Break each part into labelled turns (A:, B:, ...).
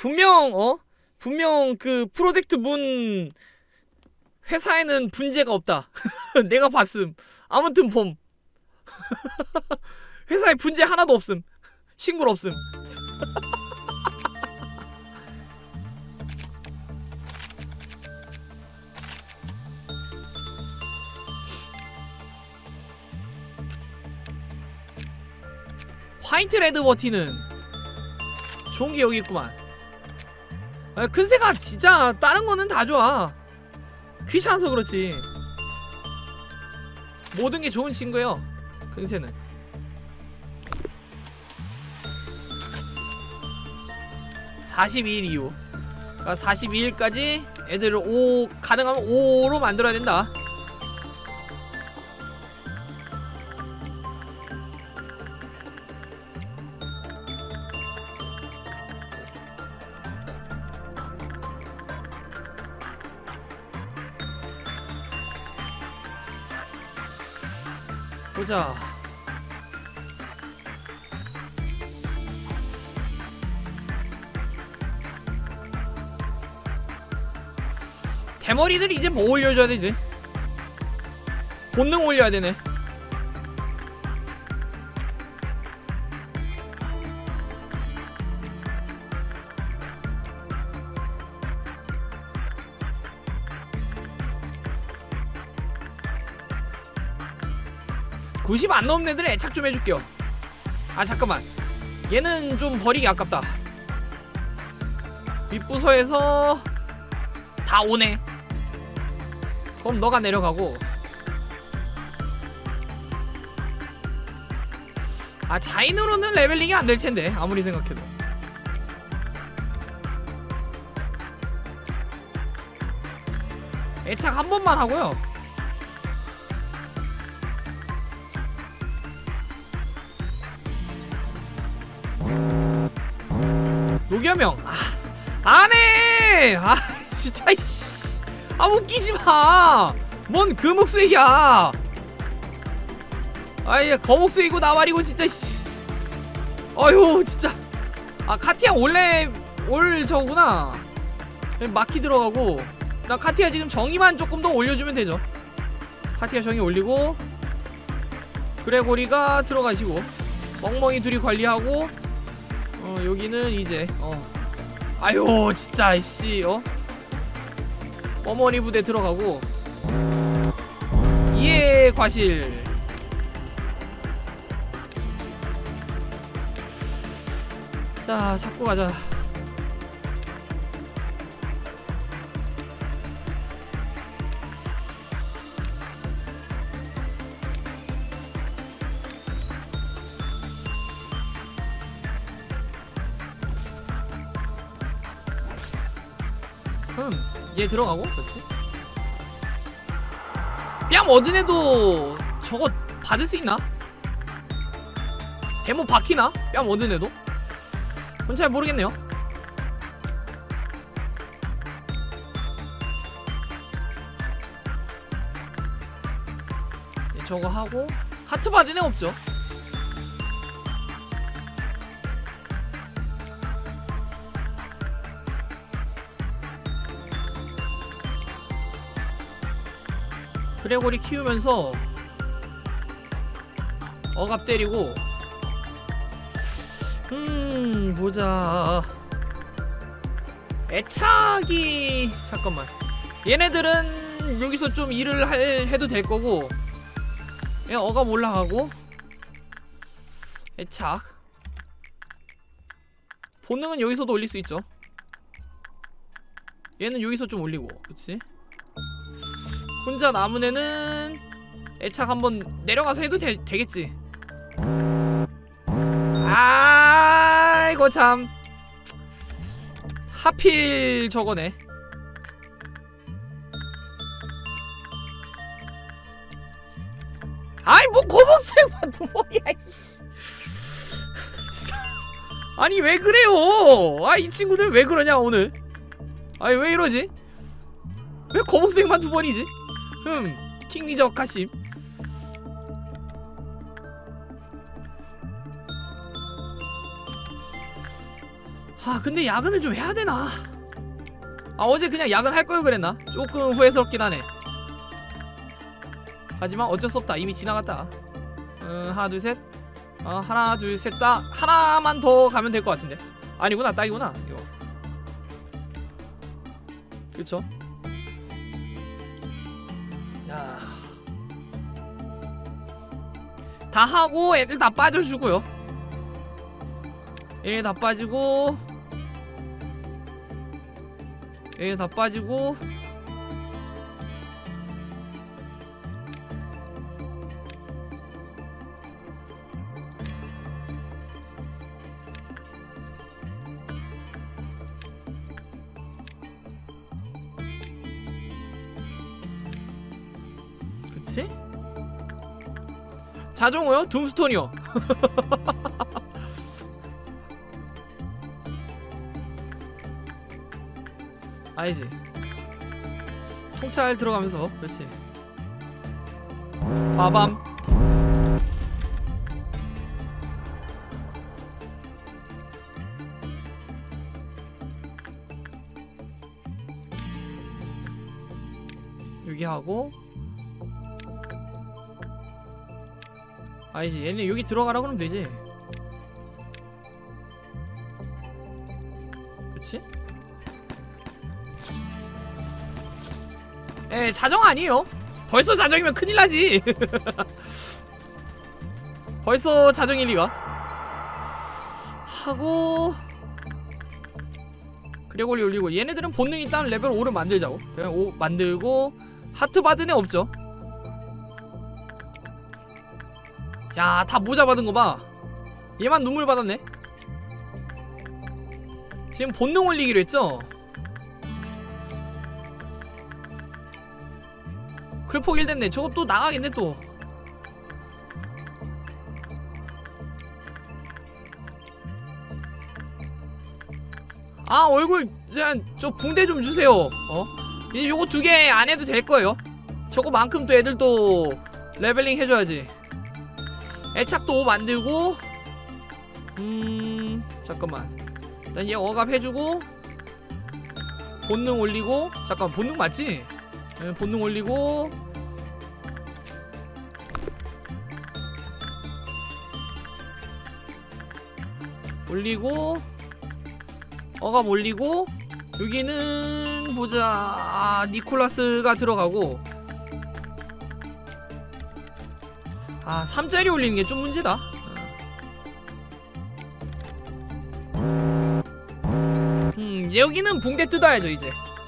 A: 분명 그 프로젝트 문 회사에는 분재가 없다. 내가 봤음. 아무튼 봄. 회사에 분재 하나도 없음. 식물 없음. 화이트 레드 버티는 좋은게 여기 있구만. 큰새가 진짜 다른 거는 다 좋아. 귀찮아서 그렇지. 모든게 좋은 친구예요 큰새는. 42일 이후, 그러니까 42일까지 애들을 가능하면 5로 만들어야 된다. 보자. 대머리들 이제 뭐 올려줘야 되지? 본능 올려야 되네. (90) 안 넘는 애들 애착 좀 해줄게요. 아 잠깐만, 얘는 좀 버리기 아깝다. 윗부서에서 다 오네. 그럼 너가 내려가고. 아 자인으로는 레벨링이 안 될 텐데 아무리 생각해도. 애착 한 번만 하고요. 노겸형 안해. 아 진짜 이씨. 아 웃기지마. 뭔 금옥수액이야. 아이 거목수이고 나발이고 진짜 씨. 어휴 진짜. 아 카티아 원래 올 저구나. 마키 들어가고. 나 카티아 지금 정의만 조금 더 올려주면 되죠. 카티아 정의 올리고 그레고리가 들어가시고 멍멍이 둘이 관리하고 여기는 이제 아유 진짜 씨. 어머니 부대 들어가고 이해 과실. 자 잡고 가자. 얘 들어가고. 그렇지. 뺨 얻은 애도 저거 받을 수 있나? 데모 박히나? 뺨 얻은 애도? 그건 잘 모르겠네요. 네, 저거 하고 하트 받은 애 없죠? 그레고리 키우면서 억압 때리고. 보자. 애착이 잠깐만. 얘네들은 여기서 좀 일을 해도 될 거고. 얘 억압 올라가고. 애착 본능은 여기서도 올릴 수 있죠. 얘는 여기서 좀 올리고. 그치? 혼자 남은 애는 애착 한번 내려가서 해도 되겠지. 아이고 참. 하필 저거네. 아이 뭐 고목생만 두 번이야 이씨. 아니 왜 그래요. 아 이 친구들 왜 그러냐 오늘. 아니 왜 이러지. 왜 거북색만 두 번이지? 킹리적 가심. 아 근데 야근을 좀 해야 되나? 아 어제 그냥 야근 할 걸 그랬나? 조금 후회스럽긴 하네. 하지만 어쩔 수 없다. 이미 지나갔다. 하나 둘 셋. 하나 둘 셋 다 하나만 더 가면 될 것 같은데. 아니구나, 딱이구나 이거. 그쵸? 야, 다 하고 애들 다 빠져주고요. 얘네 다 빠지고, 얘네 다 빠지고. 그치? 자종호요? 둠스톤이요. 아니지. 통찰 들어가면서. 그렇지. 빠밤. 여기 하고. 아니지, 얘네 여기 들어가라 그러면 되지. 그치? 에, 자정 아니에요. 벌써 자정이면 큰일나지. 벌써 자정일 리가. 하고 그래 올리고 얘네들은 본능 일단 레벨 5를 만들자고. 그냥 5 만들고. 하트 받은 애 없죠. 야, 다 모자 받은 거 봐. 얘만 눈물 받았네. 지금 본능 올리기로 했죠? 클폭 1 됐네. 저거 또 나가겠네 또. 아, 얼굴 저 붕대 좀 주세요. 이제 요거 2개 안 해도 될 거예요. 저거만큼 또 애들 또 레벨링 해줘야지. 애착도 5 만들고. 잠깐만. 일단 얘 억압 해주고. 본능 올리고. 잠깐, 본능 맞지? 본능 올리고. 올리고. 억압 올리고. 여기는 보자. 니콜라스가 들어가고. 3짜리 올리는 게 좀 문제다. 여기는 붕대 뜯어야죠 이제.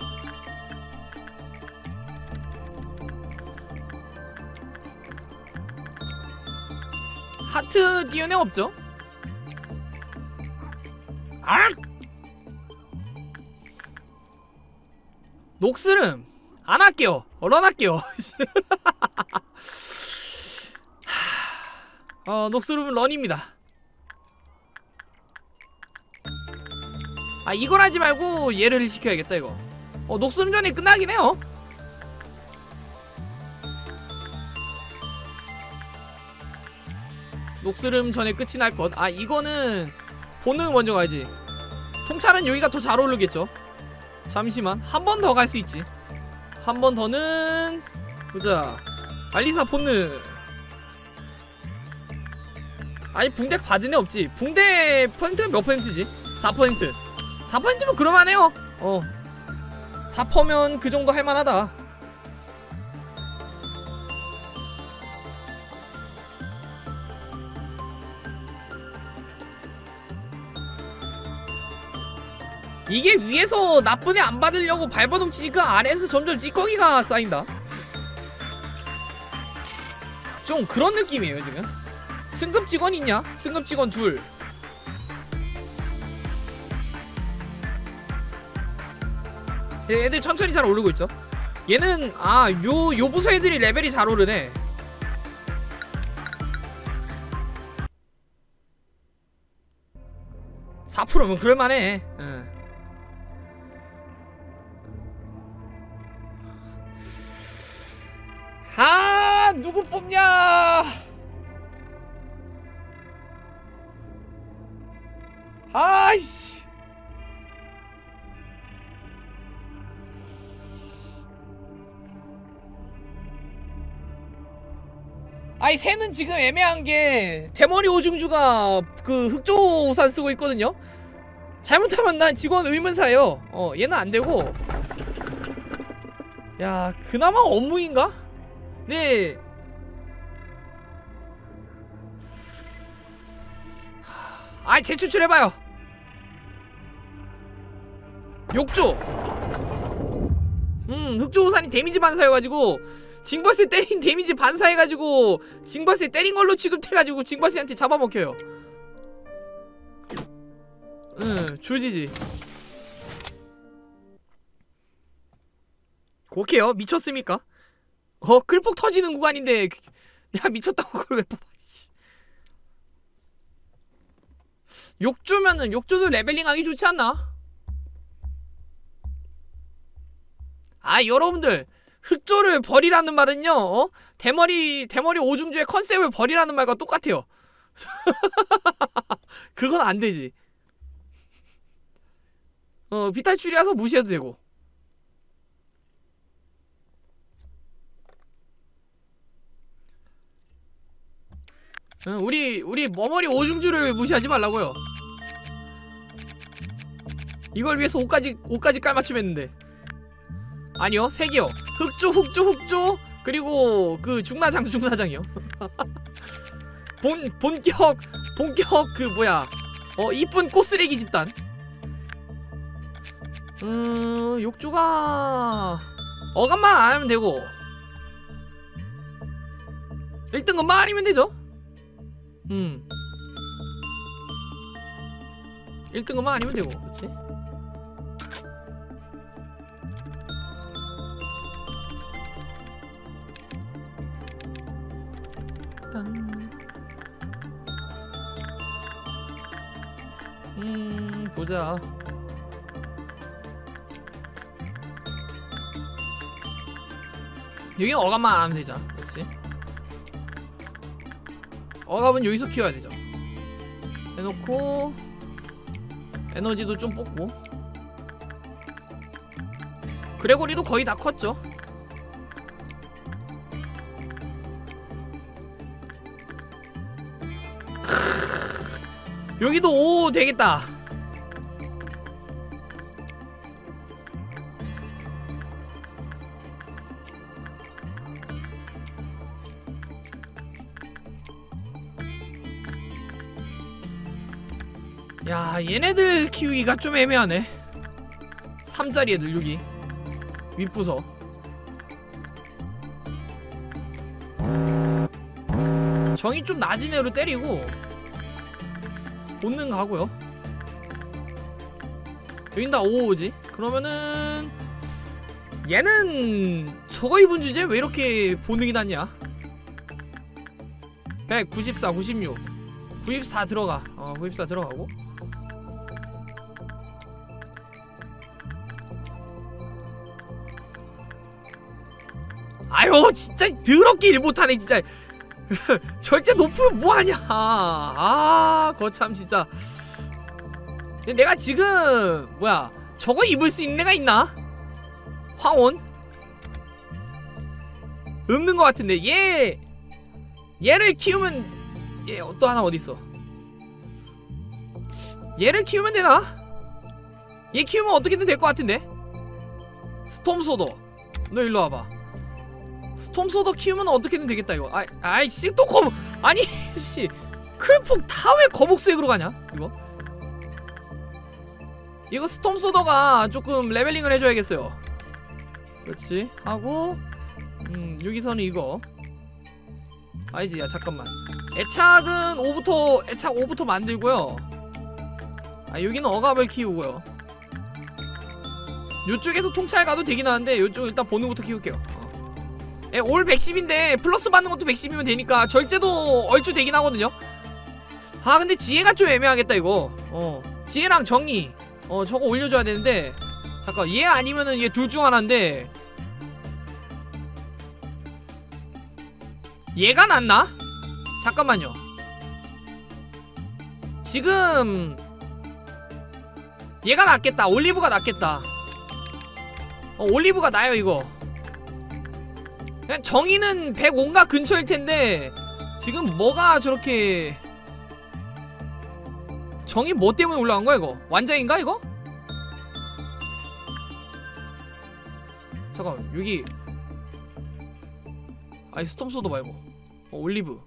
A: 하트 띄운 애 없죠? 아! 녹스름 안 할게요. 런할게요. 녹스름은 런입니다. 이걸 하지 말고 얘를 시켜야겠다 이거. 녹스름 전에 끝나긴 해요. 녹스름 전에 끝이 날 것. 이거는 본능 먼저 가야지. 통찰은 여기가 더 잘 어울리겠죠. 잠시만, 한 번 더 갈 수 있지. 한 번 더는 보자. 알리사 본능. 아니, 붕대 받은 애 없지. 붕대 퍼센트가 몇 퍼센트지? 4%. 4%면 그럴만해요. 4%면 그 정도 할만하다. 이게 위에서 나쁜 애 안 받으려고 발버둥 치니까 아래에서 점점 찌꺼기가 쌓인다. 좀 그런 느낌이에요 지금. 승급 직원 있냐? 승급 직원 둘. 애들 천천히 잘 오르고 있죠. 얘는 요 부서 애들이 레벨이 잘 오르네. (4%면) 그럴만해. 누구 뽑냐? 아이씨. 아니 새는 지금 애매한게 대머리 오중주가 그 흑조우산 쓰고 있거든요. 잘못하면 난 직원 의문사예요. 얘는 안되고. 야 그나마 업무인가? 네. 아이 재추출해봐요. 욕조. 흑조우산이 데미지 반사여가지고 징버스 때린 데미지 반사해가지고 징버스 때린 걸로 취급해가지고 징버스한테 잡아먹혀요. 조지지. 오케이요. 미쳤습니까? 끌폭 터지는 구간인데 야 미쳤다고 그걸 왜 뽑아. 욕조면은 욕조도 레벨링하기 좋지 않나? 아 여러분들 흑조를 버리라는 말은요 대머리 오중주의 컨셉을 버리라는 말과 똑같아요. 그건 안되지. 비탈출이라서 무시해도 되고. 우리 머머리 오중주를 무시하지 말라고요. 이걸 위해서 옷까지 깔맞춤 했는데. 아니요 3개요. 흑조 그리고 그 중사장이요. 본격 그 뭐야 이쁜 꽃쓰레기 집단. 욕조가 어감만 안 하면 되고 1등급만 아니면 되죠. 1등급만 아니면 되고. 그치? 보자. 여기는 어감만 안 하면 되잖아. 그치? 어감은 여기서 키워야 되죠. 해놓고 에너지도 좀 뽑고. 그레고리도 거의 다 컸죠. 여기도 오 되겠다. 야 얘네들 키우기가 좀 애매하네. 3짜리 애들 여기 윗부서. 정이 좀 낮은 애로 때리고 본능 가고요. 여긴 다 5지. 그러면은 얘는 저거 입은 주제 왜 이렇게 본능이 낮냐? 100, 94, 96 94 들어가. 94 들어가고. 아유 진짜 더럽게 일 못하네 진짜. 절제 높으면 뭐하냐. 거참 진짜. 내가 지금 뭐야 저거 입을 수 있는 애가 있나? 황혼? 없는 것 같은데. 얘를 키우면 얘 또 하나 어딨어. 얘를 키우면 되나? 얘 키우면 어떻게든 될 것 같은데. 스톰소더 너 일로 와봐. 스톰소더 키우면 어떻게든 되겠다 이거. 아이씨 또 거북. 아니 씨 클폭 다 왜 거북색으로 가냐 이거 스톰소더가 조금 레벨링을 해줘야겠어요. 그렇지 하고 여기서는 이거 아니지. 야 잠깐만. 애착은 5부터 만들고요. 여기는 어갑을 키우고요. 요쪽에서 통찰 가도 되긴 하는데 요쪽 일단 본능부터 키울게요. 올 110인데 플러스 받는 것도 110이면 되니까 절제도 얼추 되긴 하거든요. 근데 지혜가 좀 애매하겠다 이거. 지혜랑 정의 저거 올려줘야 되는데. 잠깐 얘 아니면은 얘 둘 중 하나인데 얘가 낫나? 잠깐만요. 지금 얘가 낫겠다. 올리브가 낫겠다. 올리브가 나요 이거. 그냥 정의는 105인가 근처일텐데 지금 뭐가 저렇게 정이 뭐 때문에 올라간 거야 이거? 완장인가 이거? 잠깐 여기 아이 스톰소드 말고 올리브.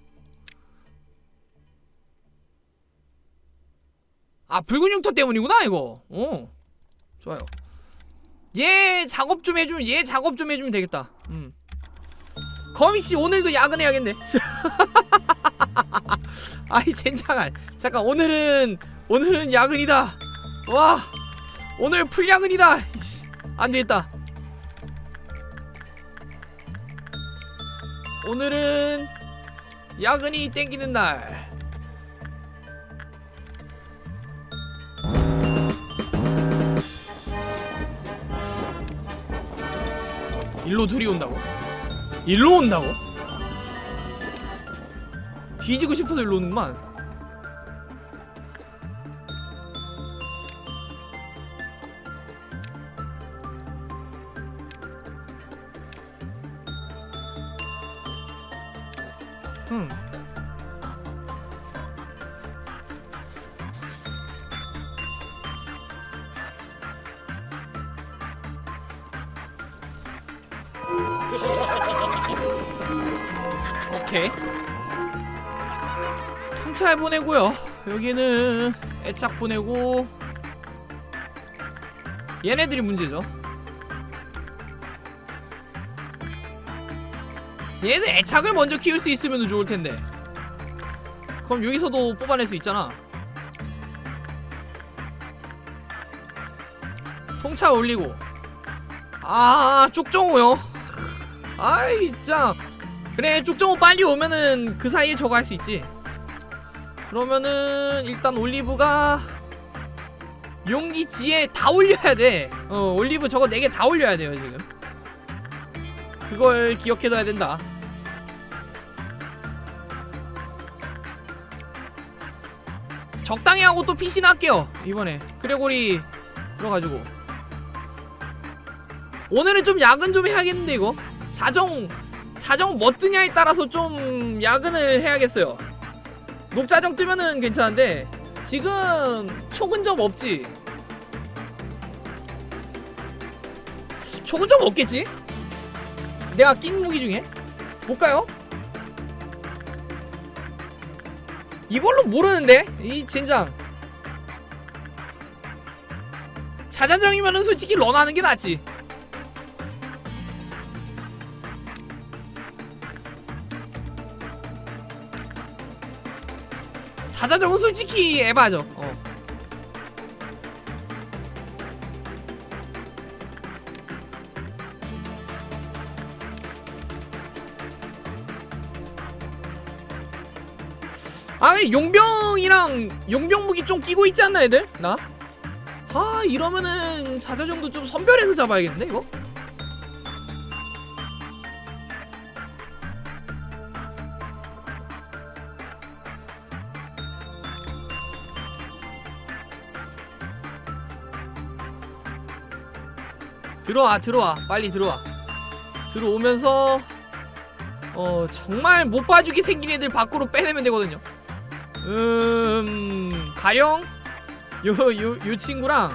A: 아 붉은 흉터 때문이구나 이거. 좋아요. 얘 작업 좀 해주면 되겠다. 거미씨 오늘도 야근해야겠네. 아이 젠장아. 잠깐 오늘은 야근이다. 와 오늘 풀야근이다. 안되겠다. 오늘은 야근이 땡기는 날. 일로 둘이 온다고? 일로 온다고? 뒤지고 싶어서 일로 오는구만. 오케이. 통찰 보내고요. 여기는 애착 보내고. 얘네들이 문제죠. 얘네들 애착을 먼저 키울 수 있으면 좋을텐데. 그럼 여기서도 뽑아낼 수 있잖아. 통찰 올리고. 아 쪽정우요. 아이 진짜. 그래 쪽정우 빨리 오면은 그 사이에 저거 할 수 있지. 그러면은 일단 올리브가 용기지에 다 올려야 돼. 올리브 저거 4개 다 올려야 돼요 지금. 그걸 기억해둬야 된다. 적당히 하고 또 PC나 할게요 이번에. 그레고리 들어가지고. 오늘은 좀 야근 좀 해야겠는데 이거. 자정 뭐 뜨냐에 따라서 좀 야근을 해야겠어요. 녹자정 뜨면은 괜찮은데 지금 초근접 없지? 초근접 없겠지? 내가 낀 무기 중에? 볼까요? 이걸로 모르는데? 이 젠장. 자자정이면은 솔직히 런하는 게 낫지. 자자정은 솔직히 에바죠. 아 근데 용병 무기 좀 끼고 있지 않나 애들? 나? 아 이러면은 자자정도 좀 선별해서 잡아야겠는데 이거? 들어와 빨리 들어와. 들어오면서 정말 못 봐주게 생긴 애들 밖으로 빼내면 되거든요. 가령 요 친구랑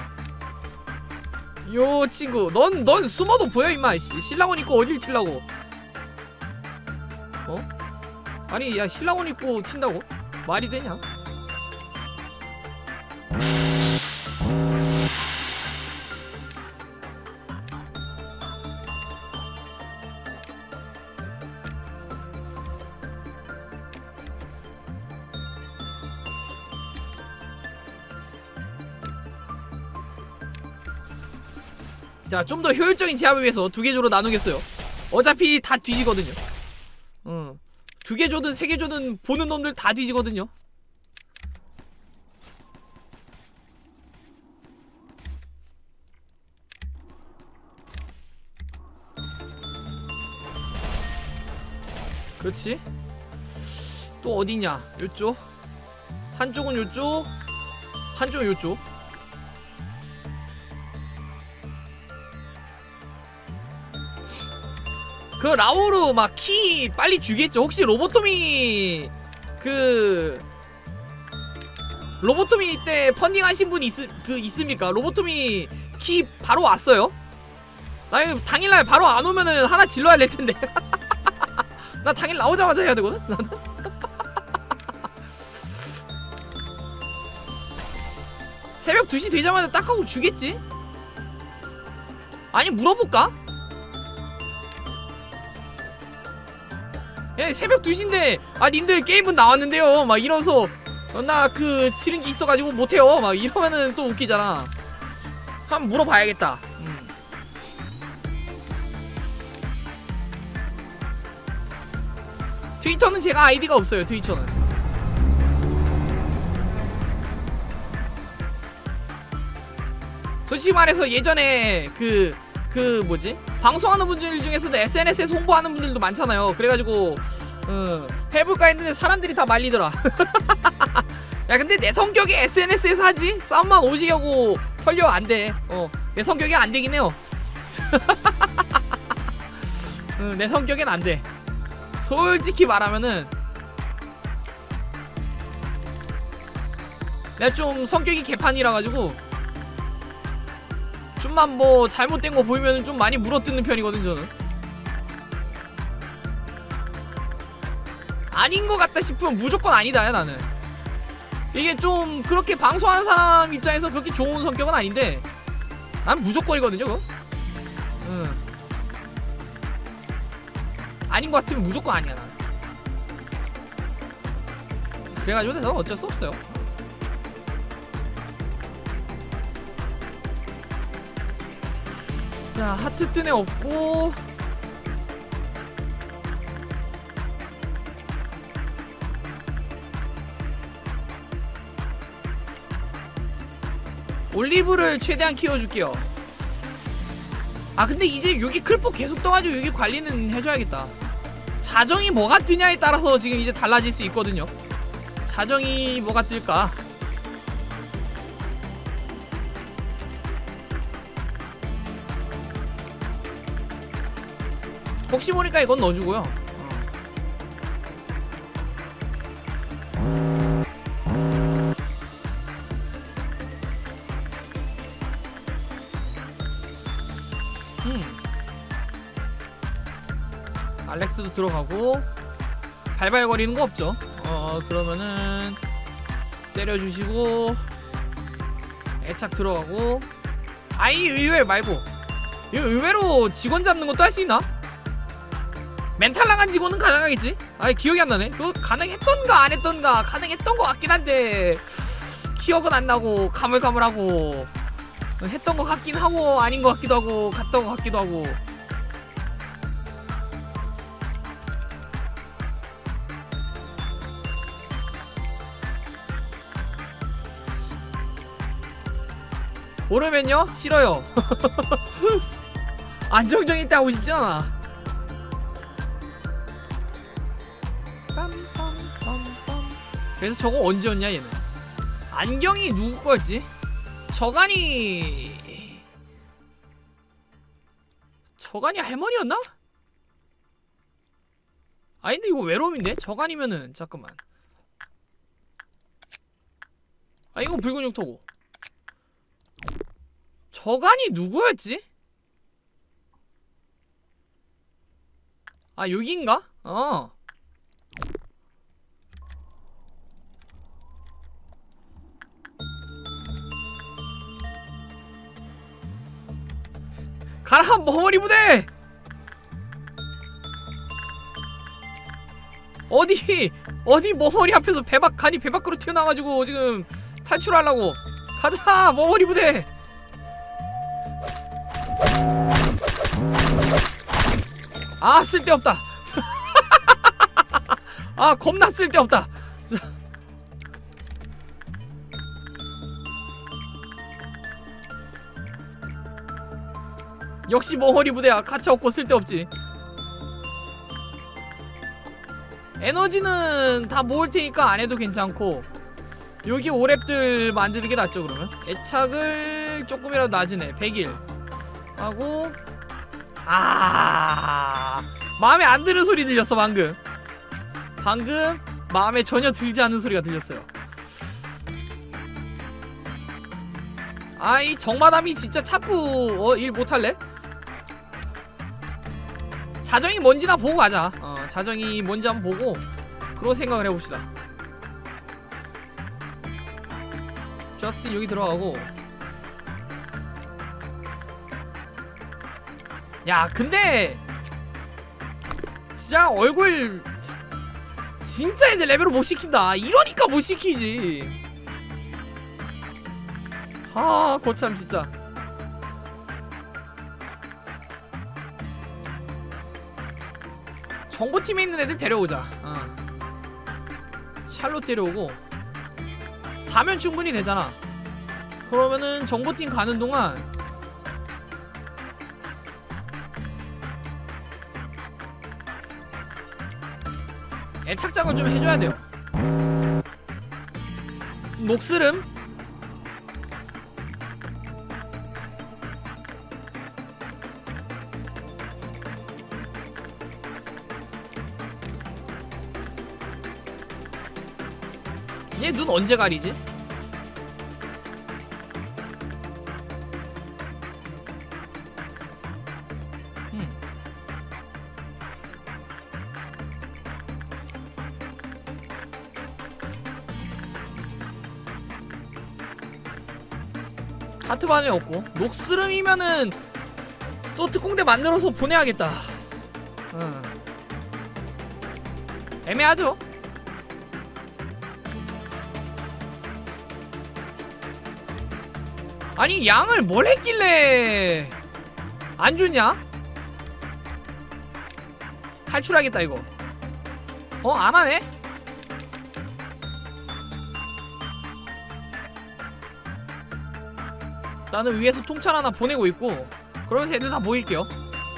A: 요 친구. 넌 숨어도 보여 임마. 신랑옷 입고 어딜 튈라고. 아니 야 신랑옷 입고 튄다고? 말이 되냐? 자, 좀 더 효율적인 제압을 위해서 2개 조로 나누겠어요. 어차피 다 뒤지거든요. 2개 조든 3개 조든 보는 놈들 다 뒤지거든요. 그렇지. 또 어디냐? 요쪽. 한쪽은 요쪽, 한쪽은 요쪽. 그 라오르 막 키 빨리 주겠죠. 혹시 로보토미 로보토미 때 펀딩 하신 분 있습니까? 로보토미 키 바로 왔어요? 나 이거 당일날 바로 안 오면은 하나 질러야 될 텐데. 나 당일 나오자마자 해야 되거든? 새벽 2시 되자마자 딱 하고 주겠지? 아니 물어볼까? 예, 새벽 2시인데 아 님들 게임은 나왔는데요 막 이러면서 나 그 지른 게 있어가지고 못해요 막 이러면은 또 웃기잖아. 한번 물어봐야겠다. 트위터는 제가 아이디가 없어요. 트위터는 솔직히 말해서 예전에 뭐지? 방송하는 분들 중에서도 SNS에서 홍보하는 분들도 많잖아요. 그래가지고 해볼까 했는데 사람들이 다 말리더라. 야 근데 내 성격이 SNS에서 하지? 싸움만 오지게 하고 털려 안돼. 내 성격이 안되긴 해요. 내 성격엔 안돼. 솔직히 말하면은 내가 좀 성격이 개판이라가지고 좀만 뭐 잘못된 거 보이면 좀 많이 물어뜯는 편이거든 저는. 아닌 것 같다 싶으면 무조건 아니다 나는. 이게 좀 그렇게 방송하는 사람 입장에서 그렇게 좋은 성격은 아닌데 난 무조건이거든요 그거. 아닌 것 같으면 무조건 아니야 나는. 그래가지고 내가 어쩔 수 없어요. 자 하트 뜬 애 없고 올리브를 최대한 키워줄게요. 아 근데 이제 여기 클포 계속 떠가지고 여기 관리는 해줘야겠다. 자정이 뭐가 뜨냐에 따라서 지금 이제 달라질 수 있거든요. 자정이 뭐가 뜰까? 혹시 모르니까 이건 넣어주고요. 알렉스도 들어가고 발발거리는 거 없죠? 그러면은 때려주시고 애착 들어가고. 아이 의외 말고 이거 의외로 직원 잡는 것도 할 수 있나? 멘탈 나간 직원은 가능하겠지? 아 기억이 안 나네. 그거 가능했던가 안 했던가 가능했던 것 같긴 한데 기억은 안 나고 가물가물하고 했던 것 같긴 하고 아닌 것 같기도 하고 갔던 것 같기도 하고. 모르면요? 싫어요. 안정적이 있다 하고 싶진 않아. 그래서 저거 언제였냐 얘는. 안경이 누구 거였지? 저간이 할머니였나? 아닌데 이거 외로움인데? 저간이면은 잠깐만. 아 이건 붉은 육토고. 저간이 누구였지? 아 여긴가? 가라 머머리 부대! 어디 머머리 앞에서 간이 배 밖으로 튀어나와가지고 지금 탈출하려고. 가자 머머리 부대! 아 쓸데없다. 아 겁나 쓸데없다. 역시 머머리 부대야. 가차없고 쓸데없지. 에너지는 다 모을 테니까 안 해도 괜찮고 여기 오랩들 만드는 게 낫죠. 그러면 애착을 조금이라도 낮으네. 100일 하고 마음에 안 드는 소리 들렸어 방금. 마음에 전혀 들지 않는 소리가 들렸어요. 아이 정마담이 진짜 자꾸 일 못할래? 자정이 뭔지나 보고 가자. 자정이 뭔지 한번 보고 그런 생각을 해봅시다. 저스틴 여기 들어가고. 야 근데 진짜 얼굴 진짜 애들 레벨을 못 시킨다. 이러니까 못 시키지. 아 거참 진짜. 정보팀에 있는 애들 데려오자. 샬롯 데려오고 4면 충분히 되잖아. 그러면은 정보팀 가는 동안 애착작을 좀 해줘야 돼요. 녹스름 얘 눈 언제 가리지? 하트반에 없고 녹스름이면은 또 특공대 만들어서 보내야겠다. 애매하죠? 아니 양을 뭘 했길래 안 좋냐? 탈출하겠다 이거. 안 하네? 나는 위에서 통찰 하나 보내고 있고 그러면서 애들 다 모일게요.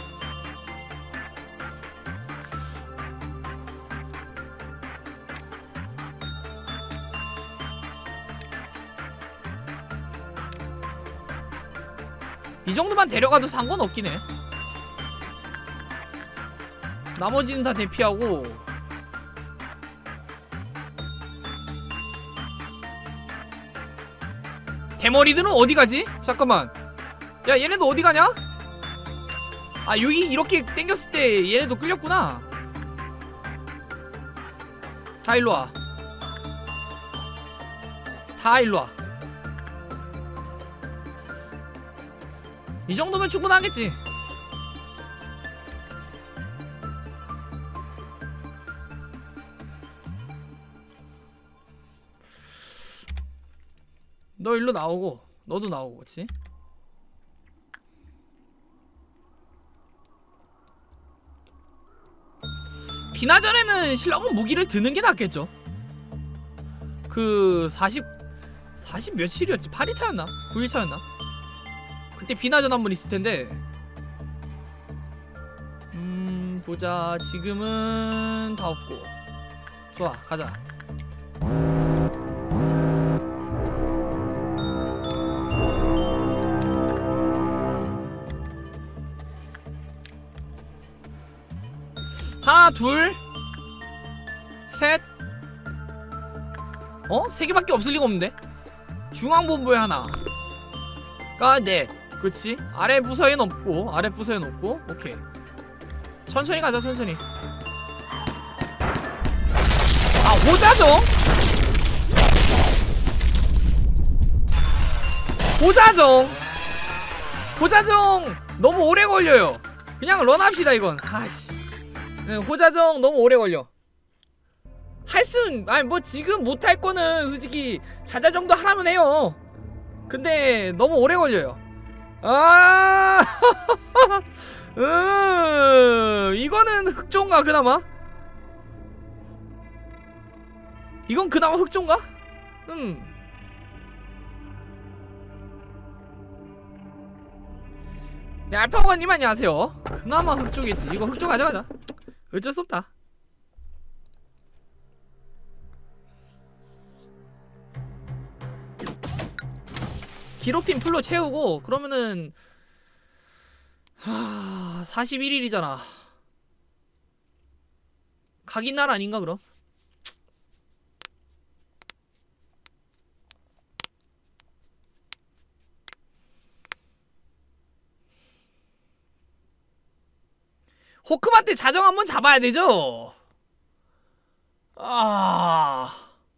A: 이 정도만 데려가도 상관없긴 해. 나머지는 다 대피하고. 대머리들은 어디 가지? 잠깐만. 야 얘네도 어디 가냐? 아 여기 이렇게 땡겼을 때 얘네도 끌렸구나. 다 일로와. 다 일로와. 이 정도면 충분하겠지. 너 일로 나오고 너도 나오고. 그치? 비나전에는 신랑은 무기를 드는 게 낫겠죠. 그 40 며칠이었지? 8일 차였나? 9일 차였나? 그때 비나전 한 번 있을 텐데. 보자. 지금은 다 없고. 좋아, 가자. 하나, 둘, 셋. 세 개밖에 없을 리가 없는데? 중앙본부에 하나가 넷. 그치? 아래 부서엔 없고, 아래 부서엔 없고. 오케이. 천천히 가자, 천천히. 아, 호자정? 호자정 너무 오래 걸려요. 그냥 런합시다 이건. 아씨. 호자정 너무 오래 걸려. 아니 뭐 지금 못할 거는 솔직히 자자 정도 하라면 해요. 근데 너무 오래 걸려요. 아, 이거는 흑종가 그나마? 이건 그나마 흑종가? 네, 알파고님 안녕하세요. 그나마 흑종이지. 이거 흑종 가져가자. 어쩔 수 없다. 기록팀 풀로 채우고 그러면은 41일이잖아. 각인 날 아닌가 그럼? 호크한테 자정 한번 잡아야 되죠? 아...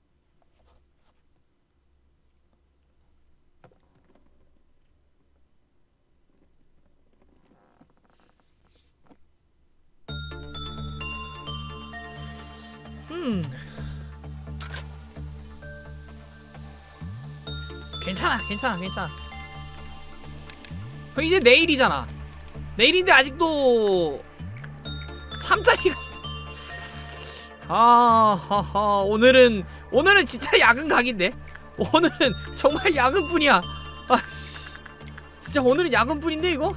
A: 괜찮아. 이제 내일이잖아. 내일인데 아직도 3짜리가 하하. 오늘은 진짜 야근 각인데. 오늘은 정말 야근뿐이야. 아씨, 진짜 오늘은 야근뿐인데 이거?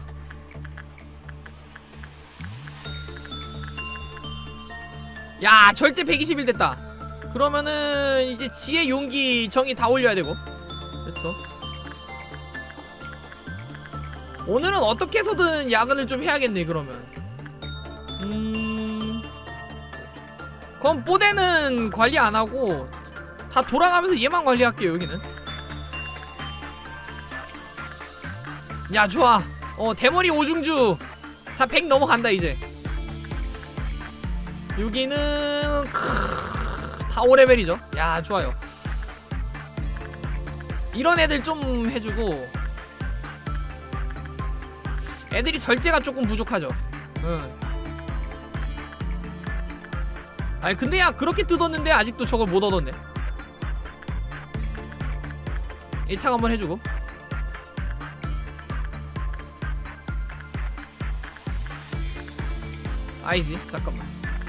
A: 야, 절제 121 됐다. 그러면은 이제 지혜, 용기, 정의 다 올려야 되고. 그렇죠. 오늘은 어떻게 해서든 야근을 좀 해야겠네. 그러면 그럼 뽀대는 관리 안하고 다 돌아가면서 얘만 관리할게요. 여기는. 야, 좋아. 대머리 오중주 다 100 넘어간다 이제. 여기는 다 5레벨이죠 야, 좋아요. 이런 애들 좀 해주고. 애들이 절제가 조금 부족하죠. 아니 근데 야, 그렇게 뜯었는데 아직도 저걸 못 얻었네. 1창 한번 해주고. 아니지, 잠깐만.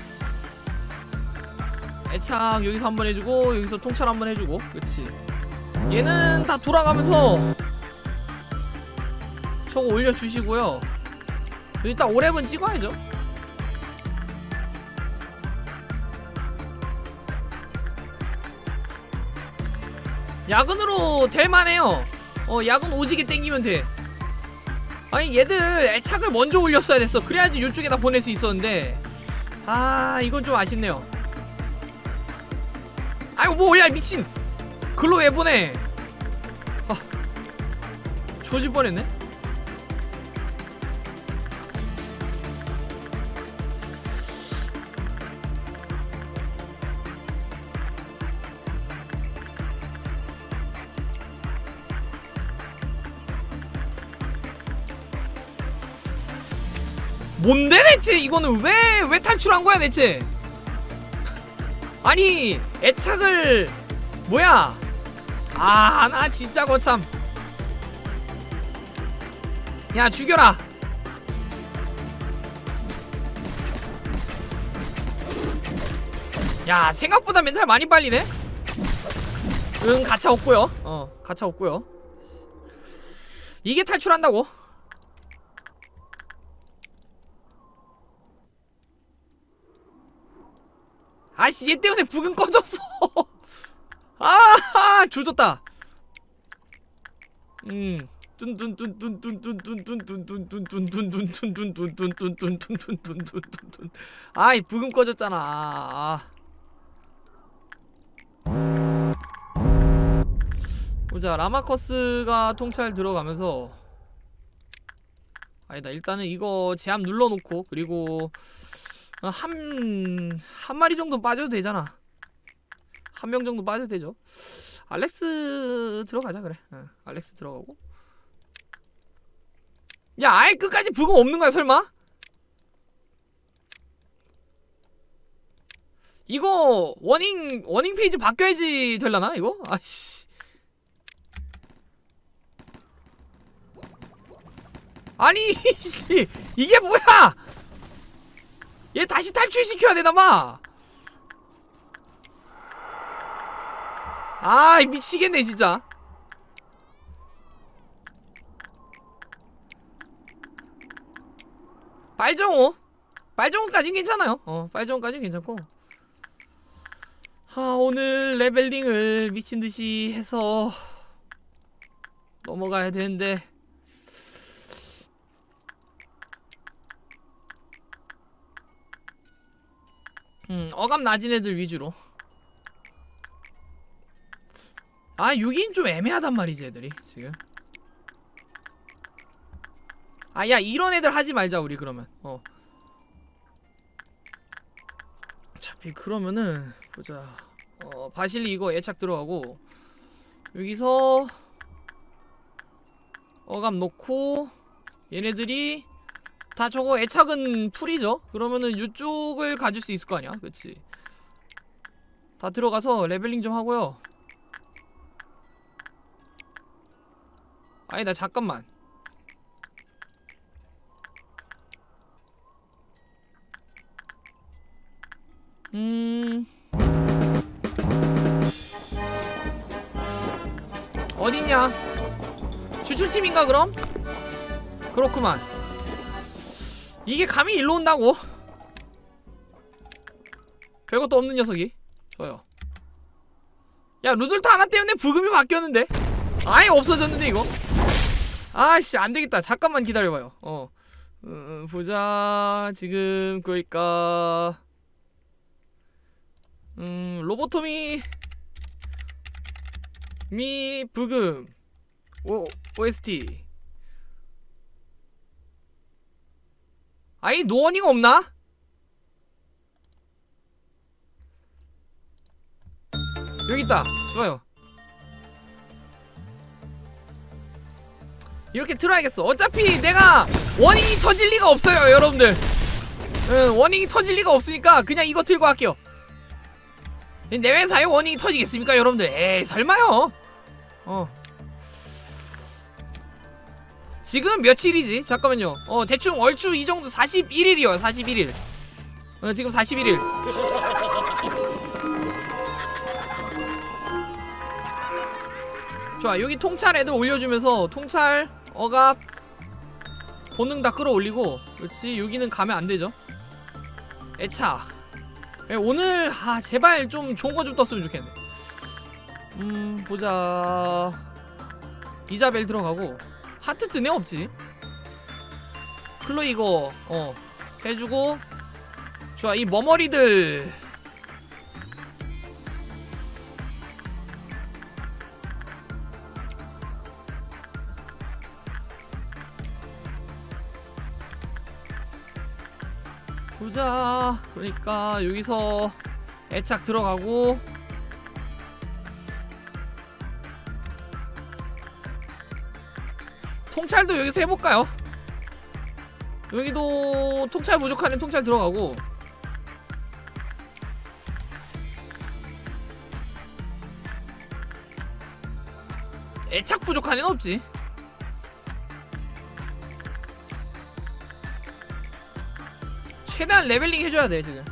A: 애착 여기서 한번 해주고, 여기서 통찰 한번 해주고. 그치. 얘는 다 돌아가면서 저거 올려주시고요. 일단 5렙은 찍어야죠. 야근으로 될만해요. 야근 오지게 땡기면 돼. 아니 얘들 애착을 먼저 올렸어야 됐어. 그래야지 이쪽에다 보낼 수 있었는데. 아, 이건 좀 아쉽네요. 아이고 뭐야, 미친. 글로 왜 보내. 조질 뻔했네. 뭔데 대체 이거는 왜 탈출한 거야 대체? 아니 애착을 뭐야? 아, 나 진짜 거참. 야, 죽여라. 야, 생각보다 멘탈 많이 빨리네. 응, 가차 없고요. 가차 없고요. 이게 탈출한다고? 아씨, 얘 때문에 북은 꺼졌어. 아, 조졌다. 아이, 북은 꺼졌잖아. 보자, 라마커스가 통찰 들어가면서. 아니다, 일단은 이거 제압 눌러놓고, 그리고 한 마리 정도 빠져도 되잖아. 한 명 정도 빠져도 되죠. 알렉스 들어가자. 그래. 알렉스 들어가고. 야, 아예 끝까지 부금 없는 거야 설마? 이거 워닝 페이지 바뀌어야지 되려나 이거? 아씨. 아니 씨, 이게 뭐야? 얘 다시 탈출시켜야 되나봐. 아, 미치겠네 진짜. 빨정호까진 괜찮아요. 빨정호까진 괜찮고. 오늘 레벨링을 미친듯이 해서 넘어가야 되는데. 어감 낮은 애들 위주로. 아 6인 좀 애매하단 말이지 애들이 지금. 아 야 이런 애들 하지 말자 우리 그러면. 어차피 그러면은 보자. 바실리 이거 애착 들어가고 여기서 어감 놓고 얘네들이 다 저거 애착은 풀이죠? 그러면은 이쪽을 가질 수 있을 거 아니야? 그치? 다 들어가서 레벨링 좀 하고요. 아니다 잠깐만. 어딨냐? 추출팀인가 그럼? 그렇구만. 이게 감히 일로 온다고? 별것도 없는 녀석이. 좋아요. 야 루돌타 하나 때문에 부금이 바뀌었는데? 아예 없어졌는데 이거? 아씨 안되겠다. 잠깐만 기다려봐요. 보자. 지금 그러니까 로보토미 미 부금 OST. 아이 노원이가 없나? 여기 있다. 좋아요. 이렇게 틀어야겠어. 어차피 내가 워닝이 터질 리가 없어요 여러분들. 워닝이 터질 리가 없으니까 그냥 이거 틀고 할게요. 내 회사에 워닝이 터지겠습니까 여러분들? 에이 설마요. 지금 며칠이지? 잠깐만요. 대충 얼추 이 정도 41일이요 41일. 지금 41일. 좋아. 여기 통찰 애들 올려주면서 통찰 어갑 본능 다 끌어올리고. 그렇지. 여기는 가면 안되죠. 애착. 오늘 제발 좀 좋은거 좀 떴으면 좋겠네. 보자. 이자벨 들어가고. 하트 뜨네 없지. 클로이 이거 해주고. 좋아. 이 머머리들 보자. 그러니까 여기서 애착 들어가고. 통찰도 여기서 해볼까요? 여기도 통찰 부족하면 통찰 들어가고. 애착 부족한 애는 없지. 최대한 레벨링 해줘야 돼 지금.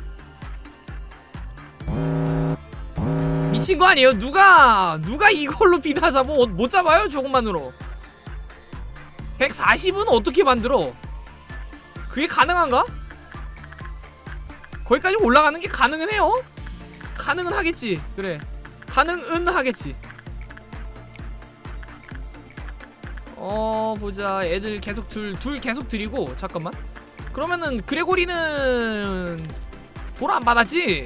A: 미친거 아니에요? 누가 이걸로 비다 잡아? 못 잡아요 저것만으로. 140은 어떻게 만들어? 그게 가능한가? 거기까지 올라가는 게 가능은 해요? 가능은 하겠지. 그래 가능은 하겠지. 보자. 애들 계속 둘 계속 들이고. 잠깐만. 그러면은 그레고리는 돌 안 받았지?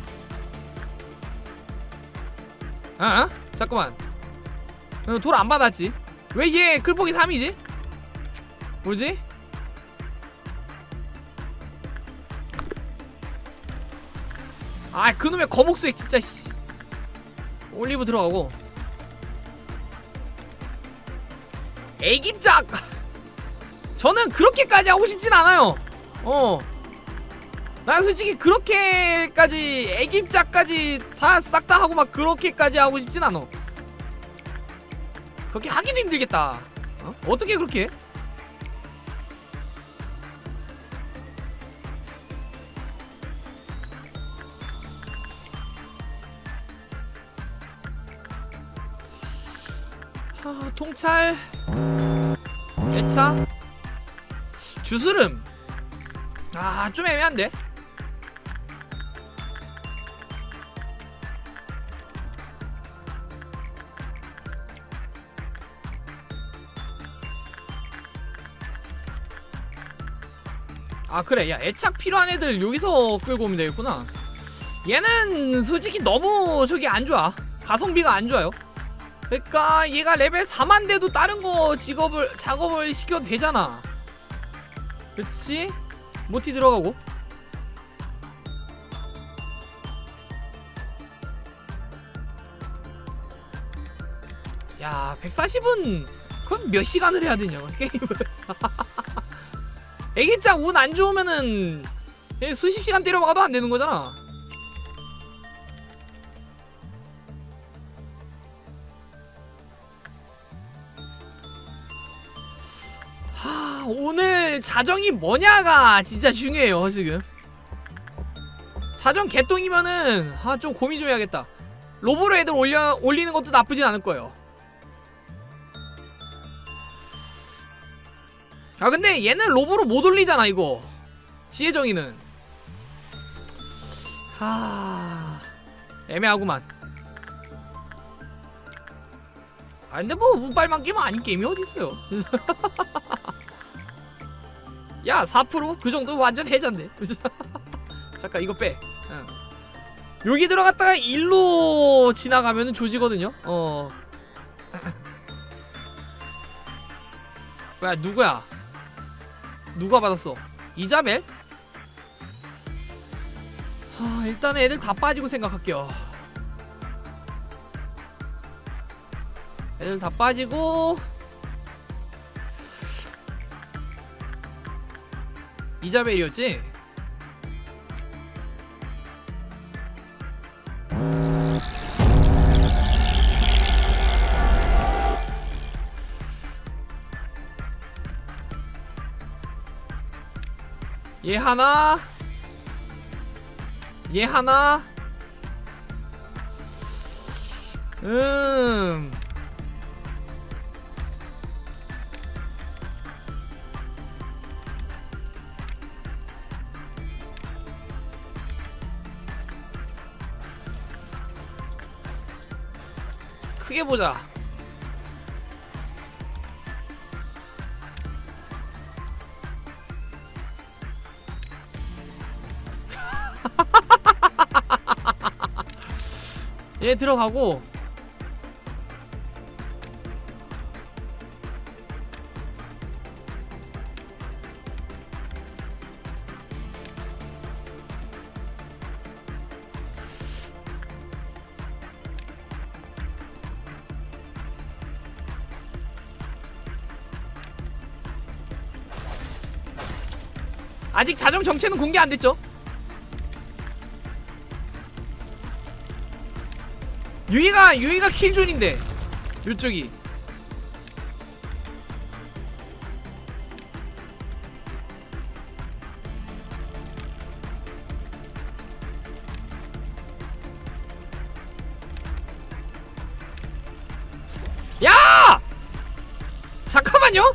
A: 잠깐만. 돌 안 받았지? 왜 얘 클폭이 3이지? 뭐지? 그놈의 거목수액 진짜 씨. 올리브 들어가고. 애깁작! 저는 그렇게까지 하고 싶진 않아요. 난 솔직히 그렇게까지 애깁작까지 다 싹 다 하고 막 그렇게까지 하고 싶진 않아. 그렇게 하기도 힘들겠다. 어떻게 그렇게 해? 통찰 애착 주스름. 좀 애매한데? 그래. 야 애착 필요한 애들 여기서 끌고 오면 되겠구나. 얘는 솔직히 너무 저기 안 좋아. 가성비가 안 좋아요. 그러니까 얘가 레벨 4만 돼도 다른 거 작업을 시켜도 되잖아. 그치? 모티 들어가고. 야, 140은 그럼 몇 시간을 해야 되냐고 게임을. 애기짱 운 안 좋으면은 수십 시간 때려박아도 안 되는 거잖아. 하, 오늘 자정이 뭐냐가 진짜 중요해요 지금. 자정 개똥이면은 좀 고민 좀 해야겠다. 로보로 애들 올리는 것도 나쁘진 않을 거예요. 아 근데 얘는 로보로 못 올리잖아 이거. 지혜정이는 애매하구만. 아 근데 뭐 운빨만 끼면 아닌 게임이 어딨어요. 야 4%? 그 정도 완전 해잔데. 잠깐 이거 빼. 응. 여기 들어갔다가 일로 지나가면은 조지거든요. 뭐야 누구야? 누가 받았어? 이자벨? 일단은 애들 다 빠지고 생각할게요. 애들 다 빠지고 이자벨이었지? 얘 하나, 얘 하나. 크게 보자. 얘 들어가고 아직 자정 정체는 공개 안 됐죠? 유이가 킬존인데 요쪽이. 야! 잠깐만요.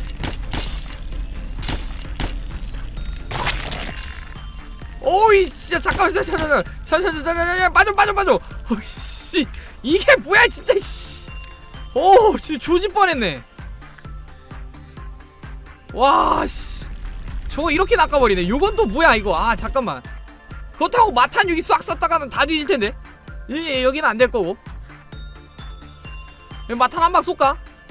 A: 오이 진짜 잠깐만 빠져. 오이씨 이게 뭐야 진짜. 씨. 오 진짜 조질 뻔했네. 와씨 저거 이렇게 낚아버리네. 요건 또 뭐야 이거. 아 잠깐만. 그렇다고 마탄 여기 싹 쐈다가는 다 뒤질텐데. 여기는 안 될 거고. 마탄 한 방 쏠까?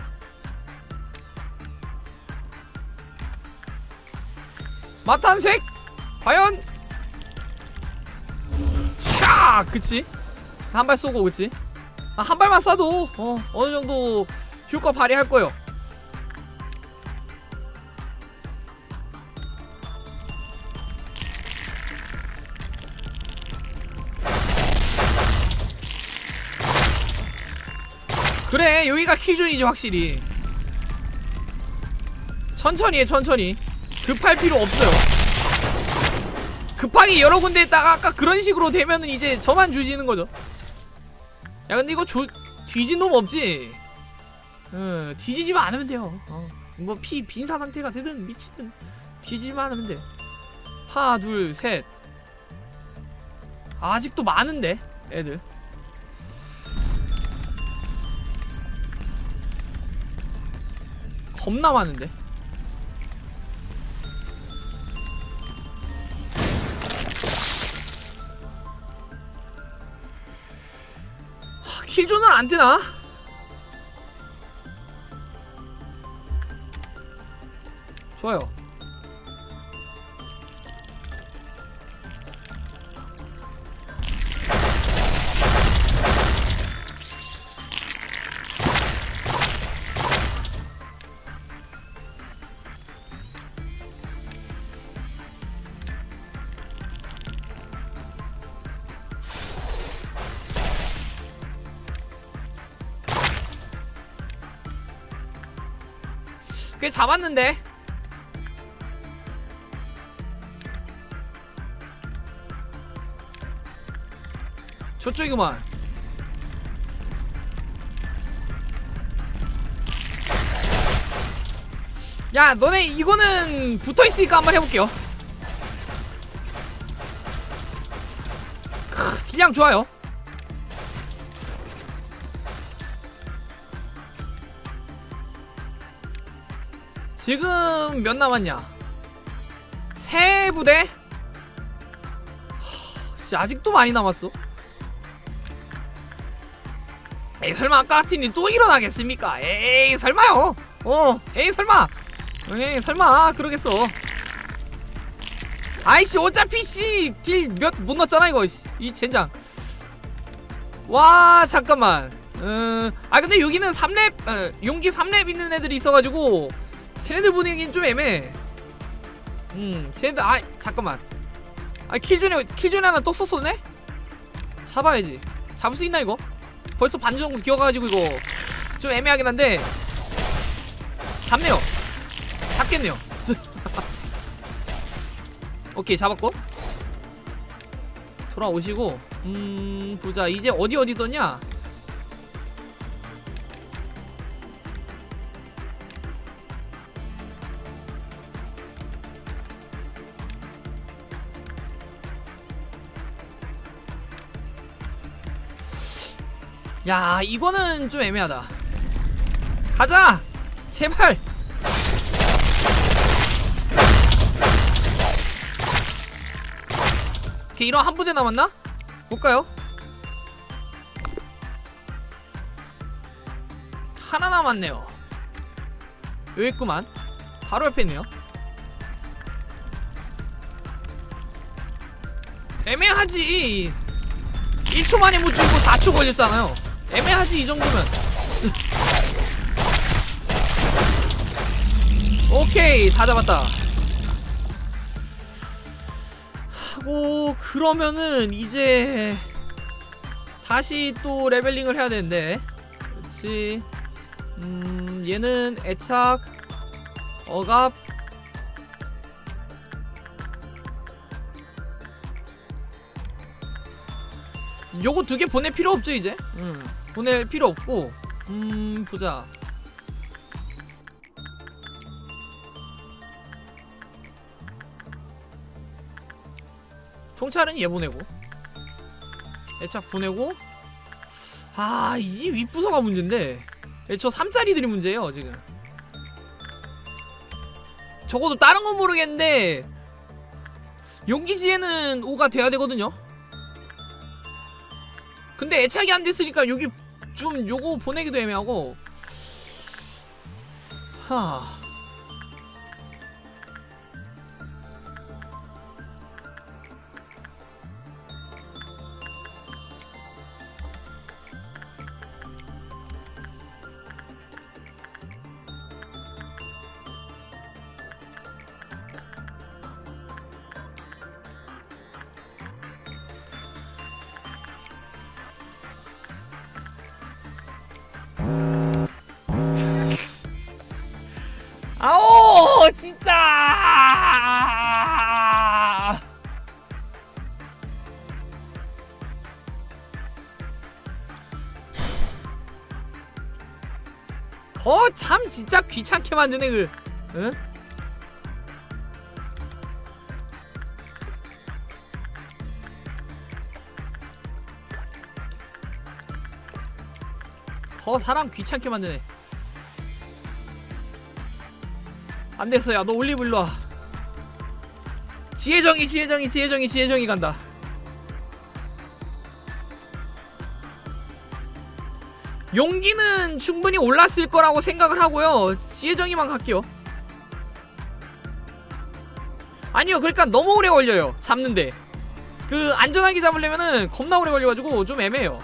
A: 마탄 색 과연. 샥! 그치? 한 발 쏘고 그치? 한 발만 쏴도 어느정도 효과 발휘할 거예요. 그래 여기가 키존이지 확실히. 천천히 해 천천히. 급할 필요 없어요. 급하게 여러 군데 있다가 아까 그런 식으로 되면은 이제 저만 주지는 거죠. 야 근데 이거 뒤진 놈 없지? 뒤지지만 않으면 돼요. 뭐 피 빈사 상태가 되든 미치든 뒤지지만 않으면 돼. 하나 둘 셋. 아직도 많은데 애들. 겁나 많은데. 킬존은 안 뜨나? 좋아요. 꽤 잡았는데. 저쪽이구만. 야, 너네 이거는 붙어있으니까 한번 해볼게요. 딜량 좋아요. 지금 몇 남았냐? 3부대? 아직도 많이 남았어. 에이, 설마 아까 같은 일 또 일어나겠습니까? 에이, 설마요. 에이, 설마. 에이, 설마 그러겠어. 아이씨, 어차피 씨 딜 몇 못 넣었잖아 이거. 이 젠장. 와, 잠깐만. 아 근데 여기는 3렙 용기 3렙 있는 애들이 있어가지고 쟤네들 보내긴 좀 애매해. 쟤네들, 아 잠깐만. 아 킬존에 하나 또 썼었네? 잡아야지. 잡을 수 있나 이거? 벌써 반 정도 기어가지고 이거 좀 애매하긴 한데 잡네요. 잡겠네요. 오케이, 잡았고 돌아오시고. 보자. 이제 어디 떴냐? 야, 이거는 좀 애매하다. 가자! 제발! 오케이, 이런 한 부대 남았나? 볼까요? 하나 남았네요. 여기 있구만. 바로 옆에 있네요. 애매하지. 1초 만에 못 죽고 4초 걸렸잖아요. 애매하지 이 정도면. 오케이, 다 잡았다. 하고 그러면은 이제 다시 또 레벨링을 해야 되는데. 그렇지. 얘는 애착, 억압, 요거 2개 보낼 필요 없죠 이제? 보낼 필요 없고. 보자. 통찰은 얘 보내고 애착 보내고. 아, 이 윗부서가 문제인데. 저 3짜리들이 문제예요 지금. 적어도 다른 건 모르겠는데 용기지에는 5가 돼야 되거든요. 근데 애착이 안 됐으니까 여기 좀 요거 보내기도 애매하고. 아오, 진짜. 참 진짜 귀찮게 만드네 그. 응? 사람 귀찮게 만드네. 안됐어. 야, 너 올리브 일로와. 지혜정이 간다. 용기는 충분히 올랐을 거라고 생각을 하고요. 지혜정이만 갈게요. 아니요, 그러니까 너무 오래 걸려요, 잡는데. 그 안전하게 잡으려면은 겁나 오래 걸려가지고 좀 애매해요.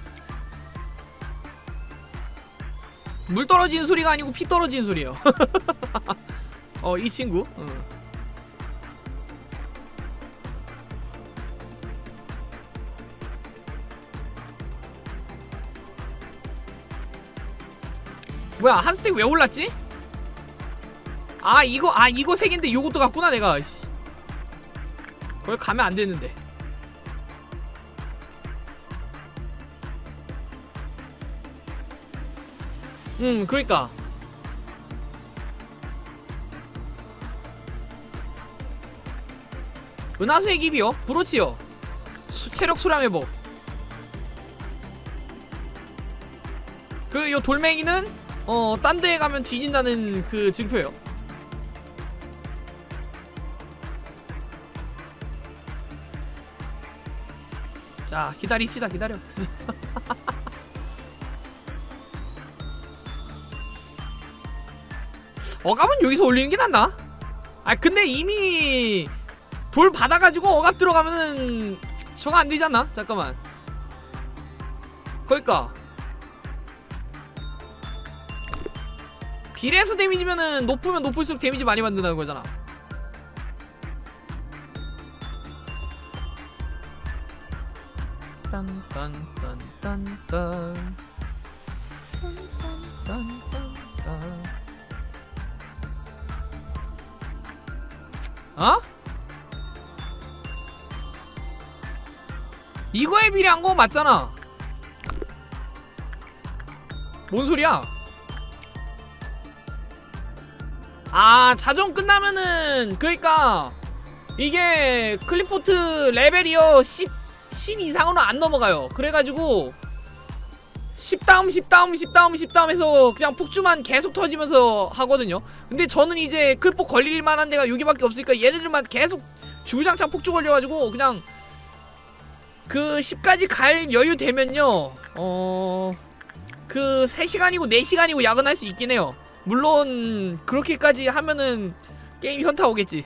A: 물 떨어지는 소리가 아니고 피 떨어지는 소리예요. 이 친구. 뭐야, 한 스택 왜 올랐지? 이거 3개인데 요것도 갔구나 내가. 씨. 거기 가면 안 되는데. 그러니까. 은하수의 기비요? 브로치요. 체력 소량 회복. 그리고 요 돌멩이는 딴 데에 가면 뒤진다는 그 증표예요. 자, 기다립시다. 기다려. 어갑은 여기서 올리는 게 낫나? 근데 이미 돌 받아가지고 어갑 들어가면은 저거 안 되잖아. 잠깐만. 그러니까 비례해서 데미지면은 높으면 높을수록 데미지 많이 받는다는 거잖아. 딴딴딴딴딴 딴딴딴딴. 이거에 비례한 거 맞잖아. 뭔 소리야? 자정 끝나면은 그러니까 이게 클리포트 레벨이요 10 이상으로 안 넘어가요. 그래가지고 10다음 해서 그냥 폭주만 계속 터지면서 하거든요. 근데 저는 이제 클폭 걸릴 만한 데가 여기밖에 없으니까 얘네들만 계속 주구장창 폭주 걸려가지고 그냥 그 10까지 갈 여유 되면요 그 3시간이고 4시간이고 야근할 수 있긴 해요. 물론 그렇게까지 하면은 게임 현타 오겠지.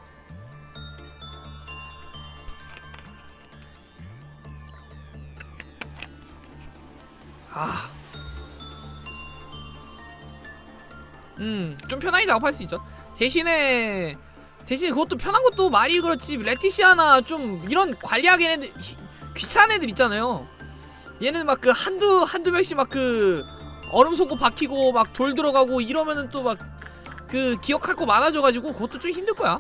A: 좀 편하게 작업할 수 있죠. 대신에 그것도 편한 것도 말이 그렇지, 레티시아나 좀 이런 관리하기 애들 귀찮은 애들 있잖아요. 얘는 막 그 한두 명씩 막 그 얼음 속고 박히고 막 돌 들어가고 이러면은 또 막 그 기억할 거 많아져가지고 그것도 좀 힘들 거야.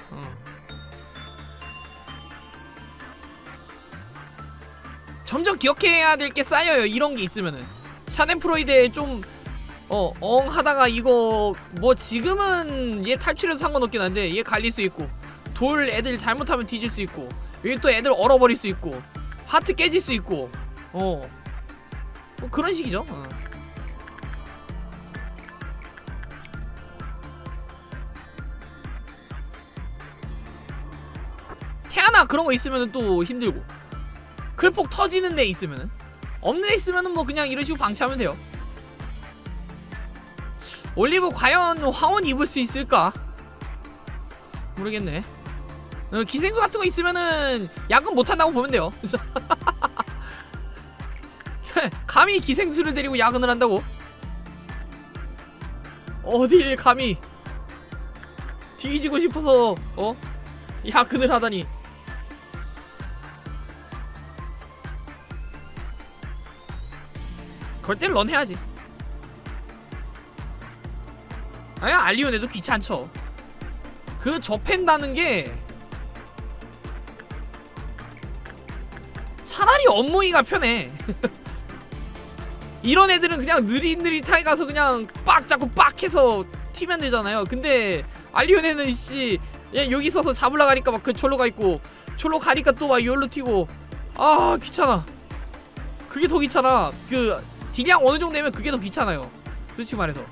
A: 점점 기억해야 될 게 쌓여요. 이런 게 있으면은 샤덴프로이드에 좀 하다가 이거 뭐 지금은 얘 탈출해도 상관없긴 한데 얘 갈릴 수 있고, 돌 애들 잘못하면 뒤질 수 있고, 여기 또 애들 얼어버릴 수 있고, 하트 깨질 수 있고, 뭐 그런 식이죠. 태아나 그런 거 있으면은 또 힘들고, 클폭 터지는 데 있으면은, 없는 데 있으면은 뭐 그냥 이런 식으로 방치하면 돼요. 올리브 과연 황혼 입을 수 있을까? 모르겠네. 기생수 같은 거 있으면은 야근 못한다고 보면 돼요. 감히 기생수를 데리고 야근을 한다고? 어딜 감히 뒤지고 싶어서 야근을 하다니. 그럴 땐 런 해야지. 알리온에도 귀찮죠. 그 접한다는 게 차라리 업무이가 편해. 이런 애들은 그냥 느릿느릿하게 가서 그냥 빡 잡고 빡 해서 튀면 되잖아요. 근데 알리온에는 씨 여기 있어서 잡으려 가니까 막 그 절로 가 있고, 절로 가니까 또 막 여기로 튀고, 귀찮아. 그게 더 귀찮아. 그 딜량 어느 정도 되면 그게 더 귀찮아요, 솔직히 말해서.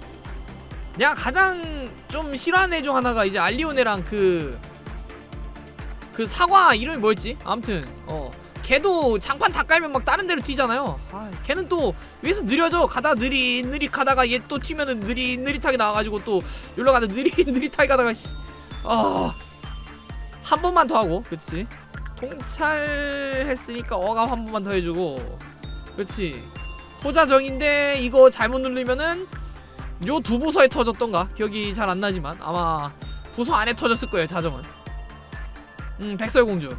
A: 내가 가장 좀 싫어하는 애 중 하나가 이제 알리오네랑 그 그 사과 이름이 뭐였지? 아무튼 걔도 장판 다 깔면 막 다른 데로 튀잖아요. 아, 걔는 또 위에서 느려져. 가다가 느릿 가다가 얘 또 튀면은 느릿하게 나와가지고 또 여기로 가다 느릿하게 가다가 한 번만 더 하고. 그치? 통찰했으니까 어감 한 번만 더 해주고. 그치? 호자정인데 이거 잘못 누르면은 요 두 부서에 터졌던가 기억이 잘 안 나지만 아마 부서 안에 터졌을 거예요. 자정은. 백설공주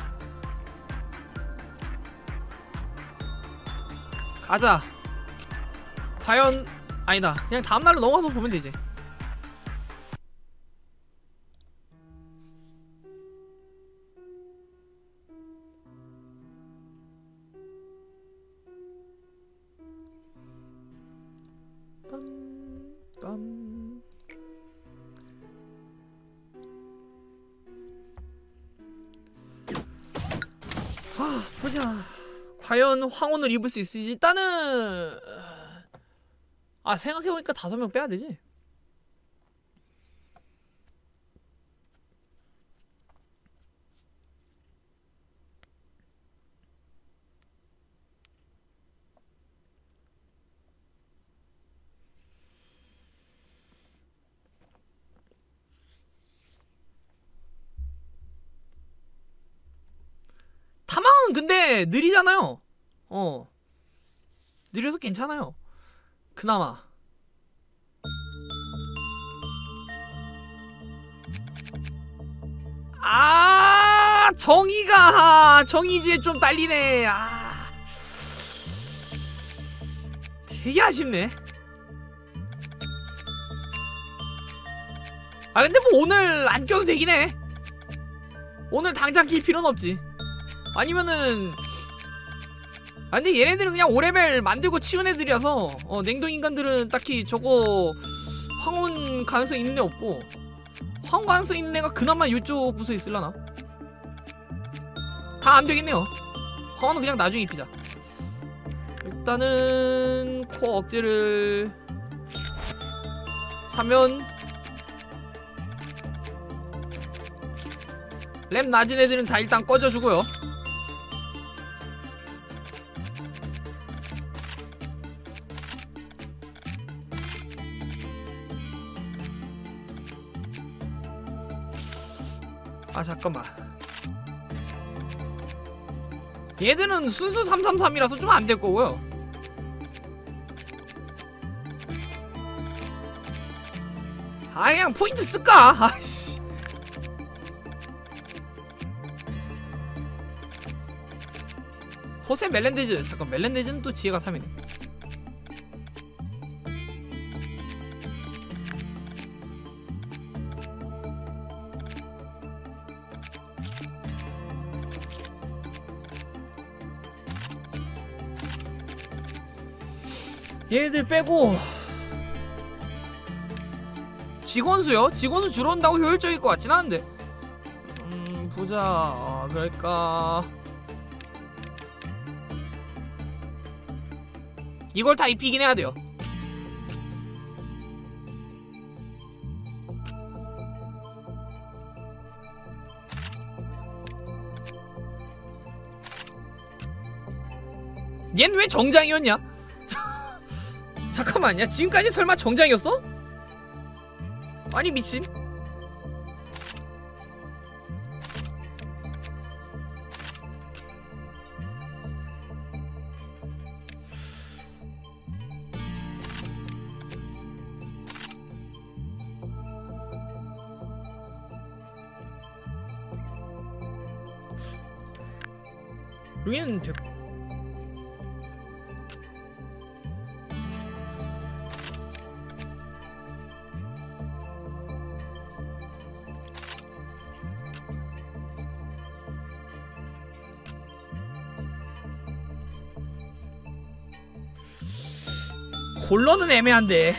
A: 가자. 과연 아니다. 그냥 다음날로 넘어가서 보면 되지. 보자. 과연 황혼을 입을 수 있을지. 일단은 생각해보니까 5명 빼야되지. 타망은 근데 느리잖아요. 느려서 괜찮아요. 그나마. 정의지에 좀 딸리네. 되게 아쉽네. 근데 뭐 오늘 안 껴도 되긴 해. 오늘 당장 낄 필요는 없지. 아니면은 근데 얘네들은 그냥 5레벨 만들고 치운 애들이라서 냉동인간들은 딱히 저거 황혼 가능성 있는 애 없고, 황혼 가능성 있는 애가 그나마 이쪽 부서에 있을라나? 다 안되겠네요. 황혼은 그냥 나중에 입히자. 일단은 코어 억제를 하면 램 낮은 애들은 다 일단 꺼져주고요. 잠깐만. 얘들은 순수 333이라서 좀 안 될 거고요. 그냥 포인트 쓸까? 아이씨. 호세 멜렌데즈. 잠깐, 멜렌데즈는 또 지혜가 3이네. 얘들 빼고 직원수요? 직원수 줄어온다고 효율적일 것 같진 않은데. 보자. 그럴까. 이걸 다 입히긴 해야 돼요. 얜 왜 정장이었냐? 잠깐만, 야, 지금까지 설마 정장이었어? 아니, 미친. 여기는 됐고. 골러는 애매한데.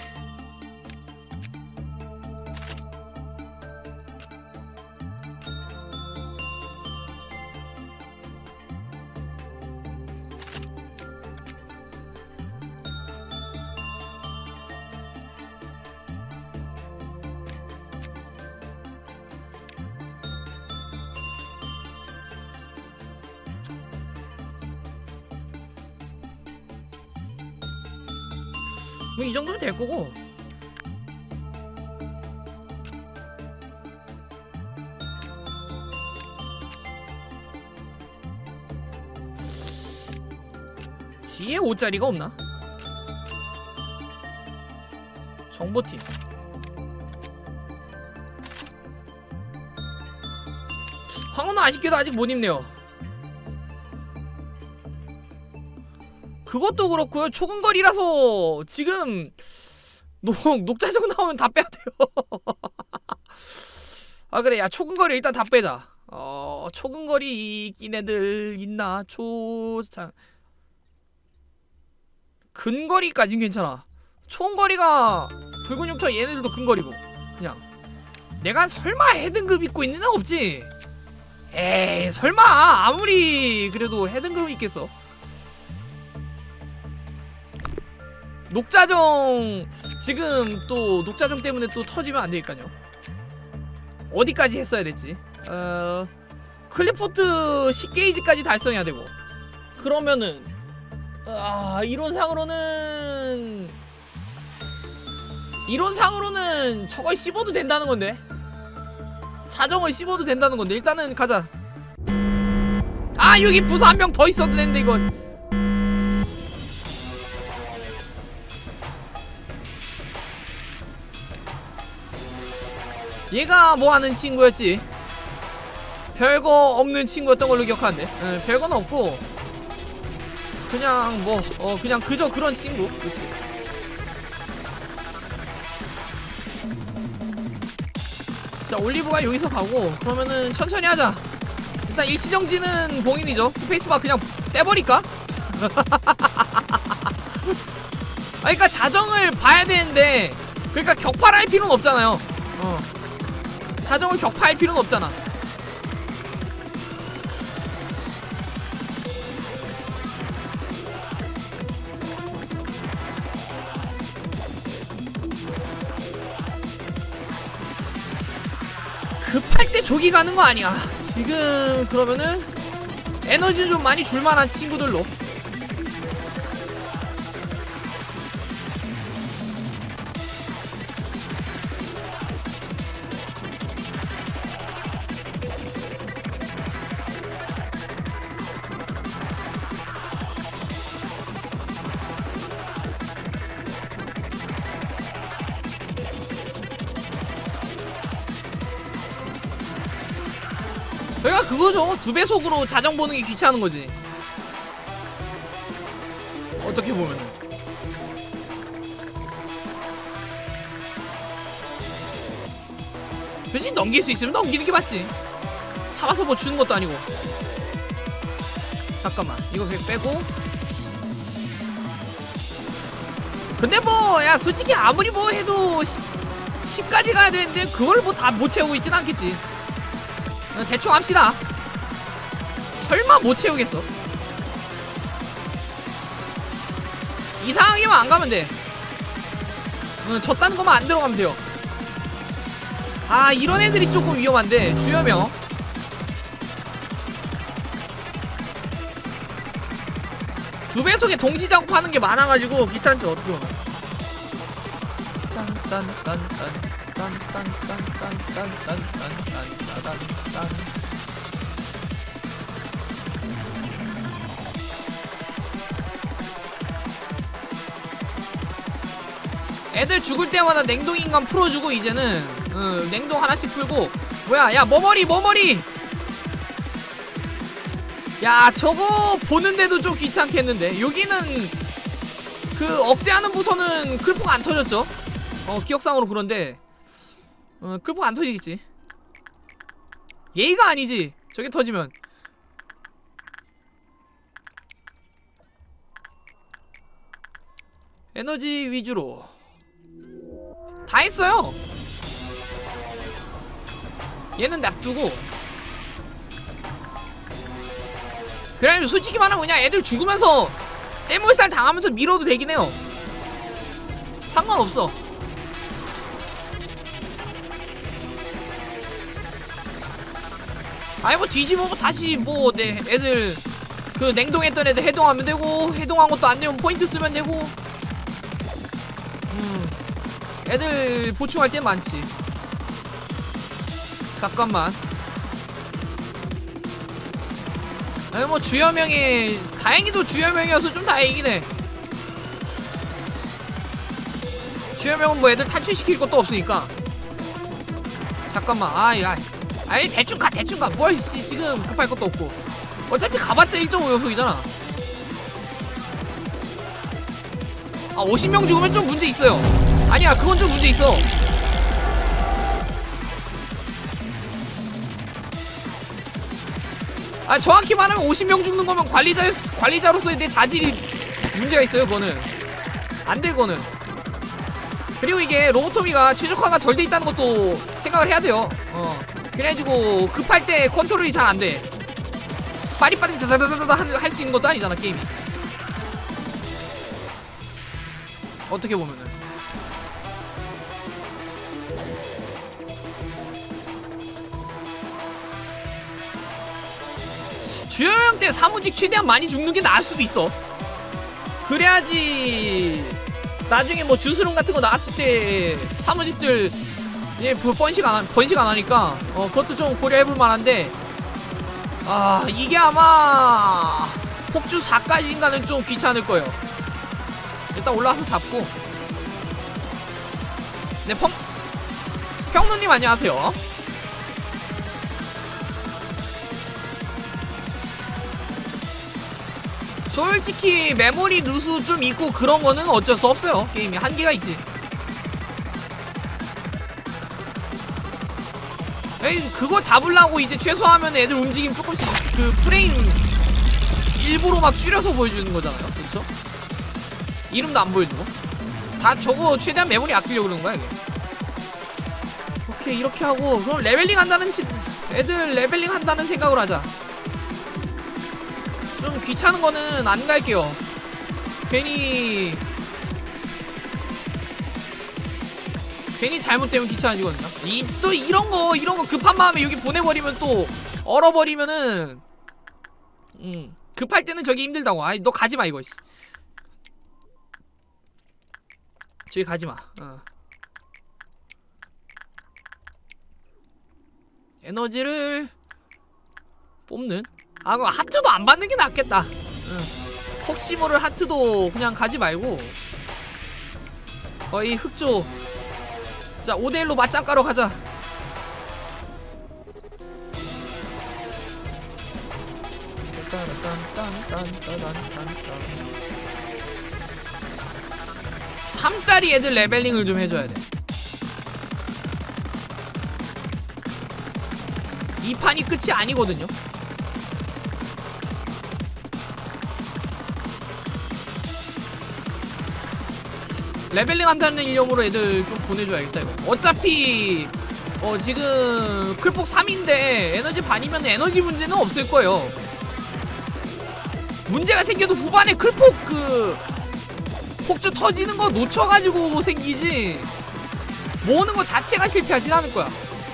A: 뭐 이 정도면 될 거고. 지혜 5짜리가 없나? 정보팀. 황혼은 아쉽게도 아직 못 입네요. 그것도 그렇고요. 초근거리라서 지금 녹자정 나오면 다 빼야 돼요. 아 그래, 야 초근거리 일단 다 빼자. 초근거리 낀 애들 있나? 근거리까진 괜찮아. 초근거리가 붉은 육처 얘네들도 근거리고. 그냥 내가 설마 헤등급 입고 있는 애 없지? 에이 설마 아무리 그래도 헤등급 있겠어. 녹자정 지금 또 녹자정 때문에 또 터지면 안 되니까요. 어디까지 했어야 됐지? 클리포트 10게이지까지 달성해야 되고. 그러면은 이론상으로는 저걸 씹어도 된다는 건데. 자정을 씹어도 된다는 건데. 일단은 가자. 아 여기 부사 한 명 더 있어도 되는데 이거. 얘가 뭐하는 친구였지? 별거 없는 친구였던 걸로 기억하는데. 별거는 없고 그냥 그냥 그저 그런 친구. 그치. 자 올리브가 여기서 가고. 그러면은 천천히 하자. 일단 일시정지는 봉인이죠. 스페이스바 그냥 떼버릴까? 그러니까 자정을 봐야 되는데, 그러니까 격파할 필요는 없잖아요. 자정을 격파할 필요는 없잖아. 급할 때 조기 가는 거 아니야. 지금 그러면은 에너지 좀 많이 줄만한 친구들로. 그러니까 그거죠. 2배속으로 자정 보는 게 귀찮은 거지. 어떻게 보면. 대신 넘길 수 있으면 넘기는 게 맞지. 참아서 뭐 주는 것도 아니고. 잠깐만, 이거 그냥 빼고. 근데 뭐, 야, 솔직히 아무리 뭐 해도 10까지 가야 되는데, 그걸 뭐 다 못 채우고 있진 않겠지. 대충 합시다. 설마 못 채우겠어. 이상하게만 안 가면 돼. 졌다는 것만 안 들어가면 돼요. 아 이런 애들이 조금 위험한데. 주여명 2배속에 동시 작업하는 게 많아가지고 귀찮죠. 어떻게 보면. 애들 죽을 때마다 냉동인간 풀어주고. 이제는 냉동 하나씩 풀고. 뭐야, 야 머머리. 야 저거 보는데도 좀 귀찮겠는데. 여기는 그 억제하는 부서는 클포가 안 터졌죠. 기억상으로. 그런데 클포가 안 터지겠지. 예의가 아니지 저게 터지면. 에너지 위주로 다 했어요. 얘는 놔두고. 그래 솔직히 말하면 그냥 애들 죽으면서 떼물살 당하면서 밀어도 되긴 해요. 상관없어. 아니 뭐 뒤집어고 다시 뭐 내 애들 그 냉동했던 애들 해동하면 되고, 해동한 것도 안 되면 포인트 쓰면 되고. 애들 보충할 땐 많지. 잠깐만. 아니 뭐 주여명이 다행히도 주여명이어서 좀 다행이긴 해. 주여명은 뭐 애들 탈출시킬 것도 없으니까. 잠깐만. 아이 대충 가 대충 가. 뭘 지금 급할 것도 없고. 어차피 가봤자 1.5연속이잖아. 50명 죽으면 좀 문제 있어요. 아니야 그건 좀 문제 있어. 정확히 말하면 50명 죽는 거면 관리자로서의 내 자질이 문제가 있어요. 그거는 안돼. 그거는. 그리고 이게 로보토미가 최적화가 덜 돼 있다는 것도 생각을 해야 돼요. 그래가지고 급할 때 컨트롤이 잘 안 돼. 빠리빠리 다다다다다 할 수 있는 것도 아니잖아 게임이. 어떻게 보면은. 주요형 때 사무직 최대한 많이 죽는 게 나을 수도 있어. 그래야지 나중에 뭐 주스룸 같은 거 나왔을 때 사무직들 번식 안 하니까 그것도 좀 고려해볼 만한데. 이게 아마 폭주 4까지인가는 좀 귀찮을 거예요. 일단 올라와서 잡고. 네, 평노님 안녕하세요. 솔직히 메모리 누수 좀 있고 그런 거는 어쩔 수 없어요. 게임이 한계가 있지. 에이, 그거 잡으려고 이제 최소화하면 애들 움직임 조금씩 그 프레임 일부러 막 줄여서 보여주는 거잖아요. 그쵸? 이름도 안 보여주고. 다 저거 최대한 메모리 아끼려고 그러는 거야, 이게. 오케이, 이렇게 하고. 그럼 레벨링 한다는 애들 레벨링 한다는 생각으로 하자. 좀 귀찮은 거는 안 갈게요. 괜히 잘못되면 귀찮아지거든요. 또 이런 거 급한 마음에 여기 보내버리면 또 얼어버리면은 급할 때는 저기 힘들다고. 너 가지마 이거. 저기 가지마. 에너지를 뽑는? 그럼 하트도 안 받는 게 낫겠다. 혹시 모를 하트도 그냥 가지 말고 거의 흑조. 자, 5대1로 맞짱가러 가자. (3짜리) 애들 레벨링을 좀 해줘야 돼. 이 판이 끝이 아니거든요. 레벨링 한다는 이념으로 애들 좀 보내줘야겠다 이거. 어차피 지금 클폭 3인데 에너지 반이면 에너지 문제는 없을 거예요. 문제가 생겨도 후반에 클폭 폭주 터지는 거 놓쳐가지고 생기지 모으는 거 자체가 실패하진 않을 거야.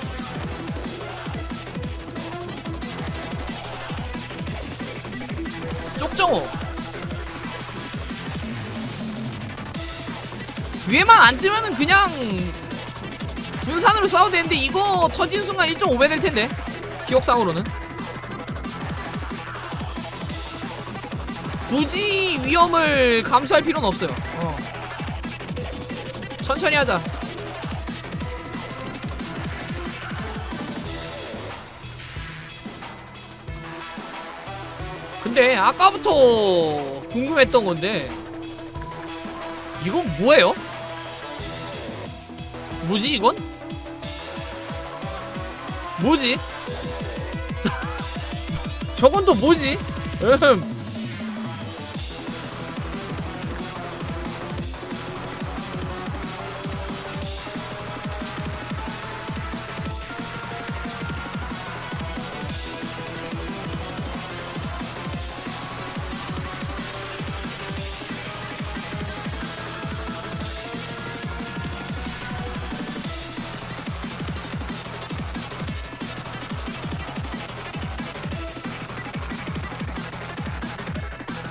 A: 쪽정호 위에만 안 뜨면은 그냥 분산으로 싸워도 되는데 이거 터진 순간 1.5배 될 텐데 기억상으로는. 굳이 위험을 감수할 필요는 없어요. 천천히 하자. 근데 아까부터 궁금했던 건데 이건 뭐예요? 뭐지 이건? 뭐지? 저건 또 뭐지?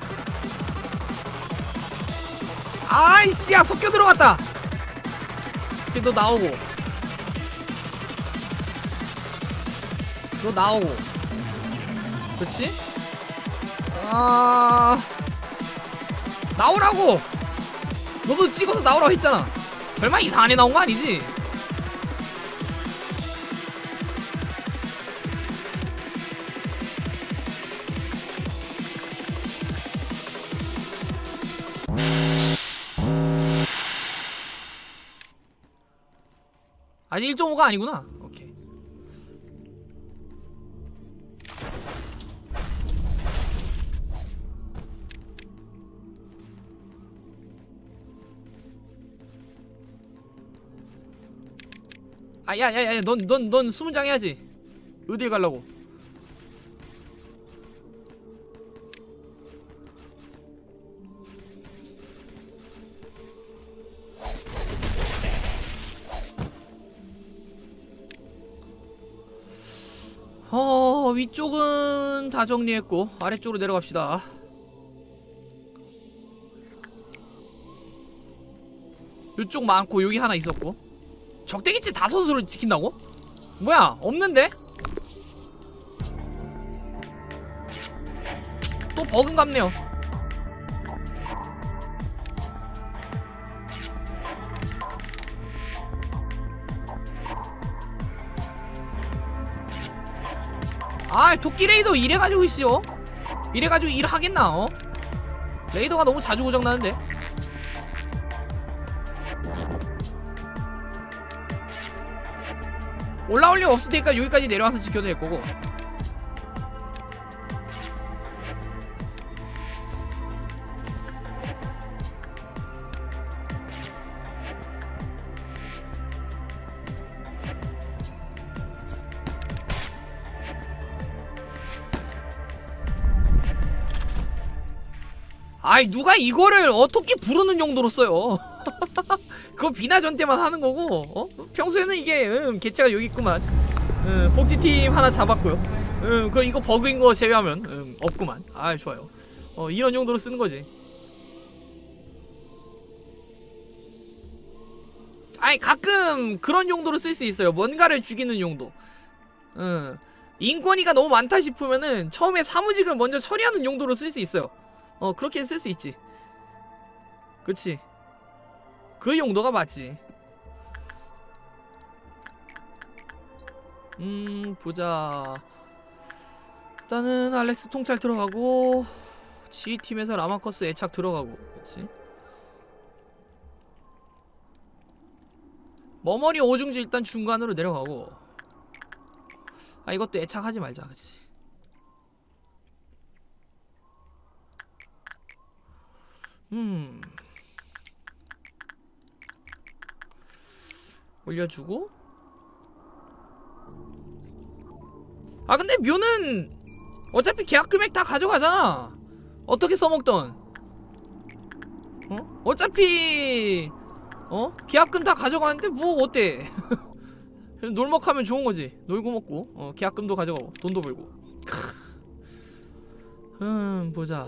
A: 아이씨, 야, 섞여 들어갔다. 오케이, 너 나오고. 너 나오고. 그렇지? 나오라고! 너도 찍어서 나오라고 했잖아. 설마 이상한 애 나온 거 아니지? 아직 1.5가 아니구나. 오케이. 아, 야야야, 넌 20장 해야지. 어디에 가려고? 위쪽은 다 정리했고 아래쪽으로 내려갑시다. 이쪽 많고 여기 하나 있었고. 적대기체 5수를 지킨다고? 뭐야, 없는데? 또 버금갑네요. 아, 도끼 레이더 이래가지고 있어. 이래가지고 일하겠나? 레이더가 너무 자주 고장나는데. 올라올 일 없을 테니까 여기까지 내려와서 지켜도 될 거고. 아이, 누가 이거를 어떻게 부르는 용도로 써요. 그거 비나전 때만 하는 거고, 평소에는 이게 개체가 여기 있구만. 복지팀 하나 잡았고요. 그럼 이거 버그인 거 제외하면 없구만. 아, 좋아요. 이런 용도로 쓰는 거지. 아니, 가끔 그런 용도로 쓸 수 있어요. 뭔가를 죽이는 용도. 인권위가 너무 많다 싶으면은 처음에 사무직을 먼저 처리하는 용도로 쓸 수 있어요. 그렇게 쓸 수 있지. 그치. 그 용도가 맞지. 보자. 일단은 알렉스 통찰 들어가고 G팀에서 라마커스 애착 들어가고. 그치. 머머리 오중지 일단 중간으로 내려가고. 아, 이것도 애착하지 말자. 그치. 올려주고. 아, 근데 묘는 어차피 계약 금액 다 가져가잖아. 어떻게 써먹던. 어차피 계약금 다 가져가는데 뭐 어때. 놀먹하면 좋은거지. 놀고 먹고 계약금도 가져가고 돈도 벌고. 보자.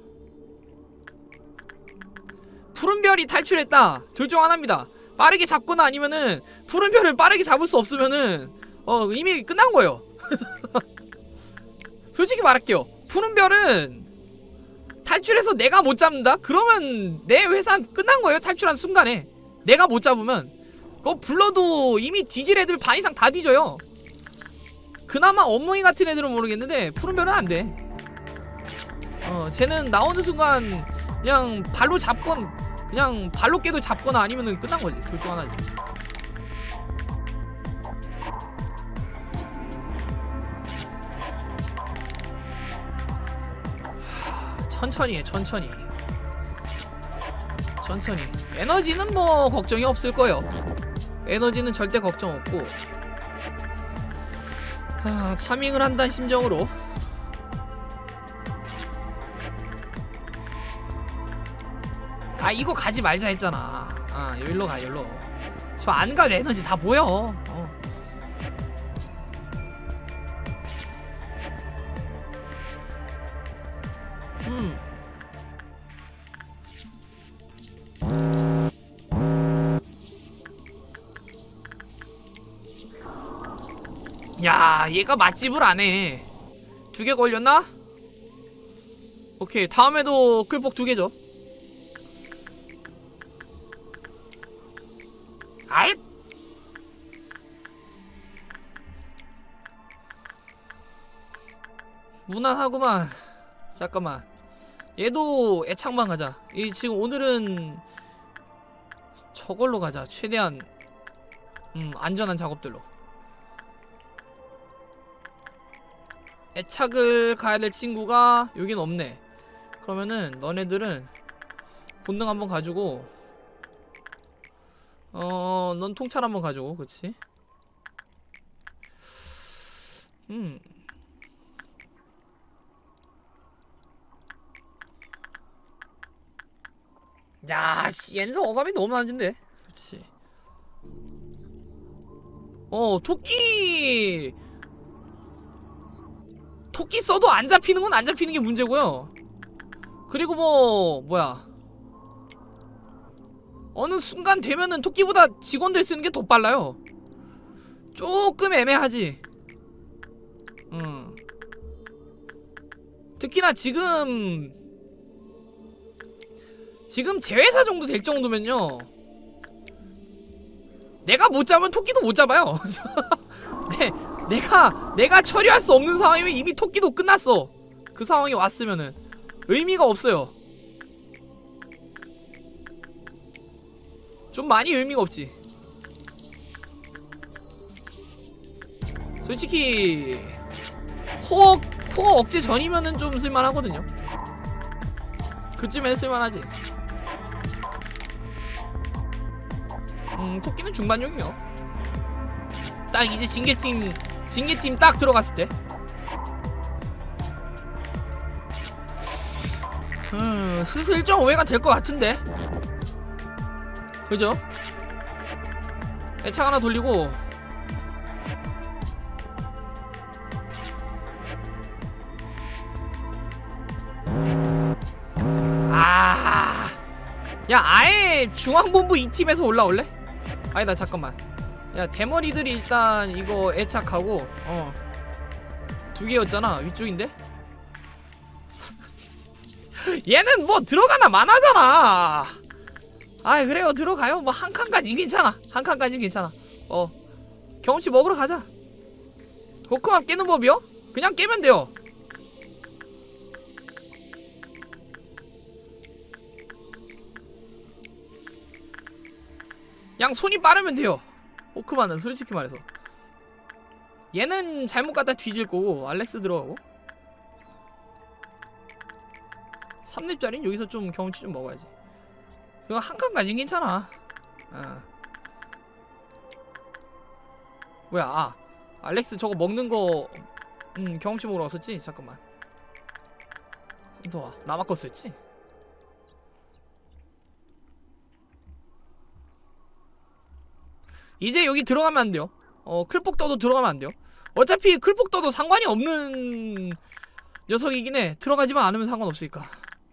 A: 푸른별이 탈출했다. 둘 중 하나입니다. 빠르게 잡거나 아니면은 푸른별을 빠르게 잡을 수 없으면은 이미 끝난 거예요. 솔직히 말할게요. 푸른별은 탈출해서 내가 못 잡는다? 그러면 내 회사는 끝난 거예요. 탈출한 순간에 내가 못 잡으면 그거 불러도 이미 뒤질 애들 반 이상 다 뒤져요. 그나마 업무이 같은 애들은 모르겠는데 푸른별은 안 돼. 쟤는 나오는 순간 그냥 발로 잡건 그냥 발로 깨도 잡거나 아니면은 끝난 거지. 둘 중 하나지. 천천히 해, 천천히. 천천히. 에너지는 뭐 걱정이 없을 거예요. 에너지는 절대 걱정 없고. 파밍을 한다는 심정으로. 아, 이거 가지 말자 했잖아. 여기로 가, 여기로. 저 안 갈 에너지 다 모여. 야, 얘가 맛집을 안해. 2개 걸렸나? 오케이, 다음에도 클폭 2개죠. 알? 무난하구만. 잠깐만, 얘도 애착만 가자. 이 지금 오늘은 저걸로 가자. 최대한 안전한 작업들로. 애착을 가야 될 친구가 여긴 없네. 그러면은 너네들은 본능 한번 가지고, 넌 통찰 한번 가지고. 그치? 야, 씨, 얘는 어감이 너무 낮은데. 그치. 토끼 써도 안 잡히는 건 안 잡히는 게 문제고요. 그리고 뭐야, 어느 순간 되면은 토끼보다 직원들 쓰는 게 더 빨라요. 조금 애매하지. 특히나 지금 제회사 정도 될 정도면요, 내가 못 잡으면 토끼도 못 잡아요. 내가 처리할 수 없는 상황이면 이미 토끼도 끝났어. 그 상황이 왔으면은 의미가 없어요. 좀 많이 의미가 없지. 솔직히 코어 억제 전이면은 좀 쓸만하거든요. 그쯤에는 쓸만하지. 토끼는 중반용이요. 딱 이제 징계팀 딱 들어갔을 때. 슬슬 좀 오해가 될 것 같은데. 그죠? 애착 하나 돌리고. 야, 아예 중앙본부 2팀에서 올라올래? 아니다, 잠깐만. 야, 대머리들이 일단 이거 애착하고 2개였잖아. 위쪽인데? 얘는 뭐 들어가나 마나잖아. 아이, 그래요, 들어가요. 뭐 한 칸까지 괜찮아. 한 칸까지 괜찮아. 경험치 먹으러 가자. 호크맘 깨는 법이요? 그냥 깨면 돼요. 그냥 손이 빠르면 돼요. 호크만은 솔직히 말해서. 얘는 잘못 갖다 뒤질 거고. 알렉스 들어가고. 3렙짜리는 여기서 좀 경험치 좀 먹어야지. 그거 한 칸까지는 괜찮아. 뭐야, 알렉스 저거 먹는 거 경험치 먹으러 갔었지? 잠깐만. 더 와. 라마커스였지? 이제 여기 들어가면 안 돼요. 클폭 떠도 들어가면 안 돼요. 어차피 클폭 떠도 상관이 없는 녀석이긴 해. 들어가지만 않으면 상관없으니까.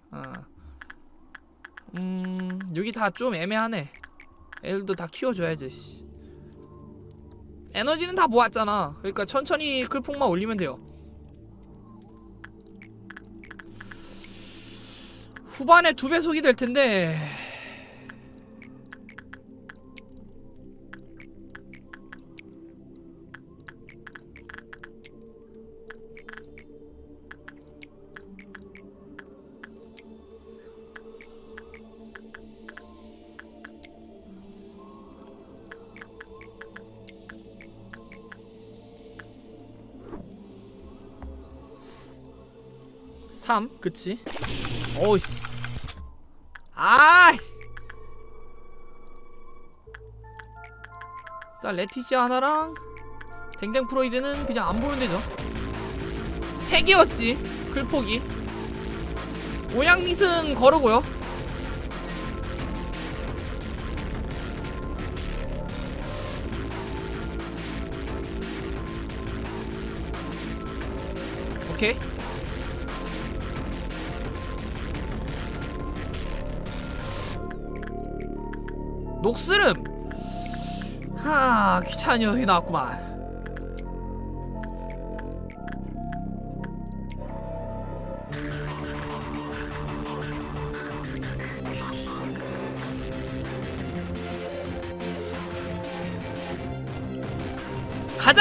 A: 여기 다 좀 애매하네. 애들도 다 키워줘야지. 에너지는 다 모았잖아. 그러니까 천천히 클폭만 올리면 돼요. 후반에 2배속이 될 텐데. 그치? 어이씨. 자, 레티시아 하나랑 댕댕 프로이드는 그냥 안 보면 되죠. 3개였지 클폭이. 오양릿은 거르고요. 오케이. 녹스름. 귀찮은 녀석이 나왔구만.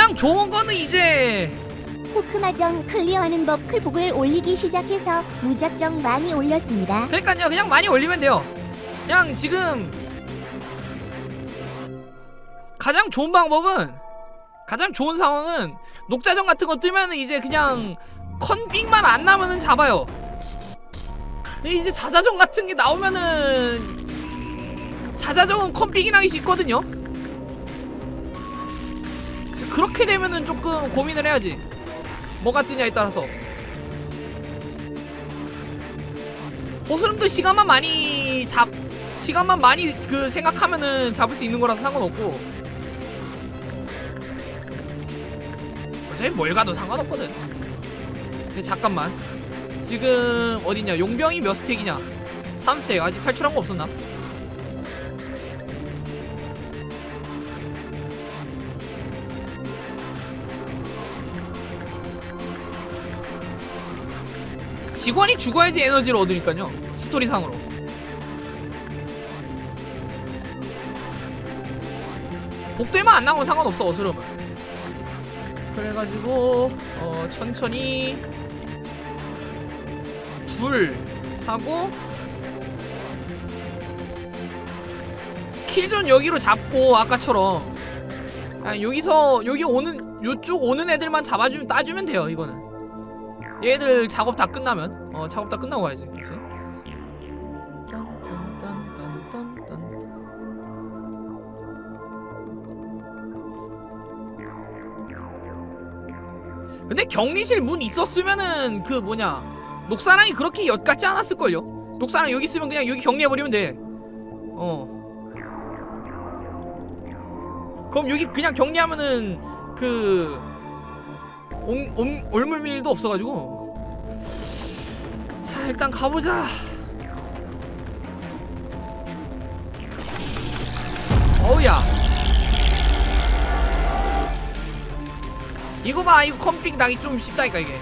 A: 가장 좋은 거는 이제
B: 포크마정 클리어하는 법 클북을 올리기 시작해서 무작정 많이 올렸습니다.
A: 그러니까요, 그냥 많이 올리면 돼요. 그냥 지금 가장 좋은 방법은, 가장 좋은 상황은 녹자정 같은 거 뜨면은 이제 그냥 컨빅만 안 나면은 잡아요. 근데 이제 자자정 같은 게 나오면은, 자자정은 컨빅이 나기 쉽거든요. 그래서 그렇게 되면은 조금 고민을 해야지, 뭐가 뜨냐에 따라서. 보스름도 시간만 많이 그 생각하면은 잡을 수 있는 거라서 상관없고, 어차피 뭘 가도 상관없거든. 근데 잠깐만, 지금 어딨냐, 용병이 몇 스택이냐? 3스택. 아직 탈출한 거 없었나? 직원이 죽어야지 에너지를 얻으니까요, 스토리상으로. 복도에만 안 나오면 상관없어, 어스름은. 그래가지고 천천히 둘 하고 킬존 여기로 잡고, 아까처럼 여기 오는, 요쪽 오는 애들만 잡아주면, 따주면 돼요. 이거는 얘들 작업 다 끝나면, 작업 다 끝나고 가야지. 그치? 근데 격리실 문 있었으면은 그 뭐냐, 녹사랑이 그렇게 엿같지 않았을걸요? 녹사랑 여기 있으면 그냥 여기 격리해버리면 돼. 그럼 여기 그냥 격리하면은 그 올물밀도 없어가지고. 자, 일단 가보자. 어우야, 이거 봐, 이거 컴픽 나기 좀 쉽다니까 이게.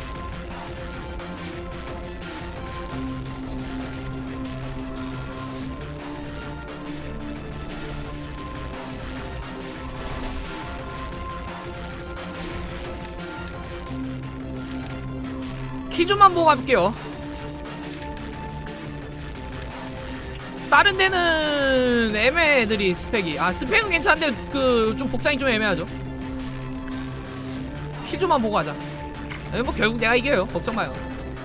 A: 키 좀만 보고 갈게요. 다른 데는 애매해들이 스펙이. 스펙은 괜찮은데 그 좀 복장이 좀 애매하죠. 키 좀만 보고 하자. 뭐 결국 내가 이겨요, 걱정 마요.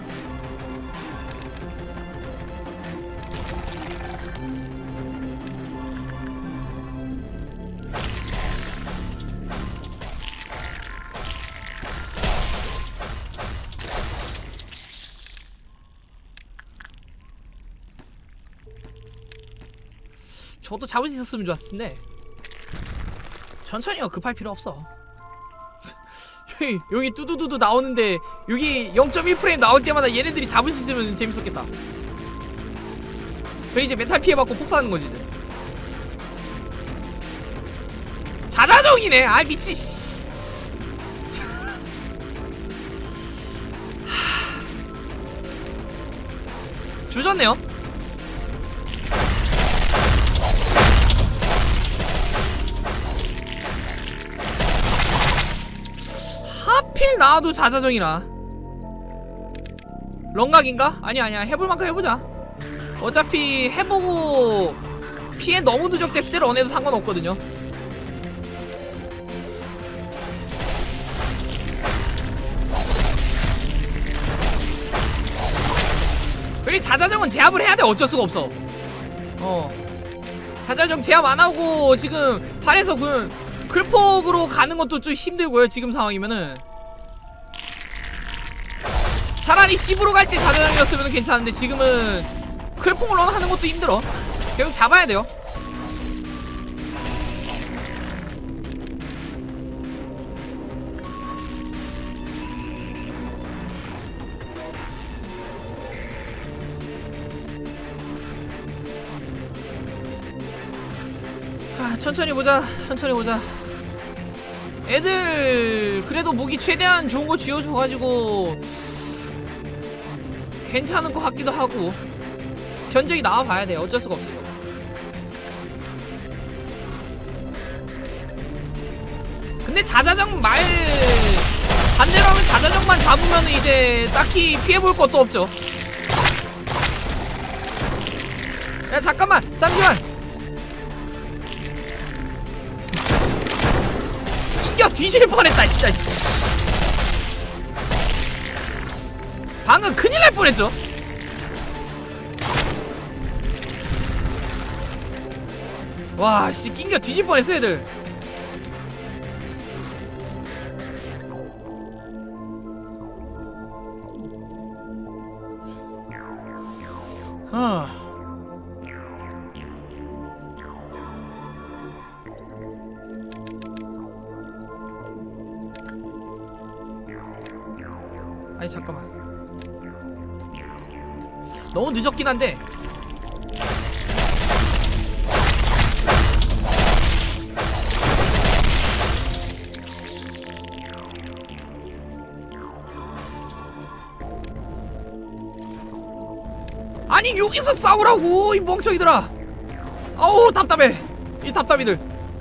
A: 저도 잡을 수 있었으면 좋았을 텐데. 천천히요, 급할 필요 없어. 여기 뚜두두두 나오는데 여기 0.1프레임 나올 때마다 얘네들이 잡을 수 있으면 재밌었겠다. 그래 이제 메탈 피해받고 폭사하는 거지 이제. 자자정이네. 아 미치. 조졌네요. 하필 나와도 자자정이라. 런각인가? 아니야 해볼 만큼 해보자. 어차피 해보고 피해 너무 누적됐을 때 런해도 상관없거든요. 그리고 자자정은 제압을 해야돼. 어쩔 수가 없어. 자자정 제압 안하고 지금 팔에서 그 클폭으로 가는 것도 좀 힘들고요, 지금 상황이면은. 차라리 C으로 갈 때 자자정이었으면 괜찮은데 지금은 클폭으로 하는 것도 힘들어. 결국 잡아야 돼요. 천천히 보자. 애들 그래도 무기 최대한 좋은 거 쥐어줘가지고 괜찮은 것 같기도 하고. 견적이 나와봐야 돼. 어쩔 수가 없어요. 근데 자자정 말 반대로 하면 자자정만 잡으면 이제 딱히 피해볼 것도 없죠. 야 잠깐만 잠시만. 이겨 뒤질 뻔했다 진짜. 방금 큰일 날 뻔했죠. 와 씨 낑겨 뒤질 뻔했어 애들. 아니 잠깐만 너무 늦었긴 한데 아니 여기서 싸우라고 이 멍청이들아. 아우 답답해 이 답답이들.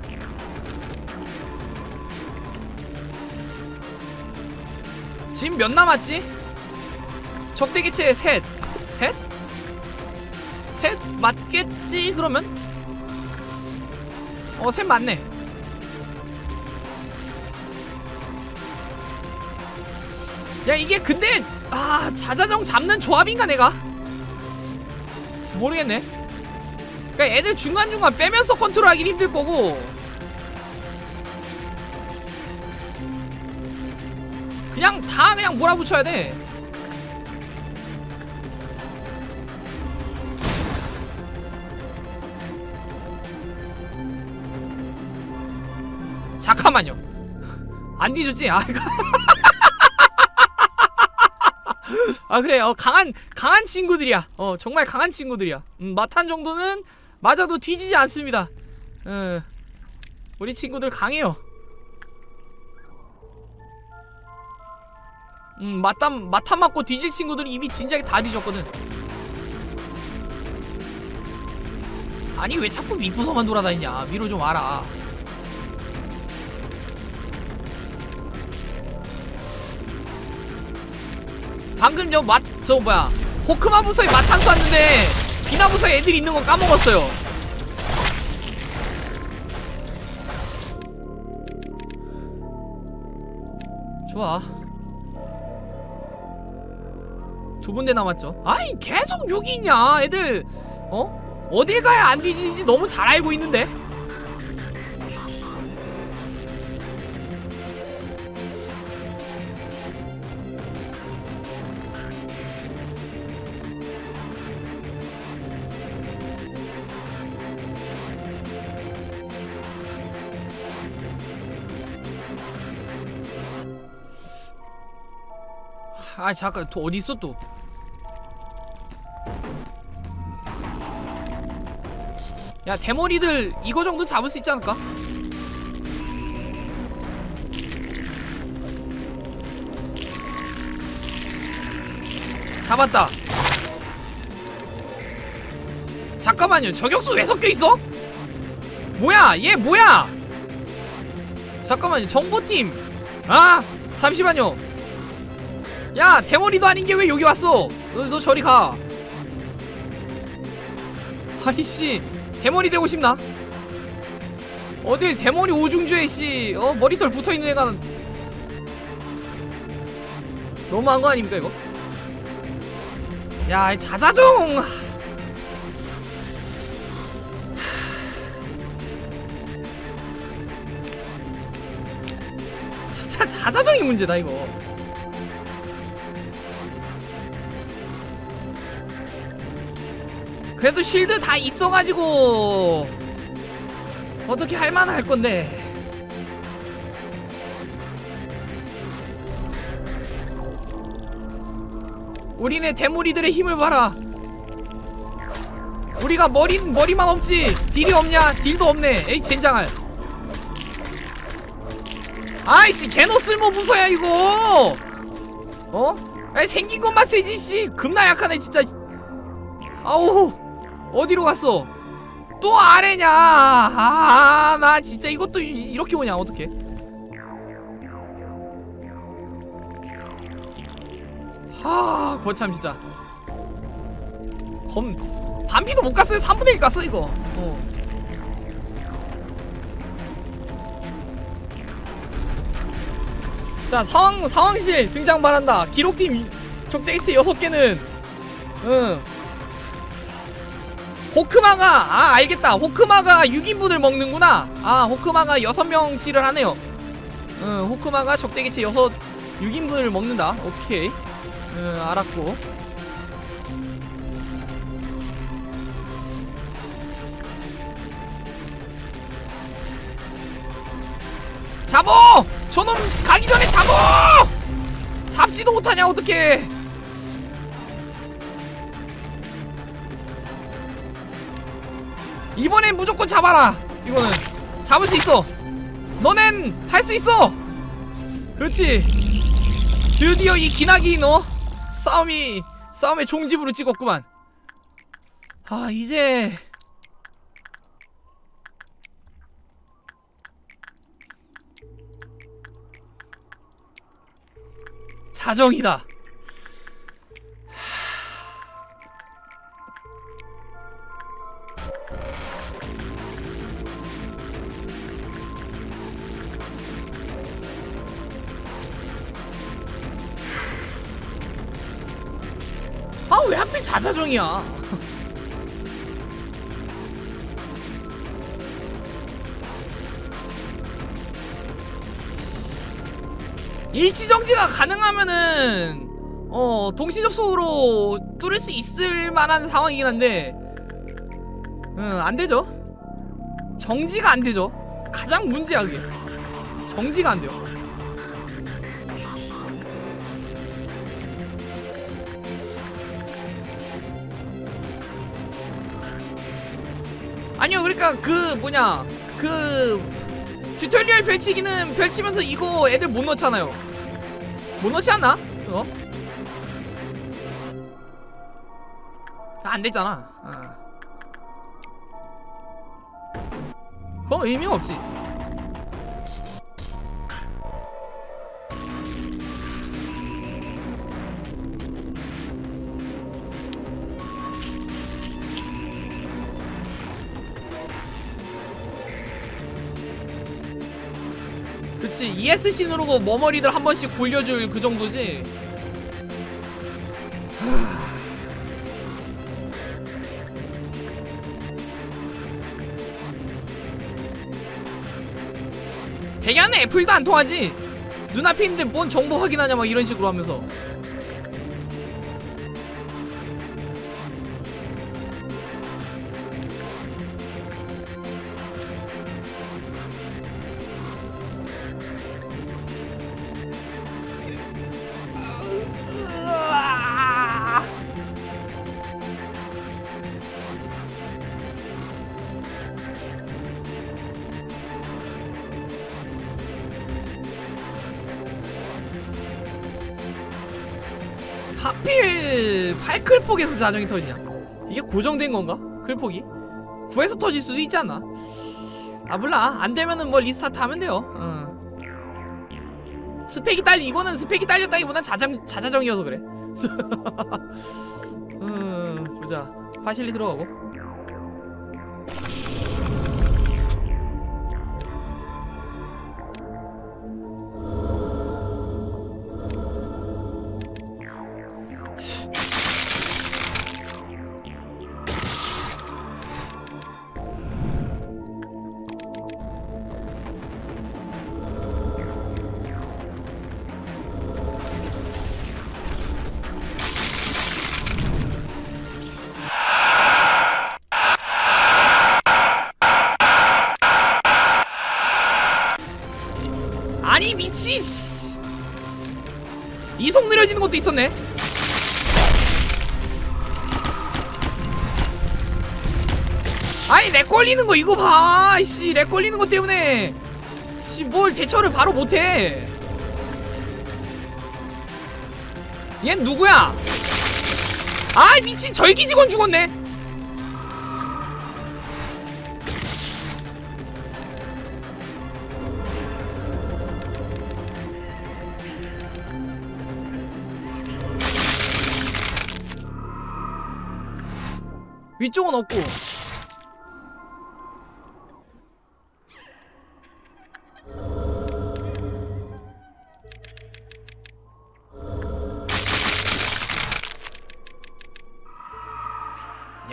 A: 지금 몇 남았지? 적대기체 셋? 셋? 셋 맞겠지 그러면? 셋 맞네. 야 이게 근데 자자정 잡는 조합인가 내가? 모르겠네. 그니까 애들 중간중간 빼면서 컨트롤하긴 힘들 거고 그냥 다 그냥 몰아붙여야 돼. 잠깐만요. 안 뒤졌지? 그래 강한 친구들이야. 정말 강한 친구들이야. 마탄 정도는 맞아도 뒤지지 않습니다. 우리 친구들 강해요. 마탄 맞고 뒤질 친구들은 이미 진작에 다 뒤졌거든. 아니 왜 자꾸 밑부서만 돌아다니냐. 위로 좀 와라. 방금 저 뭐야 호크마 부서에 마탄 쐈는데 비나 부서에 애들이 있는 거 까먹었어요. 좋아. 두 군데 남았죠. 아이 계속 여기 있냐 애들. 어딜 가야 안 뒤지는지 너무 잘 알고 있는데. 잠깐 또 어디 있어 또? 야 대머리들 이거 정도 잡을 수 있지 않을까? 잡았다. 잠깐만요. 저격수 왜 섞여있어? 뭐야 얘 뭐야? 잠깐만요. 정보팀. 잠시만요. 야 대머리도 아닌게 왜 여기 왔어? 너 저리 가. 아이씨 대머리 되고 싶나? 어딜 대머리 오중주에 씨 머리털 붙어있는 애가 너무한 거 아닙니까 이거? 야 자자정 진짜 자자정이 문제다 이거. 그래도 쉴드 다 있어가지고 어떻게 할만은 할건데. 우리네 대머리들의 힘을 봐라. 우리가 머리만 없지 딜이 없냐? 딜도 없네. 에이 젠장할. 아이씨 개노 쓸모 부서야 이거. 아이 생긴 것만 세지 씨. 겁나 약하네 진짜. 아우 어디로 갔어? 또 아래냐? 나 진짜 이것도 이렇게 오냐 어떡해? 거참 진짜. 반피도 못 갔어요. 3분의 1 갔어 이거. 자, 상황실 등장 바란다. 기록팀 적대기체 6개는 호크마가 알겠다. 호크마가 6인분을 먹는구나. 호크마가 6명치를 하네요. 호크마가 적대기체 6인분을 먹는다. 오케이. 알았고. 잡어! 저놈 가기 전에 잡어! 잡지도 못하냐 어떡해. 이번엔 무조건 잡아라. 이거는 잡을 수 있어. 너넨 할 수 있어. 그렇지. 드디어 이 기나기 너 싸움의 종집으로 찍었구만. 이제 자정이다. 왜 하필 자자정이야. 일시정지가 가능하면은 동시 접속으로 뚫을 수 있을 만한 상황이긴 한데 안되죠. 정지가 안되죠. 가장 문제야 그게. 정지가 안돼요. 아니요, 그러니까 그 튜토리얼 펼치기는 펼치면서 이거 애들 못 넣잖아요. 못 넣지 않나? 그거? 안 되잖아. 그건 의미가 없지. 그치, ESC 누르고 머머리들 한 번씩 굴려줄 그 정도지. 백야는 애플도 안 통하지. 눈앞에 있는데 뭔 정보 확인하냐 막 이런 식으로 하면서. 하필 8클폭에서 자정이 터지냐. 이게 고정된 건가? 클폭이? 9에서 터질 수도 있지 않나? 몰라. 안되면은 뭐 리스타트 하면 돼요. 스펙이 이거는 스펙이 딸렸다기보단 자자정이어서 그래. 보자. 파실리 들어가고. 아니 미치. 이속 느려지는 것도 있었네. 아니 렉 걸리는 거 이거 봐. 씨, 렉 걸리는 것 때문에 뭘 대처를 바로 못해. 얜 누구야? 미친, 절기 직원 죽었네. 위쪽은 없고. 야.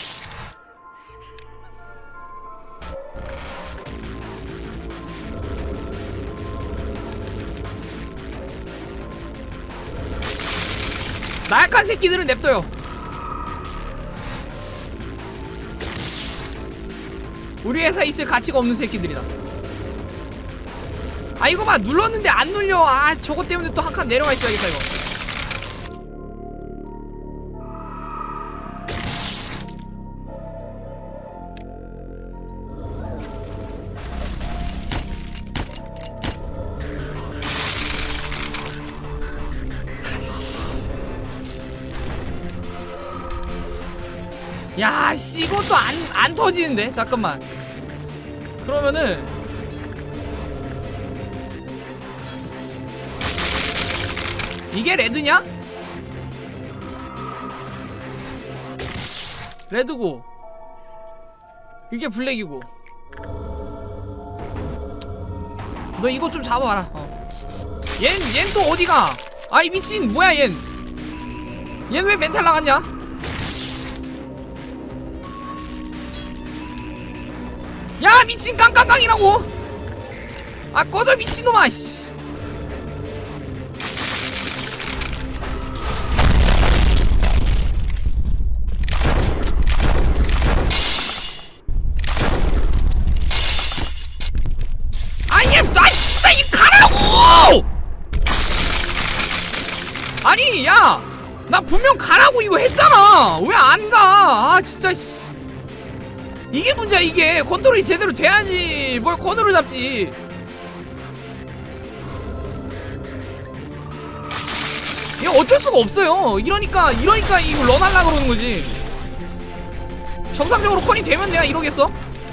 A: 나약한 새끼들은 냅둬요. 우리 회사에 있을 가치가 없는 새끼들이다. 아 이거 봐, 눌렀는데 안 눌려. 아 저것 때문에 또 한 칸 내려가 있어야겠다 이거. 야, 씨, 이것도 안 터지는데? 잠깐만. 그러면은 이게 레드냐? 레드고 이게 블랙이고. 너 이거 좀 잡아봐라. 얜 또 어디가? 아이 미친 뭐야 얜 왜 멘탈 나갔냐? 야 미친 깡깡깡이라고. 아 꺼져 미친놈아 씨. 아니 나 진짜 이 가라고. 아니 야 나 분명 가라고 이거 했잖아. 왜 안 가? 아 진짜 씨. 이게 문제야. 이게 컨트롤이 제대로 돼야지 뭘 컨트롤 잡지. 이거 어쩔 수가 없어요. 이러니까 이거 런하려고 그러는 거지. 정상적으로 컨이 되면 내가 이러겠어?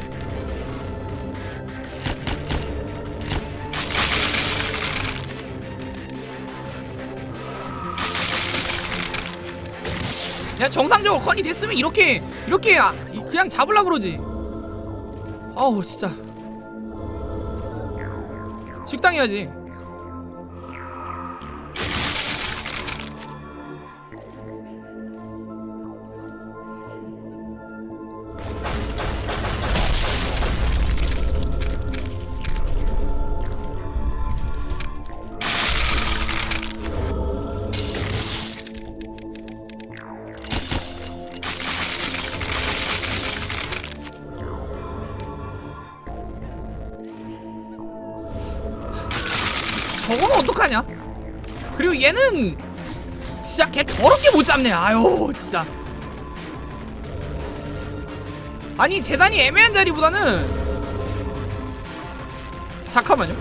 A: 야 정상적으로 컨이 됐으면 이렇게 그냥 잡으려고 그러지. 아우 진짜 식당해야지. 저거는 어떡하냐? 그리고 얘는 진짜 개 더럽게 못 잡네. 아유 진짜. 아니 재단이 애매한 자리보다는 잠깐만요.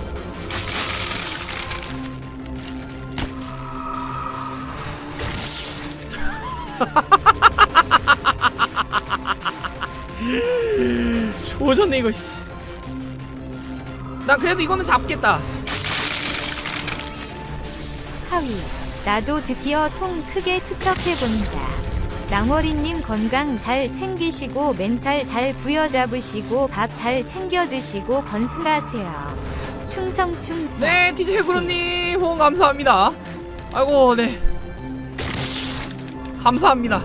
A: 조졌네 이거 씨. 나 그래도 이거는 잡겠다.
C: 하위, 나도 드디어 통 크게 투척해본다. 낭월이님 건강 잘 챙기시고 멘탈 잘 부여잡으시고 밥 잘 챙겨 드시고 건승하세요. 충성.
A: 네 TJ 그룹님 호응 감사합니다. 아이고 네 감사합니다.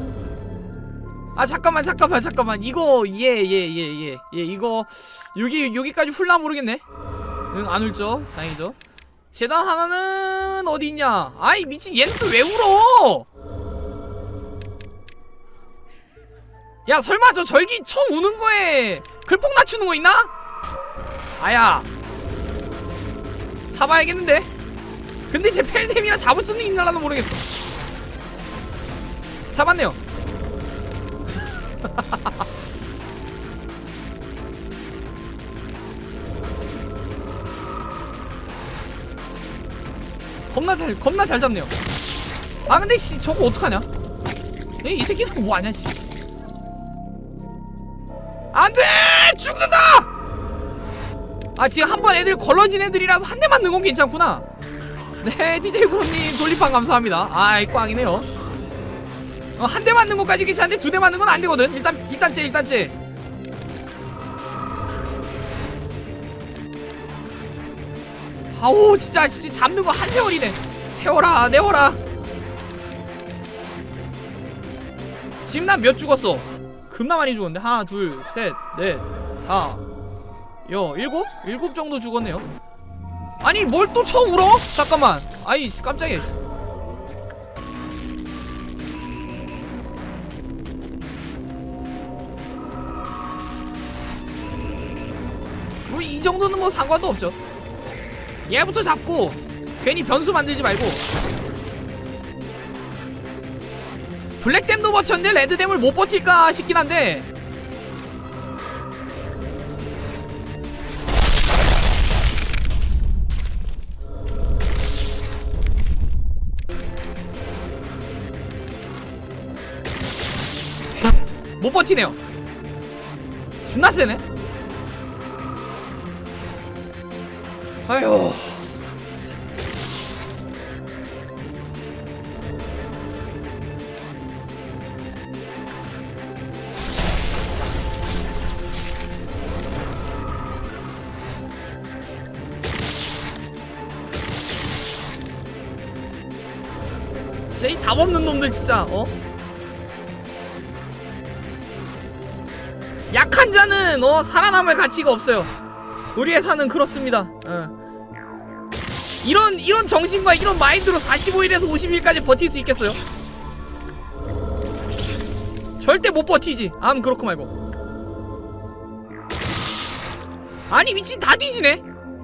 A: 아 잠깐만 이거 예 이거 여기까지 훌라 모르겠네. 응 안 울죠. 다행이죠. 재단 하나는 어디 있냐? 아이 미친 얘는 또 왜 울어? 야 설마 저 절기 처음 우는 거에 글폭 낮추는 거 있나? 아야 잡아야겠는데? 근데 제 펠뎀이라 잡을 수는 있나라도 모르겠어. 잡았네요. 겁나 잘 잡네요. 아 근데 씨 저거 어떡하냐? 이 새끼는 뭐하냐 씨. 안돼! 죽는다! 아 지금 한번 애들 걸러진 애들이라서 한 대만 넣은 건 괜찮구나. 네 DJ 그룹님 돌림판 감사합니다. 아이 꽝이네요. 한 대 맞는 것까지 괜찮은데 두 대 맞는 건 안 되거든. 일단 째. 아우 진짜 잡는 거 한 세월이네. 세워라 내워라. 지금 난 몇 죽었어? 겁나 많이 죽었는데. 하나 둘 셋 넷 다 일곱? 일곱 정도 죽었네요. 아니 뭘 또 처음 울어? 잠깐만. 아이 깜짝이야. 뭐 이 정도는 뭐 상관도 없죠. 얘부터 잡고 괜히 변수 만들지 말고. 블랙댐도 버텼는데 레드댐을 못 버틸까 싶긴 한데. 못 버티네요. 존나 세네. 아휴 진짜 이 답없는 놈들 진짜. 약한 자는 살아남을 가치가 없어요. 우리 회사는 그렇습니다. 이런 정신과 이런 마인드로 45일에서 50일까지 버틸 수 있겠어요? 절대 못 버티지. 그렇고 말고. 아니 미친 다 뒤지네.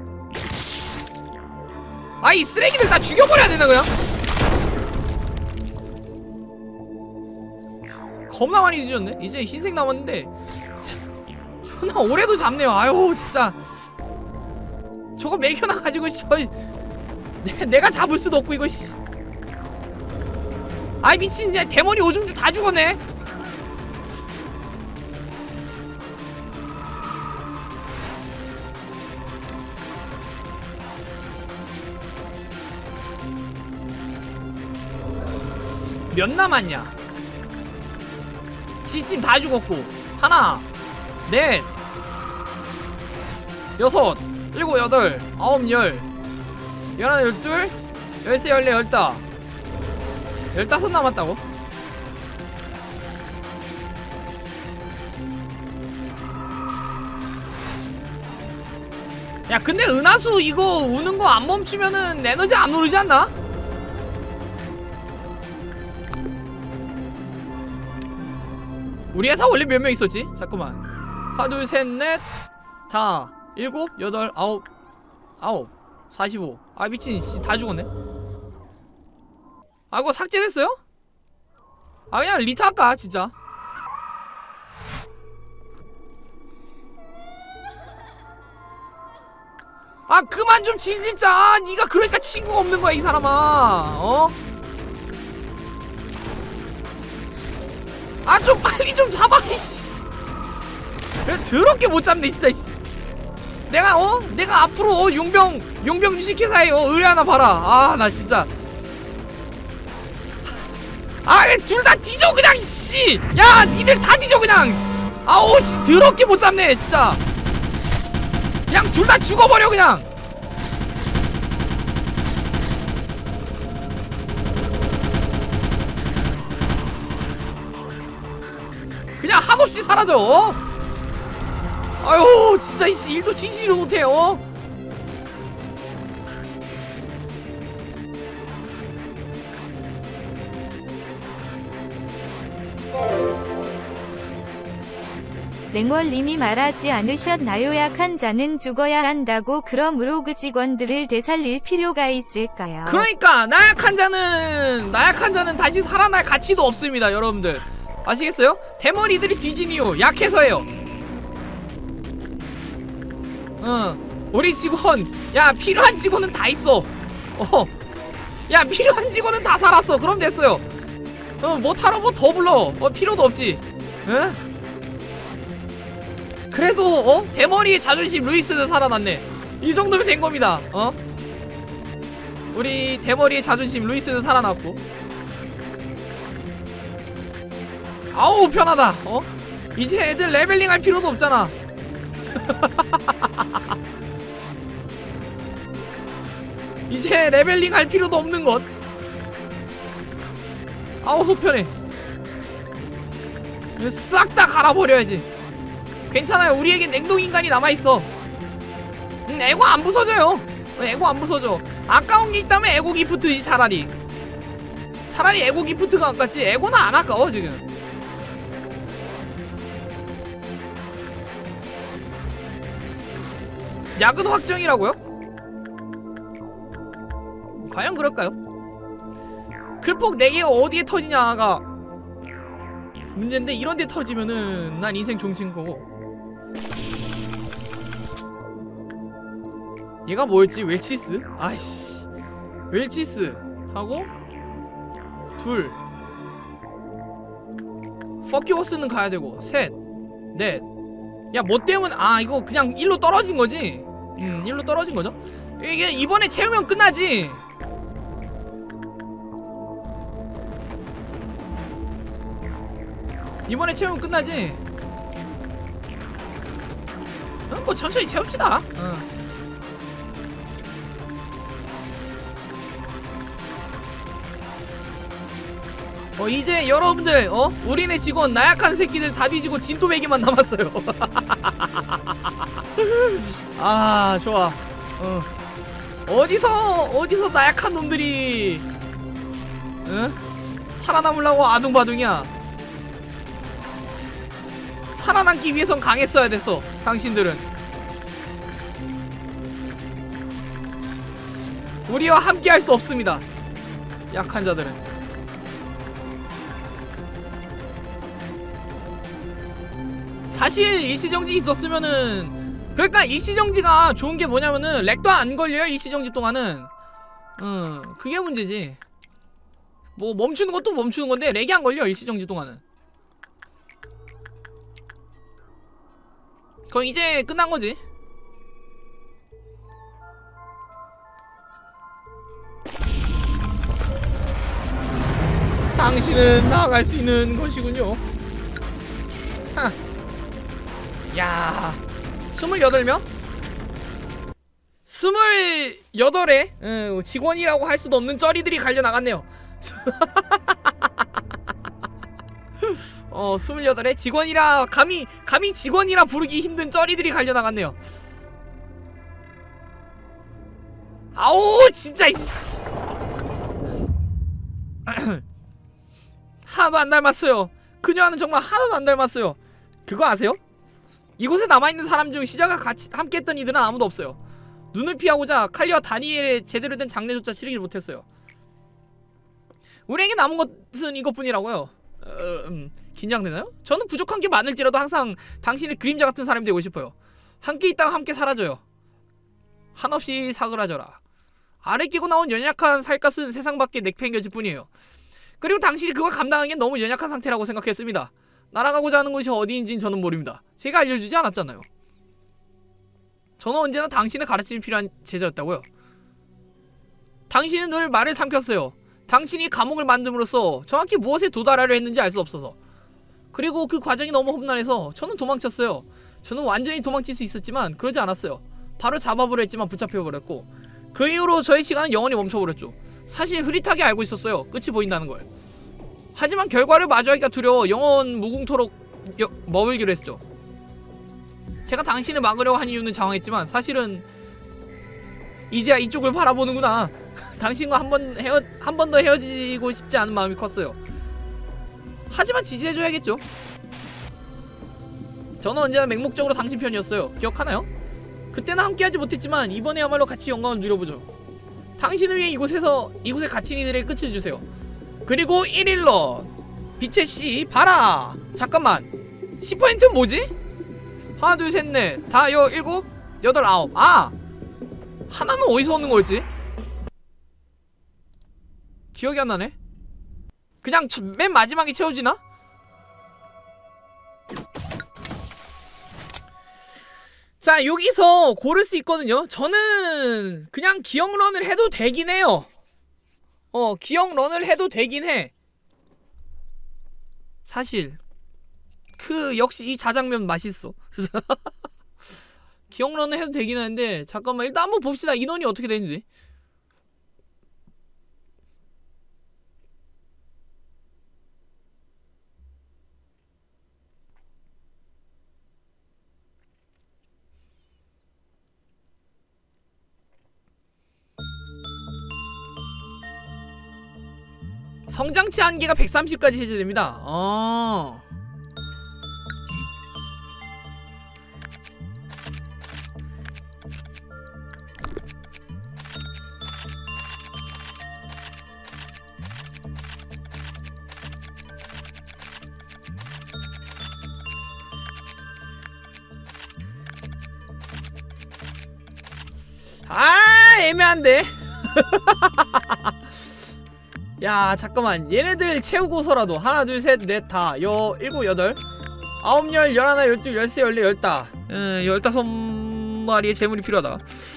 A: 이 쓰레기들 다 죽여버려야 되나 그냥? 겁나 많이 뒤졌네. 이제 흰색 남았는데 존나 오래도 잡네요. 아유 진짜 저거 매겨놔가지고 내가 잡을 수도 없고 이거 씨. 아이 미친 이제 대머리 오줌주 다 죽었네. 몇 남았냐? 시스템 다 죽었고. 하나 넷 여섯 일곱 여덟 아홉 열 열하나 열둘 열세 열네 열다 열다섯 남았다고? 야 근데 은하수 이거 우는 거 안 멈추면은 에너지 안 오르지 않나? 우리 회사 원래 몇 명 있었지? 잠깐만. 하나 둘 셋 넷 다 일곱 여덟 아홉 45. 미친 씨 다 죽었네. 이거 삭제됐어요? 그냥 리타 할까 진짜. 그만 좀 치 진짜. 니가 그러니까 친구가 없는 거야 이 사람아. 좀 빨리 좀 잡아 이씨. 더럽게 못 잡네 진짜 이씨. 내가 앞으로 용병 주식회사에 의뢰 하나 봐라. 나 진짜 둘 다 뒤져 그냥 씨. 야 니들 다 뒤져 그냥. 아우 씨 더럽게 못 잡네 진짜. 그냥 둘 다 죽어버려 그냥. 그냥 한없이 사라져. 아유 진짜 이씨 일도 지지를 못해요.
C: 냉월님이 말하지 않으셨나요? 약한 자는 죽어야 한다고. 그럼 로그 직원들을 되살릴 필요가 있을까요?
A: 그러니까 나약한 자는 다시 살아날 가치도 없습니다 여러분들. 아시겠어요? 대머리들이 뒤진 이유 약해서예요. 우리 직원 필요한 직원은 다 있어. 필요한 직원은 다 살았어. 그럼 됐어요. 못하러 뭐 더 불러. 필요도 없지. 그래도 대머리의 자존심 루이스는 살아났네. 이 정도면 된 겁니다. 우리 대머리의 자존심 루이스는 살아났고. 아우 편하다. 이제 애들 레벨링 할 필요도 없잖아. 이제 레벨링 할 필요도 없는 것. 아우 속 편해. 싹 다 갈아버려야지. 괜찮아요. 우리에겐 냉동인간이 남아있어. 에고 안 부서져요. 에고 안 부서져. 아까운 게 있다면 에고 기프트지. 차라리 에고 기프트가 아깝지. 에고는 안 아까워 지금. 야근 확정이라고요? 과연 그럴까요? 클폭 4개가 어디에 터지냐가 문제인데, 이런데 터지면은 난 인생 종친 거고. 얘가 뭐였지? 웰치스? 아이씨, 웰치스 하고 둘, 퍼큐버스는 가야되고 셋, 넷. 야 뭐 때문에, 아 이거 그냥 일로 떨어진 거지? 일로 떨어진 거죠? 이게 이번에 채우면 끝나지. 이번에 채우면 끝나지. 뭐 천천히 채웁시다. 이제 여러분들 우리네 직원 나약한 새끼들 다 뒤지고 진또배기만 남았어요. 아 좋아. 어디서 나약한 놈들이 살아남으려고 아둥바둥이야. 살아남기 위해선 강했어야 됐어. 당신들은 우리와 함께 할 수 없습니다. 약한 자들은. 사실 일시정지 있었으면은, 그러니까 일시정지가 좋은게 뭐냐면은 렉도 안 걸려요. 일시정지 동안은. 그게 문제지. 뭐 멈추는 것도 멈추는 건데 렉이 안 걸려. 일시정지 동안은. 그럼 이제 끝난 거지. 당신은 나아갈 수 있는 것이군요. 하. 야, 28명? 28에 직원이라고 할 수도 없는 쩌리들이 갈려나갔네요. 28에 직원이라 감히 직원이라 부르기 힘든 쩌리들이 갈려나갔네요. 아오 진짜 이씨. 하나도 안 닮았어요. 그녀와는 정말 하나도 안 닮았어요. 그거 아세요? 이곳에 남아있는 사람 중 시작과 같이 함께했던 이들은 아무도 없어요. 눈을 피하고자 칼리와 다니엘의 제대로 된 장례조차 치르지 못했어요. 우리에게 남은 것은 이것뿐이라고요. 긴장되나요? 저는 부족한 게 많을지라도 항상 당신의 그림자 같은 사람이 되고 싶어요. 함께 있다가 함께 사라져요. 한없이 사그라져라. 아래 끼고 나온 연약한 살갗은 세상 밖에 내팽겨질 뿐이에요. 그리고 당신이 그걸 감당하기엔 너무 연약한 상태라고 생각했습니다. 날아가고자 하는 곳이 어디인지는 저는 모릅니다. 제가 알려주지 않았잖아요. 저는 언제나 당신의 가르침이 필요한 제자였다고요. 당신은 늘 말을 삼켰어요. 당신이 감옥을 만듦으로써 정확히 무엇에 도달하려 했는지 알 수 없어서. 그리고 그 과정이 너무 험난해서 저는 도망쳤어요. 저는 완전히 도망칠 수 있었지만 그러지 않았어요. 바로 잡아보려 했지만 붙잡혀버렸고, 그 이후로 저의 시간은 영원히 멈춰버렸죠. 사실 흐릿하게 알고 있었어요. 끝이 보인다는 걸. 하지만 결과를 마주하기가 두려워 영원 무궁토록 머물기로 했죠. 제가 당신을 막으려고 한 이유는 장황했지만 사실은 이제야 이쪽을 바라보는구나. 당신과 한 번 더 헤어지고 싶지 않은 마음이 컸어요. 하지만 지지해줘야겠죠. 저는 언제나 맹목적으로 당신 편이었어요. 기억하나요? 그때는 함께하지 못했지만 이번에야말로 같이 영광을 누려보죠. 당신을 위해 이곳에 갇힌 이들의 끝을 주세요. 그리고 1일로 빛의 씨 봐라. 잠깐만, 10%는 뭐지? 하나 둘 셋 넷 다 여 7 8 9. 아! 하나는 어디서 얻는 거였지? 기억이 안 나네? 그냥 맨 마지막에 채워지나? 자, 여기서 고를 수 있거든요. 저는 그냥 기억런을 해도 되긴 해요. 기억런을 해도 되긴 해. 사실 그 역시 이 자장면 맛있어. 기억러는 해도 되긴 하는데 잠깐만 일단 한번 봅시다. 인원이 어떻게 되는지. 성장치 한계가 130까지 해제됩니다. 애매한데. 야 잠깐만 얘네들 채우고서라도 하나 둘 셋 넷 다 일곱 여덟 아홉 열 열하나 열둘 열세 열네 열다 15마리의 재물이 필요하다.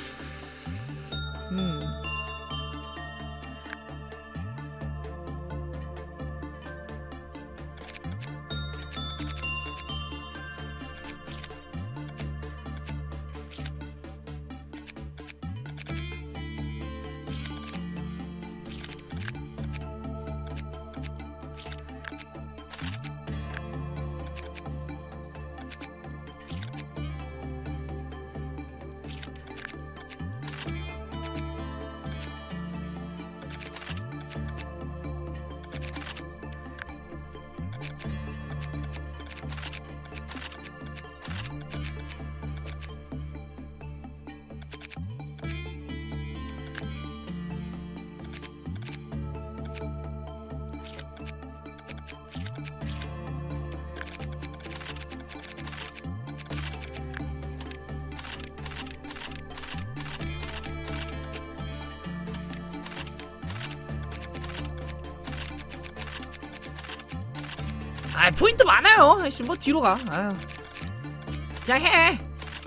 A: 포인트 많아요. 아이씨 뭐 뒤로 가. 아유. 그냥 해.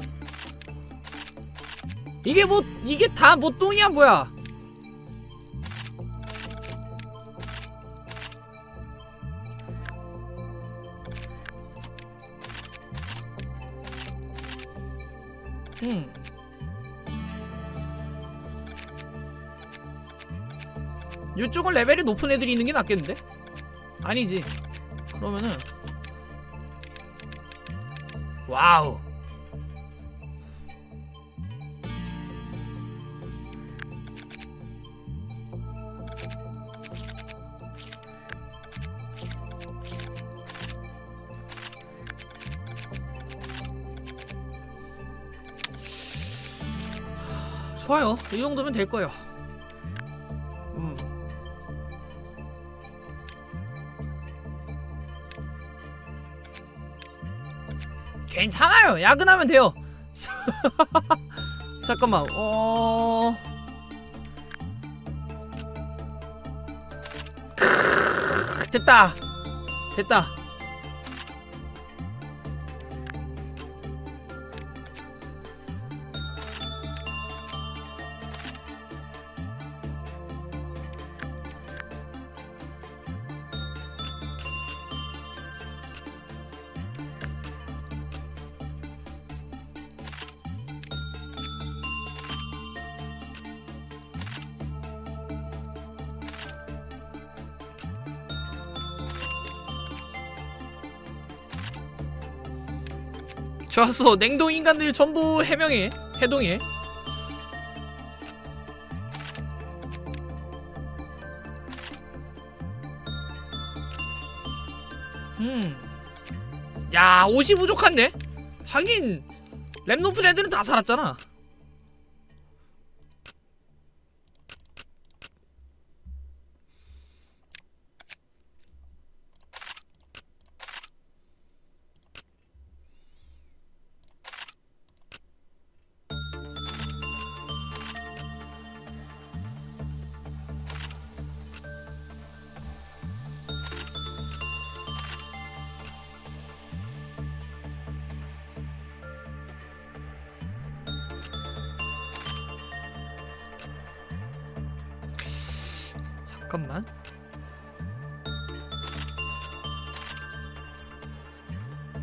A: 이게 다 뭐 똥이야 뭐야. 이쪽은 레벨이 높은 애들이 있는 게 낫겠는데? 아니지. 그러면은 와우. 좋아요. 이 정도면 될 거예요. 괜찮아요. 야근하면 돼요. 잠깐만. 됐다. 됐다. 좋았어. 냉동 인간들 전부 해명해. 해동해. 야, 옷이 부족한데? 하긴 랩 높은 애들은 다 살았잖아. 잠깐만.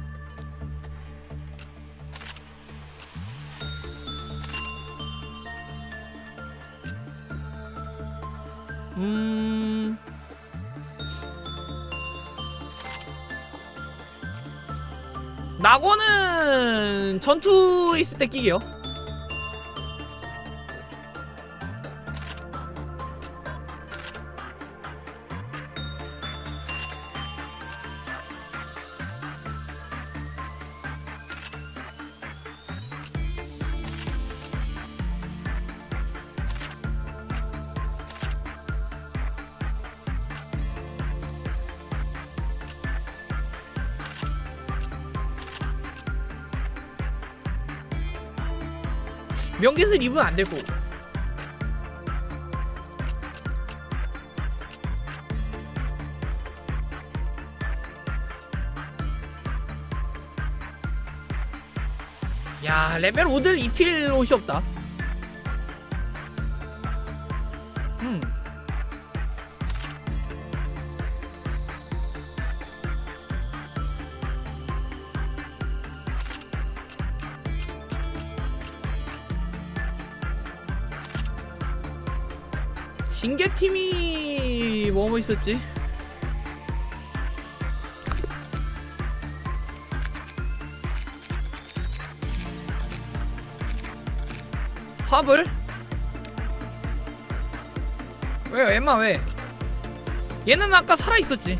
A: 낙원은 전투 있을 때 끼게요. 명기술 입으면 안 되고. 야, 레벨 5들 입힐 옷이 없다. 징계팀이 뭐뭐 있었지? 화불? 왜요? 엠마 왜? 얘는 아까 살아있었지.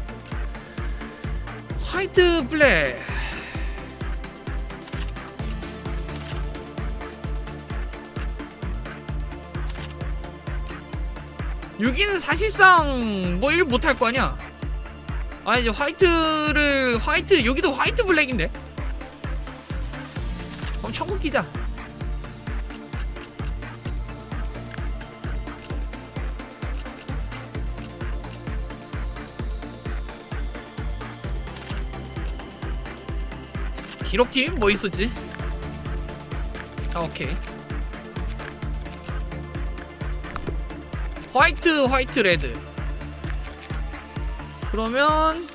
A: 화이트 블랙. 여기는 사실상 뭐 일 못할 거 아니야. 아, 이제 화이트 여기도 화이트 블랙인데. 그럼 천국 끼자. 기록팀 뭐 있었지? 아, 오케이. 화이트 레드. 그러면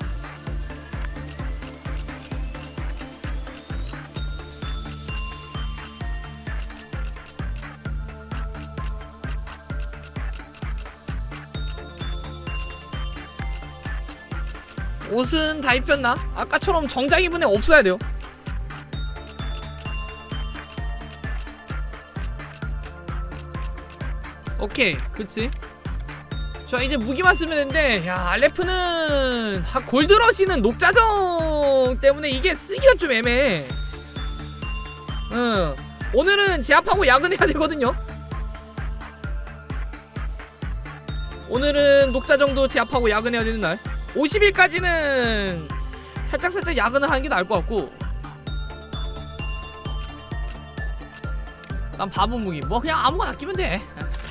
A: 옷은 다 입혔나? 아까처럼 정장 입은 애 없어야 돼요. 오케이, 그치? 자, 이제 무기만 쓰면 되는데, 야, 알레프는 골드러시는 녹자정 때문에 이게 쓰기가 좀 애매해. 오늘은 제압하고 야근해야 되거든요. 오늘은 녹자정도 제압하고 야근해야 되는 날. 50일까지는 살짝 야근을 하는 게 나을 것 같고. 난 바보 무기 뭐 그냥 아무거나 끼면 돼.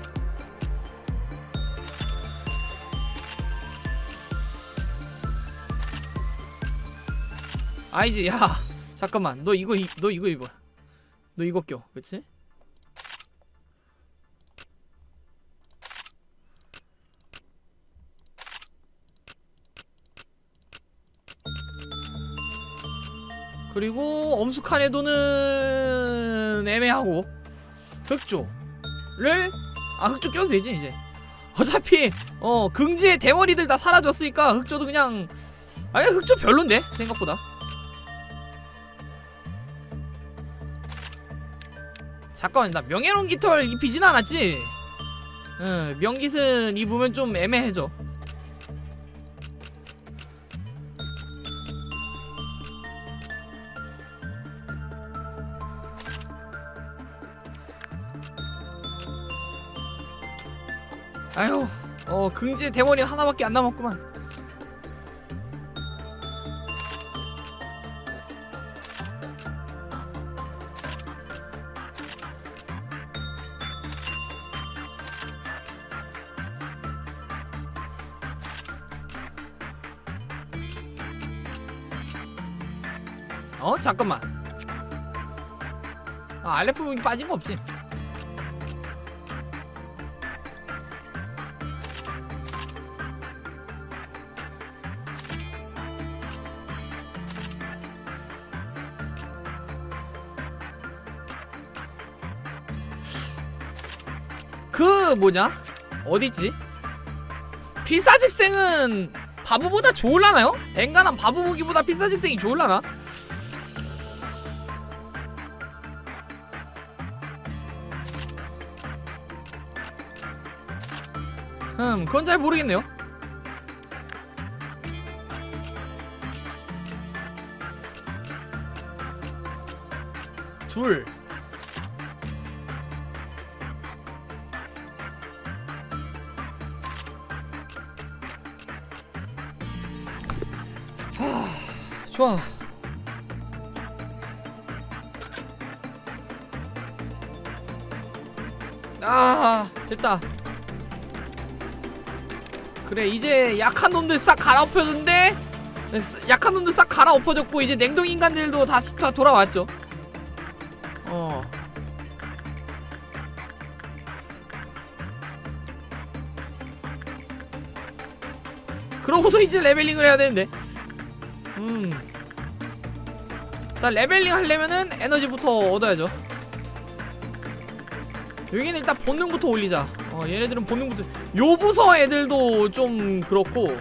A: 아니지. 야, 잠깐만. 너 이거 입어. 너 이거 껴. 그치? 그리고 엄숙한 애도는 애매하고, 흑조를 흑조 껴도 되지 이제. 어차피 긍지의 대머리들 다 사라졌으니까 흑조도 그냥, 아니 흑조 별론데 생각보다. 잠깐만, 나 명예로운 깃털 입히진 않았지? 명깃은 입으면 좀 애매해져. 아휴, 긍지의 대머리 하나밖에 안 남았구만. 잠깐만. 알레프 무기 빠진 거 없지? 그 뭐냐? 어디있지? 필사직생은 바보보다 좋을라나요? 엔간한 바보 무기보다 필사직생이 좋을라나? 그건 잘 모르겠네요. 둘. 좋아. 됐다. 그래, 이제 약한 놈들 싹 갈아엎혀졌는데, 약한 놈들 싹 갈아엎어졌고 이제 냉동 인간들도 다시 다 돌아왔죠. 그러고서 이제 레벨링을 해야 되는데. 일단 레벨링 하려면은 에너지부터 얻어야죠. 여기는 일단 본능부터 올리자. 얘네들은 본능부터. 요 부서 애들도 좀 그렇고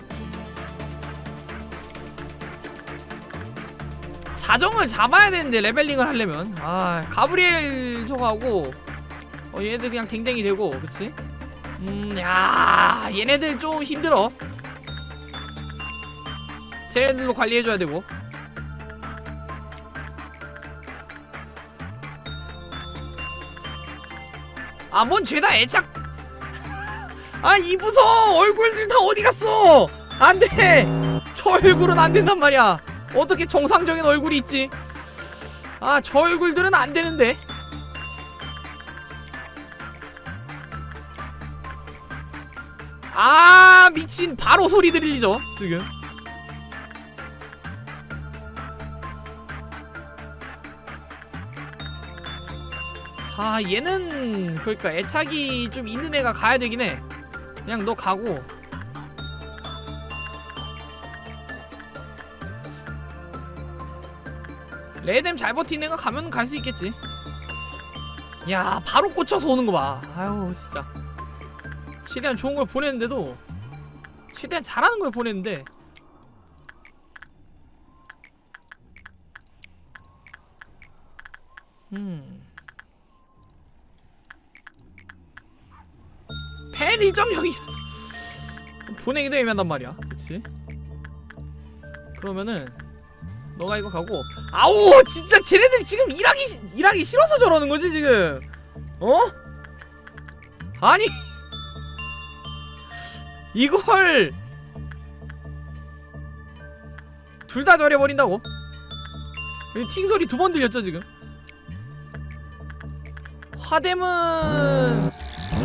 A: 자정을 잡아야 되는데 레벨링을 하려면. 가브리엘 저거하고 얘네들 그냥 댕댕이 되고. 그치? 야, 얘네들 좀 힘들어. 쟤네들로 관리해줘야 되고. 뭔 죄다 애착. 이 부서 얼굴들 다 어디 갔어? 안돼. 저 얼굴은 안 된단 말이야. 어떻게 정상적인 얼굴이 있지? 저 얼굴들은 안 되는데. 미친. 바로 소리 들리죠 지금. 얘는 그러니까 애착이 좀 있는 애가 가야 되긴 해. 그냥 너 가고. 레뎀 잘 버티는 애가 가면 갈 수 있겠지. 야, 바로 꽂혀서 오는 거 봐. 아유, 진짜. 최대한 좋은 걸 보냈는데도, 최대한 잘하는 걸 보냈는데. 펜 1.0이라서 보내기도 애매한단 말이야. 그치? 그러면은 너가 이거 가고. 아우, 진짜 쟤네들 지금 일하기 싫어서 저러는 거지 지금. 아니 이걸 둘 다 저려버린다고? 팅 소리 2번 들렸죠 지금? 화뎀은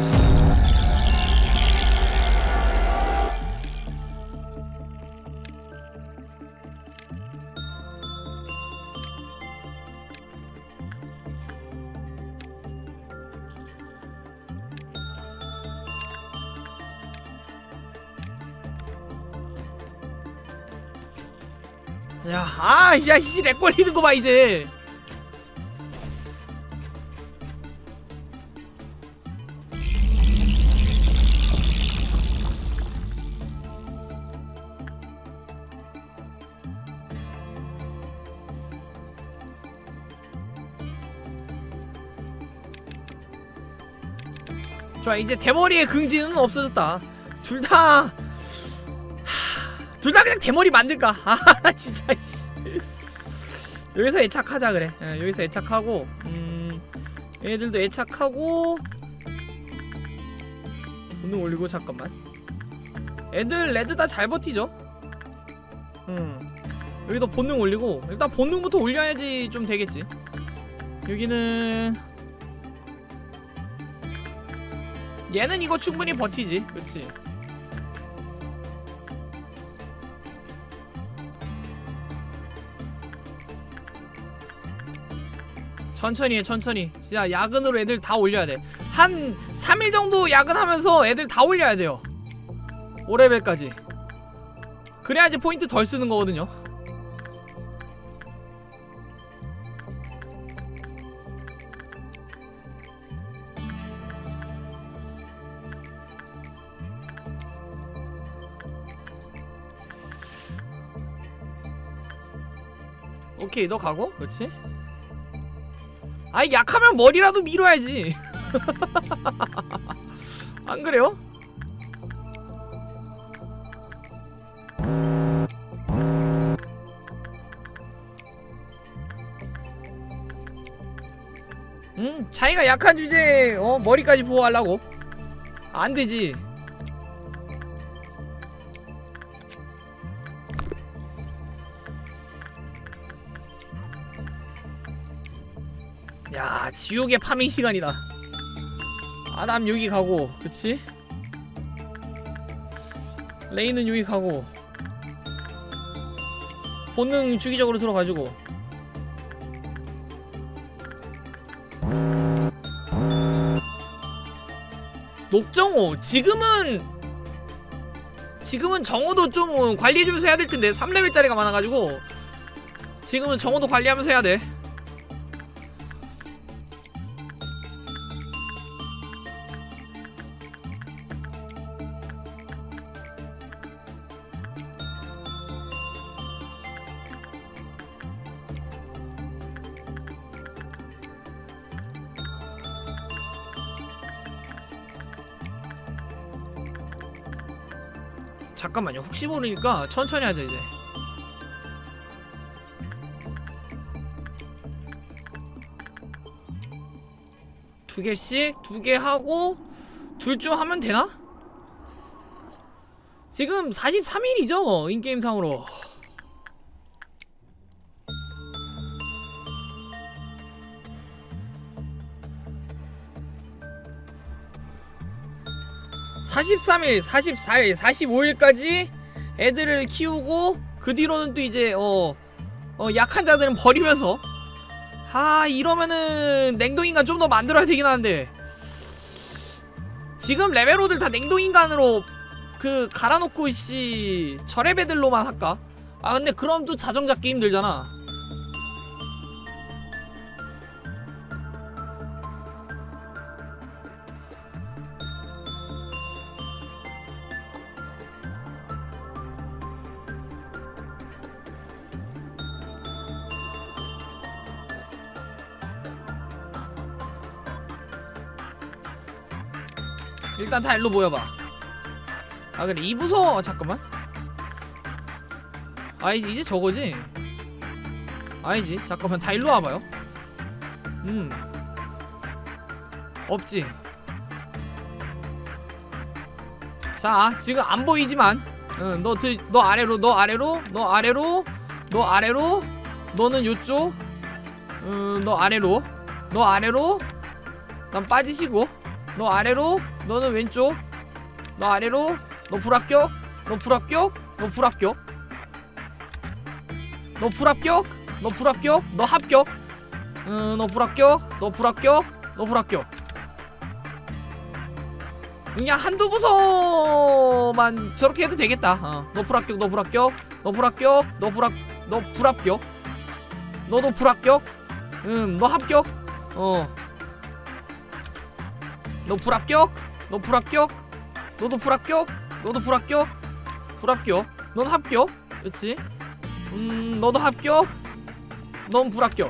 A: 야, 이씨 렉 걸리는 거 봐 이제. 좋아, 이제 대머리의 긍지는 없어졌다. 둘 다 그냥 대머리 만들까? 진짜 씨. 여기서 애착하자 그래. 여기서 애착하고 얘들도 애착하고 본능 올리고. 잠깐만. 애들 레드 다 잘 버티죠? 여기도 본능 올리고. 일단 본능부터 올려야지 좀 되겠지. 여기는 얘는 이거 충분히 버티지. 그치? 천천히 해, 천천히. 진짜 야근으로 애들 다 올려야 돼. 한 3일 정도 야근하면서 애들 다 올려야 돼요. 5레벨까지. 그래야지 포인트 덜 쓰는 거거든요. 오케이 너 가고. 그렇지. 아이 약하면 머리라도 밀어야지. 안 그래요? 자기가 약한 주제에 머리까지 보호하려고. 안 되지. 야, 지옥의 파밍 시간이다. 아담 여기 가고, 그치? 레이는 여기 가고, 본능 주기적으로 들어가지고. 녹정호 지금은 정호도 좀 관리해주면서 해야 될 텐데 3레벨짜리가 많아가지고 지금은 정호도 관리하면서 해야 돼. 잠깐만요. 혹시 모르니까 천천히 하자 이제. 두 개씩 두 개 하고 둘 중 하면 되나? 지금 43일이죠 인게임상으로. (43일) (44일) (45일까지) 애들을 키우고 그 뒤로는 또 이제 약한 자들은 버리면서. 이러면은 냉동인간 좀 더 만들어야 되긴 하는데 지금 레벨로들 다 냉동인간으로 갈아놓고 저레벨들로만 할까? 근데 그럼 또 자정 잡기 힘들잖아. 일단 다 일로 모여봐. 그래 이 부서 잠깐만. 이제 저거지? 아니지. 잠깐만 다 일로 와봐요. 없지. 자 지금 안 보이지만 너 아래로 너 아래로 너 아래로 너 아래로 너는 요쪽 너 아래로 너 아래로 난 빠지시고 너 아래로 너는 왼쪽 너 아래로 너 불합격 너 불합격 너 불합격 너 불합격 너 불합격 너 합격 너 불합격 너 불합격 너 불합격. 그냥 한두 부서만 저렇게 해도 되겠다. 너 불합격 너 불합격 너 불합격 너 불합격 너도 불합격 너 합격 너 불합격 너 불합격 너도 불합격 너도 불합격 불합격 넌 합격. 그치? 너도 합격 넌 불합격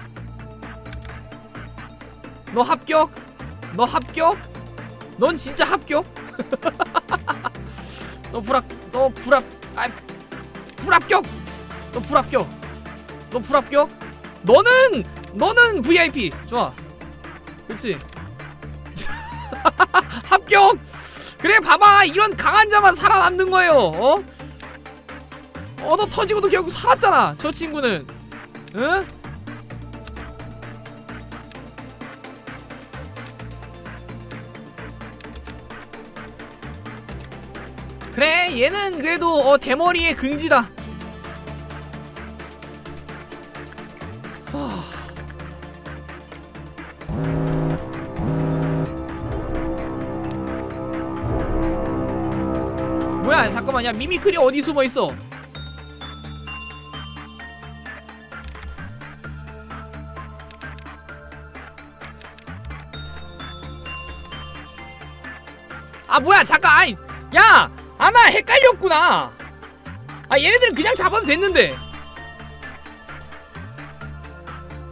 A: 너 합격 너 합격 넌 진짜 합격. 너 불합격 너 불합격 너는 VIP. 좋아. 그치? 합격. 그래 봐봐 이런 강한 자만 살아남는 거예요. 너 터지고도 결국 살았잖아 저 친구는. 응? 그래 얘는 그래도 대머리의 긍지다. 뭐야 잠깐만. 야 미미크리 어디 숨어있어? 뭐야 잠깐. 야 나 헷갈렸구나. 얘네들은 그냥 잡아도 됐는데.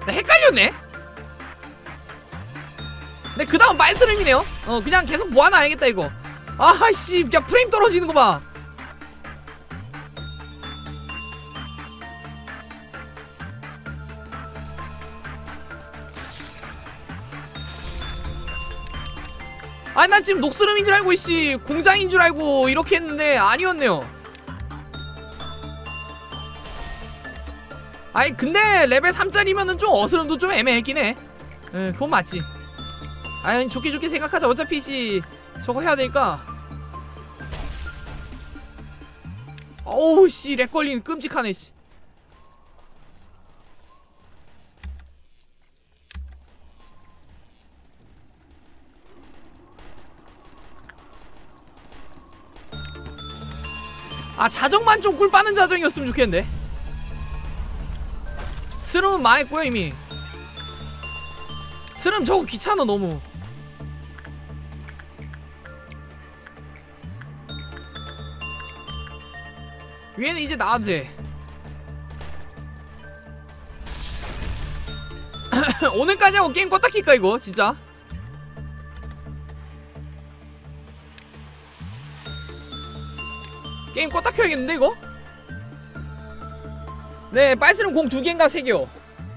A: 나 헷갈렸네. 근데 그 다음 말스름이네요. 그냥 계속 모아놔야겠다 이거. 아씨, 야 프레임 떨어지는 거 봐. 아니 난 지금 녹스름인 줄 알고 이씨 공장인 줄 알고 이렇게 했는데 아니었네요. 아니 근데 레벨 3짜리면은 좀 어스름도 좀 애매했긴 해. 그건 맞지. 아니 좋게 좋게 생각하자. 어차피 씨 저거 해야 되니까. 어우 씨 렉 걸리는 끔찍하네 씨. 아 자정만 좀 꿀 빠는 자정이었으면 좋겠는데. 스름은 망했고요 이미. 스름 저거 귀찮아 너무. 위에는 이제 나와도 돼. 오늘까지 하고 게임 껐다 킬까 이거 진짜. 게임 껐다 켜야겠는데 이거? 네 빨스름 공 2개인가 3개요.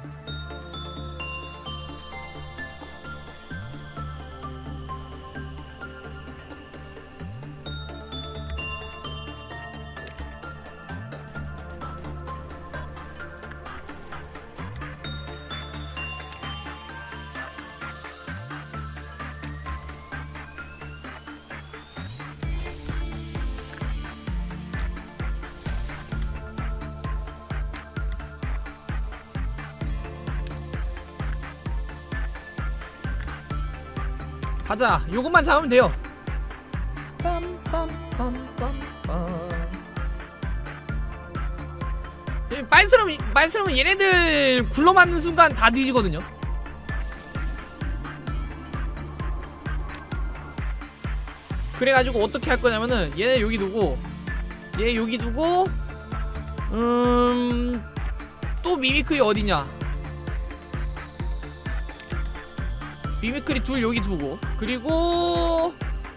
A: 가자. 요것만 잡으면 돼요. 빨스름은 얘네들 굴러 맞는 순간 다 뒤지거든요. 그래가지고 어떻게 할 거냐면은 얘네 여기 두고 얘 여기 두고 또 미미클이 어디냐. 미미클이 둘 여기 두고 그리고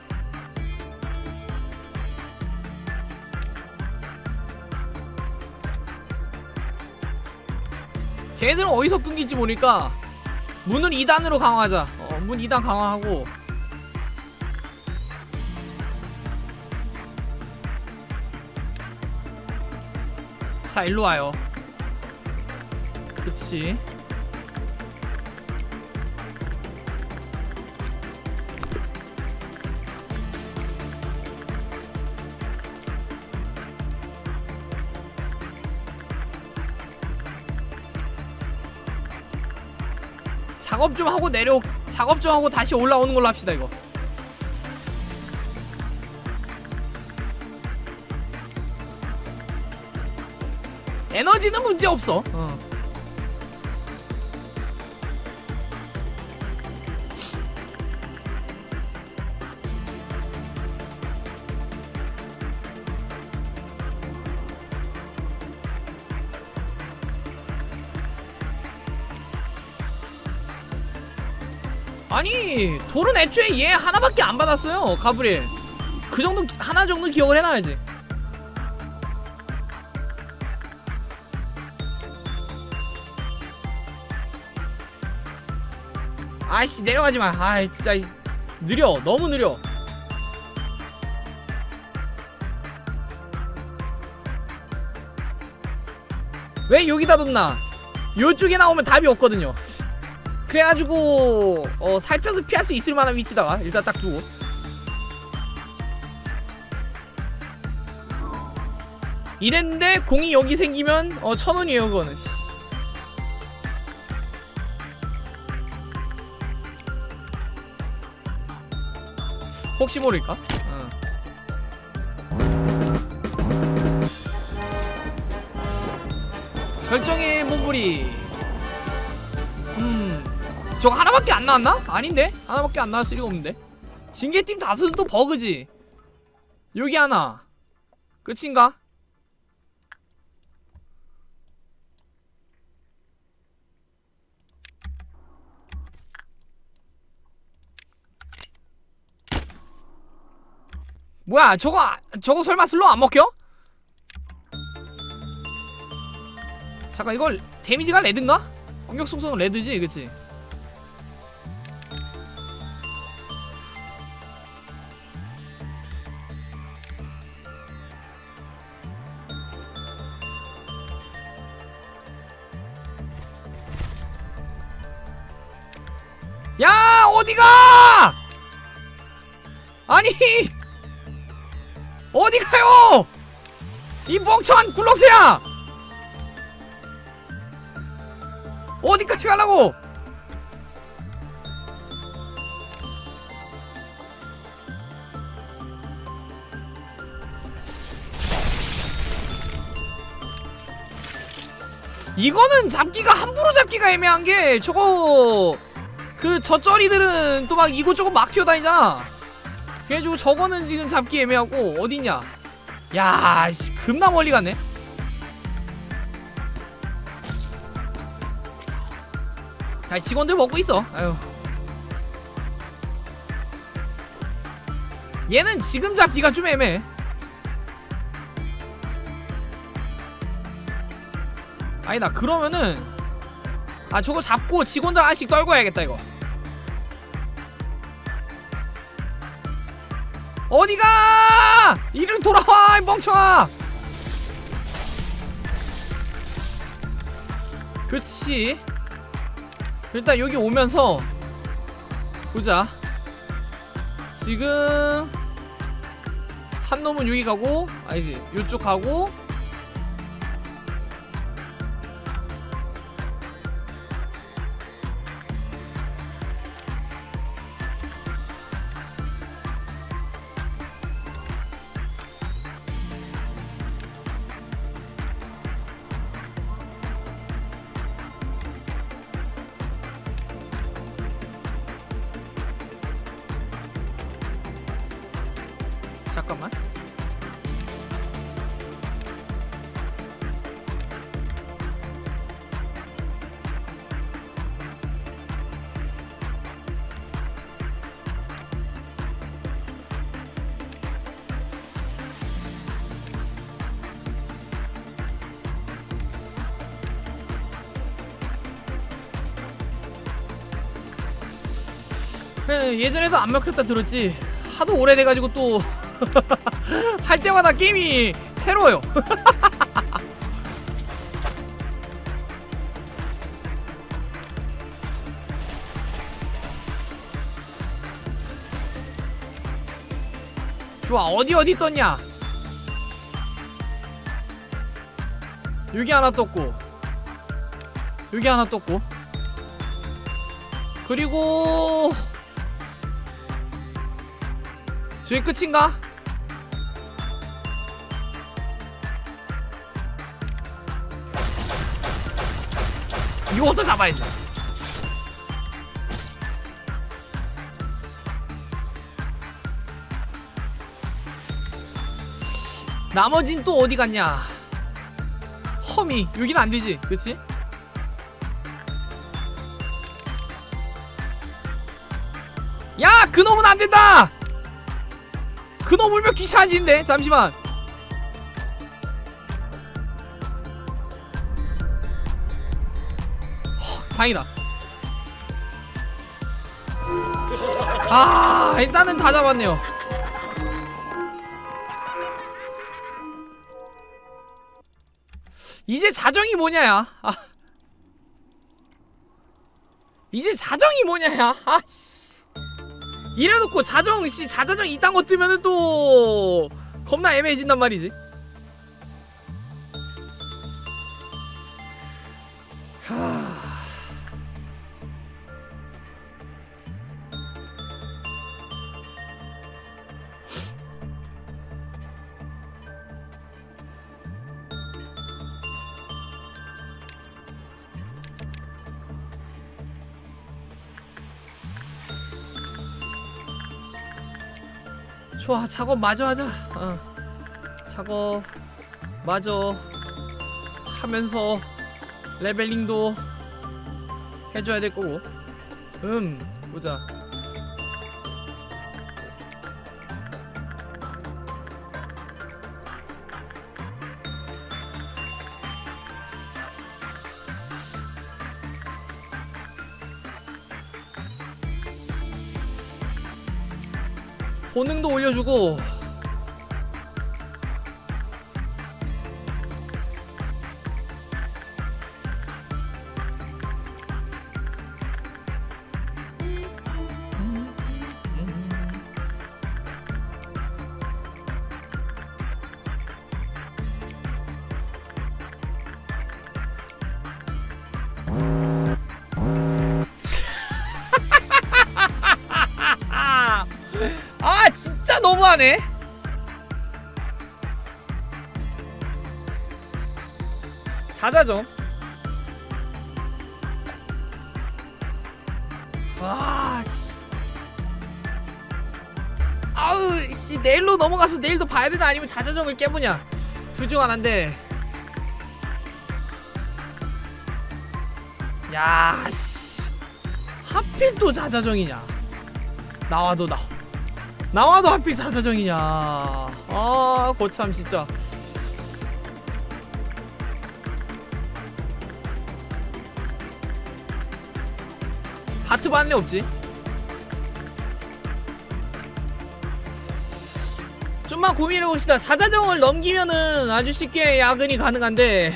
A: 걔들은 어디서 끊길지 모르니까 문을 2단으로 강화하자. 문 2단 강화하고 자 일로 와요. 그치. 작업 좀 하고 작업 좀 하고 다시 올라오는 걸로 합시다 이거. 에너지는 문제 없어. 아니 돌은 애초에 얘 하나밖에 안 받았어요. 가브리엘 그 정도 하나 정도 기억을 해놔야지. 아이씨 내려가지마. 아이 진짜 느려. 너무 느려. 왜 여기다 뒀나. 요쪽에 나오면 답이 없거든요. 그래가지고 살펴서 피할 수 있을 만한 위치다가 일단 딱 두고 이랬는데 공이 여기 생기면 1000원이에요 그거는. 혹시 모를까? 절정의 몸부리. 저거 하나밖에 안 나왔나? 아닌데? 하나밖에 안 나왔을 리가 없는데? 징계팀 다수는 또 버그지? 여기 하나 끝인가? 뭐야 저거 설마 슬로우 안 먹혀? 잠깐 이걸 데미지가 레드인가? 공격 속성은 레드지 그치? 야 어디가! 아니 어디가요! 이 멍청한 굴렁쇠야! 어디까지 가려고! 이거는 잡기가 함부로 잡기가 애매한게 저거 그 젖쩌리들은 또 막 이곳저곳 막 튀어다니잖아. 그래가지고 저거는 지금 잡기 애매하고 어딨냐. 야 씨, 겁나 멀리 갔네. 야 직원들 먹고 있어. 아유. 얘는 지금 잡기가 좀 애매해. 아니다 그러면은 아 저거 잡고 직원들 하나씩 떨궈야겠다 이거. 어디가! 이리로 돌아와 이 멍청아! 그렇지. 일단 여기 오면서 보자. 지금 한 놈은 여기 가고 아니지 요쪽 가고 잠깐만. 예전에도 안 먹혔다 들었지. 하도 오래돼가지고 또 할 때마다 게임이 새로워요. 좋아 어디 떴냐. 여기 하나 떴고 여기 하나 떴고 그리고 저기 끝인가? 이거부터 잡아야지. 나머진 또 어디 갔냐? 험이 여긴 안 되지, 그렇지? 야, 그놈은 안 된다. 그놈 울면 귀찮아지는데. 잠시만. 다행이다. 아, 일단은 다 잡았네요. 이제 자정이 뭐냐야. 아. 이제 자정이 뭐냐야. 아, 씨. 이래놓고 자정, 씨, 자자정 이딴 거 뜨면은 또 겁나 애매해진단 말이지. 하. 좋아, 작업 마저 하자. 작업 마저 하면서 레벨링도 해줘야 될 거고. 보자. 본능도 올려주고. 아 진짜 너무하네. 자자정. 와 씨. 아우 씨, 내일로 넘어가서 내일도 봐야 되나 아니면 자자정을 깨보냐, 둘 중 하나인데. 야 씨, 하필 또 자자정이냐. 나와도 하필 자자정이냐. 아 거참 진짜. 하트 반네 없지. 좀만 고민해봅시다. 자자정을 넘기면은 아주 쉽게 야근이 가능한데,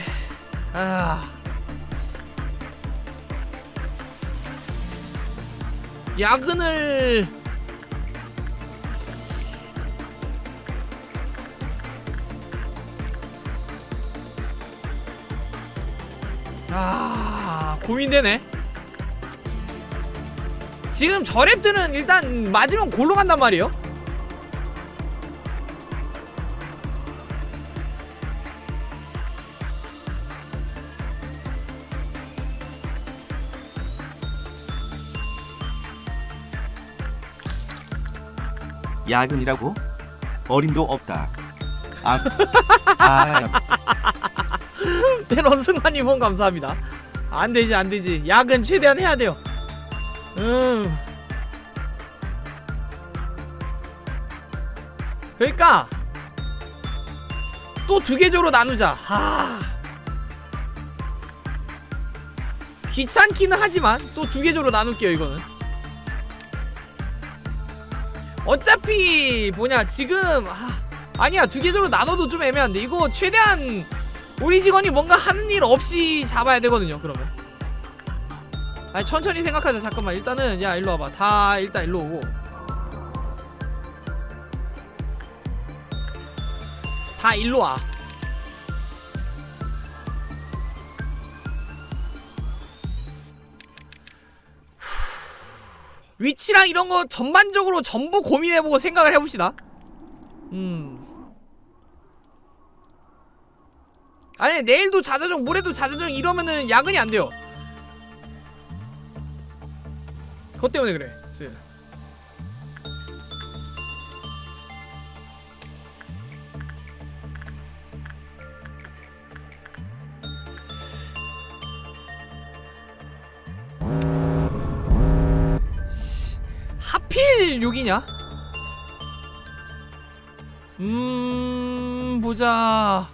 A: 야근을 고민되네. 지금 저 랩들은 일단 맞으면 골로 간단 말이에요.
D: 야근이라고? 어림도 없다.
A: 내런 승관님 후원 감사합니다. 안되지 안되지. 야근 최대한 해야 돼요. 그러니까 또 2개조로 나누자. 귀찮기는 하지만 또 2개조로 나눌게요. 이거는 어차피 뭐냐 지금 아니야 2개조로 나눠도 좀 애매한데, 이거 최대한 우리 직원이 뭔가 하는 일 없이 잡아야 되거든요. 그러면 아니 천천히 생각하자. 잠깐만 일단은 야 일로 와봐. 다 일단 일로 오고, 다 일로 와. 위치랑 이런 거 전반적으로 전부 고민해보고 생각을 해봅시다. 아니 내일도 자자정 모레도 자자정 이러면은 야근이 안 돼요. 그것 때문에 그래. 하필 6이냐? 보자.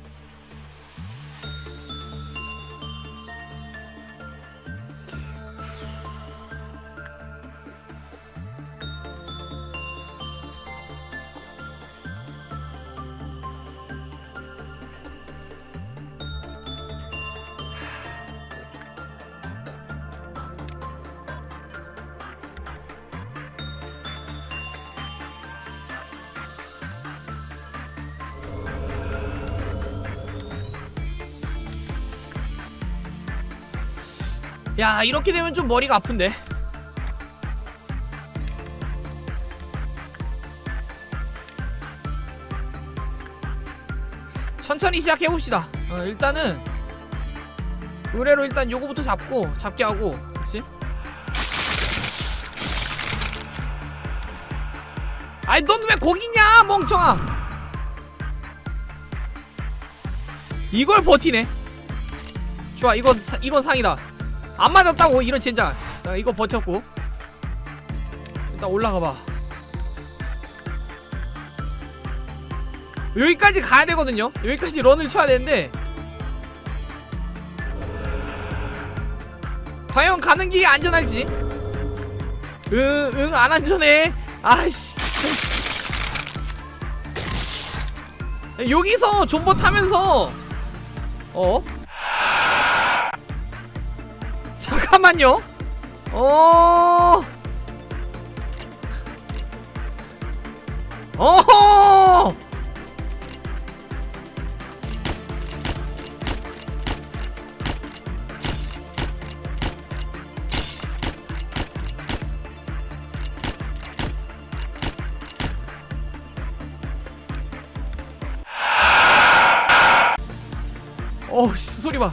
A: 야 이렇게 되면 좀 머리가 아픈데. 천천히 시작해봅시다. 일단은 의뢰로 일단 요거부터 잡게 하고. 그치? 아이 넌 왜 거기 있냐 멍청아. 이걸 버티네. 좋아 이건 상이다. 안 맞았다고 이런 젠장. 자 이거 버텼고 일단 올라가봐. 여기까지 가야 되거든요. 여기까지 런을 쳐야 되는데 과연 가는 길이 안전할지. 응 안 안전해. 아이씨 여기서 존버 타면서 잠깐만요. 어허! 소리 봐.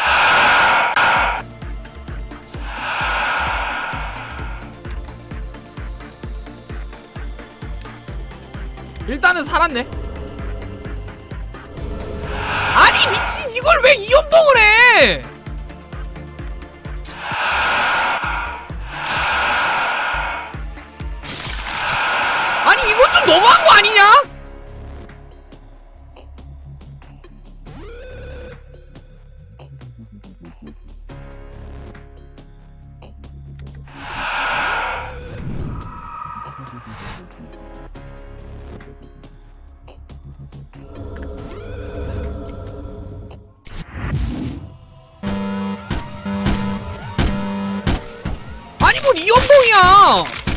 A: 일단은 살았네. 아니 미친, 이걸 왜 이연봉을 해? 아니 이건 좀 너무한 거 아니냐? 아니 뭘 이연봉이야?